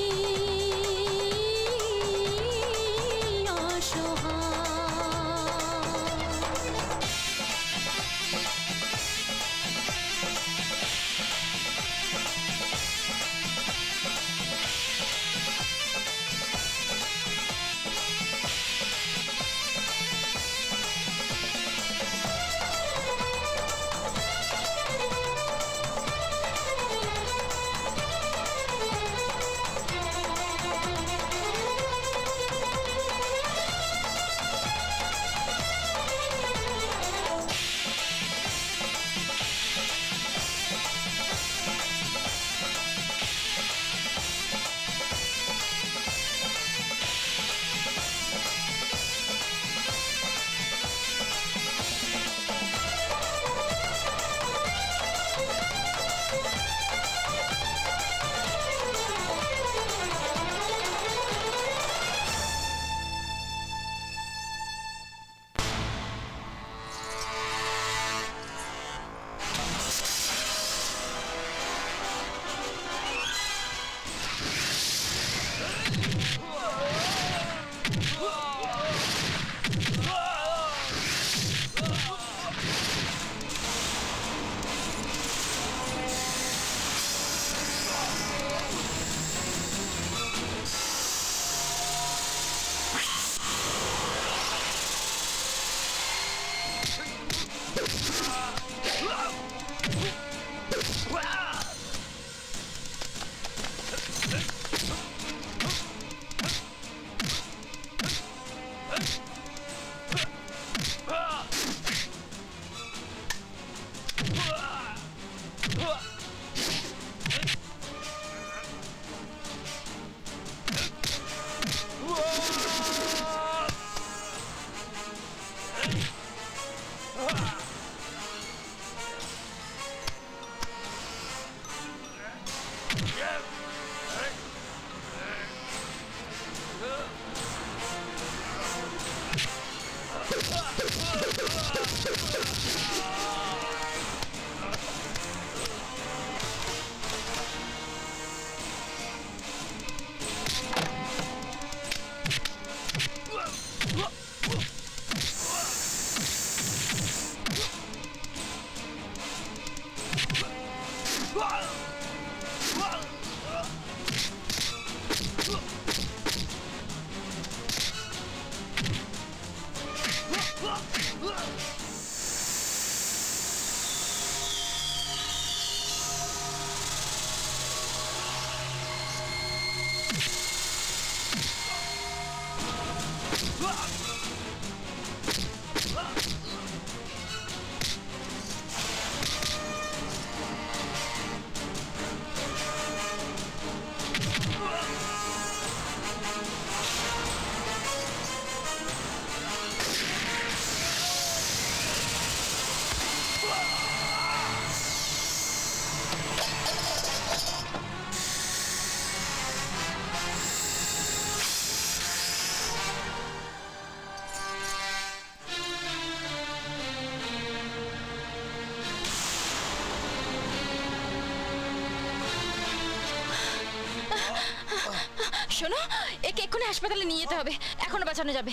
শোনো, একে এক্ষুনি হাসপাতালে নিয়ে যেতে হবে, এখনো বাঁচানো যাবে।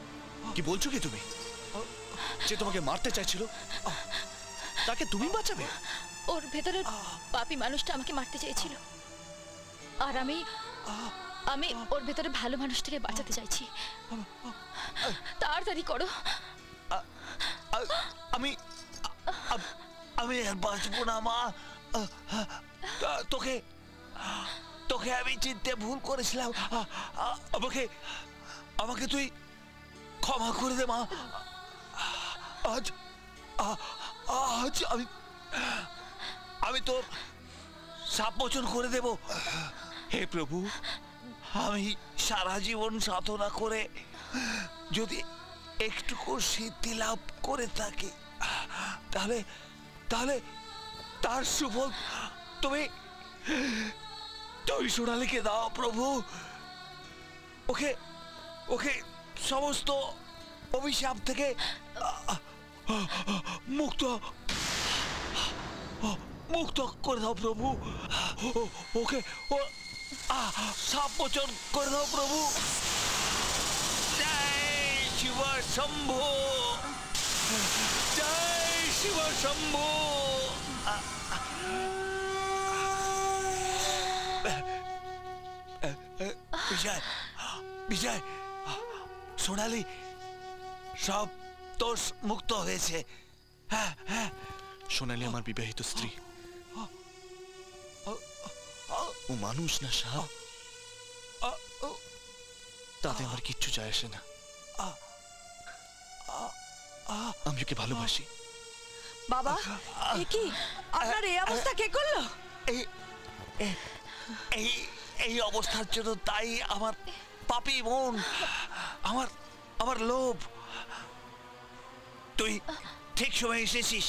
কি বলছো কি তুমি? যে তোমাকে মারতে চাইছিল তাকে তুমি বাঁচাবে? ওর ভেতরের পাপী মানুষটা আমাকে মারতে চেয়েছিল, আর আমি আমি ওর ভেতরে ভালো মানুষটাকে বাঁচাতে চাইছি। তাড়াতাড়ি করো। আমি আমি আর বাঁচবো না মা। তোকে তোকে আমি চিনতে ভুল করেছিলাম। আমাকে আমাকে তুই ক্ষমা করে দে মা। আজ আজ আমি আমি তোর সাপ মোচন করে দেব। হে প্রভু, আমি সারা জীবন সাধনা করে যদি একটুকু সিদ্ধি লাভ করে থাকে তাহলে তাহলে তার সুফল তুমি তুমি সোনালীকে দাও প্রভু। ওকে ওকে সমস্ত অভিশাপ থেকে মুক্ত মুক্ত করে দাও প্রভু। ওকে সাপ মোচন করে দাও প্রভু। জয় শিব শম্ভু, জয় শিব শম্ভু। বিজয় বিজয় সোনালী সব দোষ মুক্ত হয়েছে। হ্যাঁ হ্যাঁ সোনালী আমার বিবাহিত স্ত্রী। ও মানুষ না সাপ, তাতে আমার কিচ্ছু যায় আসে না। আমি ওকে ভালোবাসি। বাবা এ কি আপনার এই অবস্থা কে করলো? এই এই এই অবস্থার জন্য তাই আমার পাপী মন, আমার আমার লোভ। তুই ঠিক সময় এসেছিস।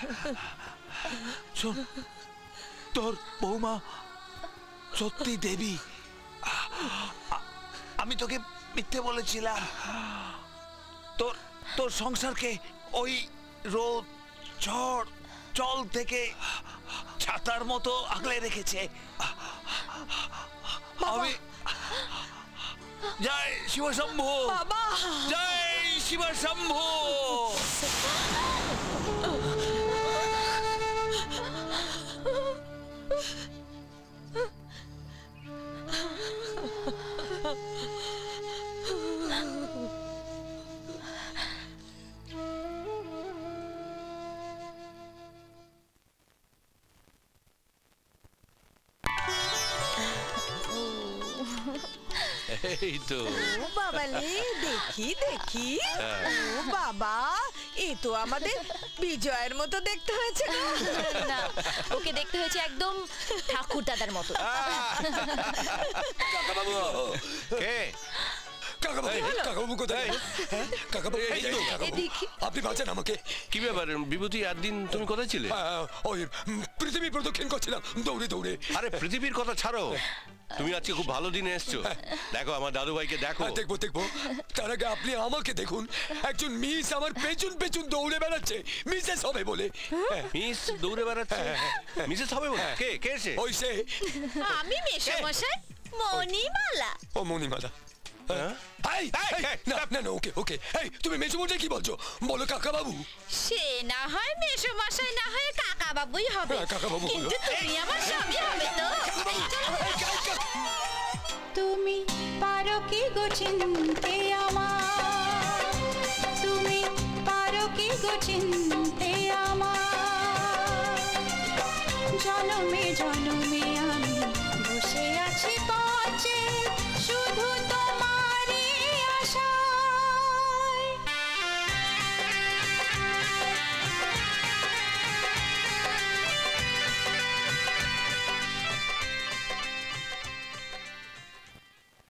শোন, তোর বৌমা সত্যি দেবী। আমি তোকে মিথ্যে বলেছিলাম। তোর তোর সংসারকে ওই রোদ ঝড় জল থেকে ছাতার মতো আগলে রেখেছে। আমি জয় শিব শম্ভু, জয় শিব শম্ভু। এই তো ও বাবালে, দেখি দেখি। ও বাবা, এ তো আমাদের বিজয়ের মতো দেখতে হয়েছে না? না, ওকে দেখতে হয়েছে একদম ঠাকুর দাদার মতো। কাকাবাবু কে? কাকাবাবু কোথায়? কাকাবাবু আপনি বাঁচান আমাকে। কি ব্যাপার বিভূতি, একদিন তুমি কোথায় ছিলে? ওই পৃথিবী প্রদক্ষিণ করছিলাম দৌড়ে দৌড়ে। আরে পৃথিবীর কথা ছাড়ো, তুমি আজকে খুব ভালো দিনে এসছো। দেখো আমার দাদু ভাইকে দেখো। দেখবো দেখবো, তার আগে আপনি আমাকে দেখুন। একজন মিস আমার পেছন পেছন দৌড়ে বেড়াচ্ছে মিসেস হবে বলে। মিস দৌড়ে বেড়াচ্ছে? মিসেস হবে বলে? কে কে এসে? ওই সে। আমি মেশামশাই মণিমালা। ও মণিমালা। ওকে ওকে, তুমি মেজুমশাই কি বলছো বলো কাকাবাবু। সে না হয় মেশামশাই, না হয় কাকাবাবুই হবে, কিন্তু তুমি আমার স্বামী হবে তো। তুমি পারো কি গো চিনতে আমার, তুমি পারো কি গো চিনতে আমার, জনমে জনমে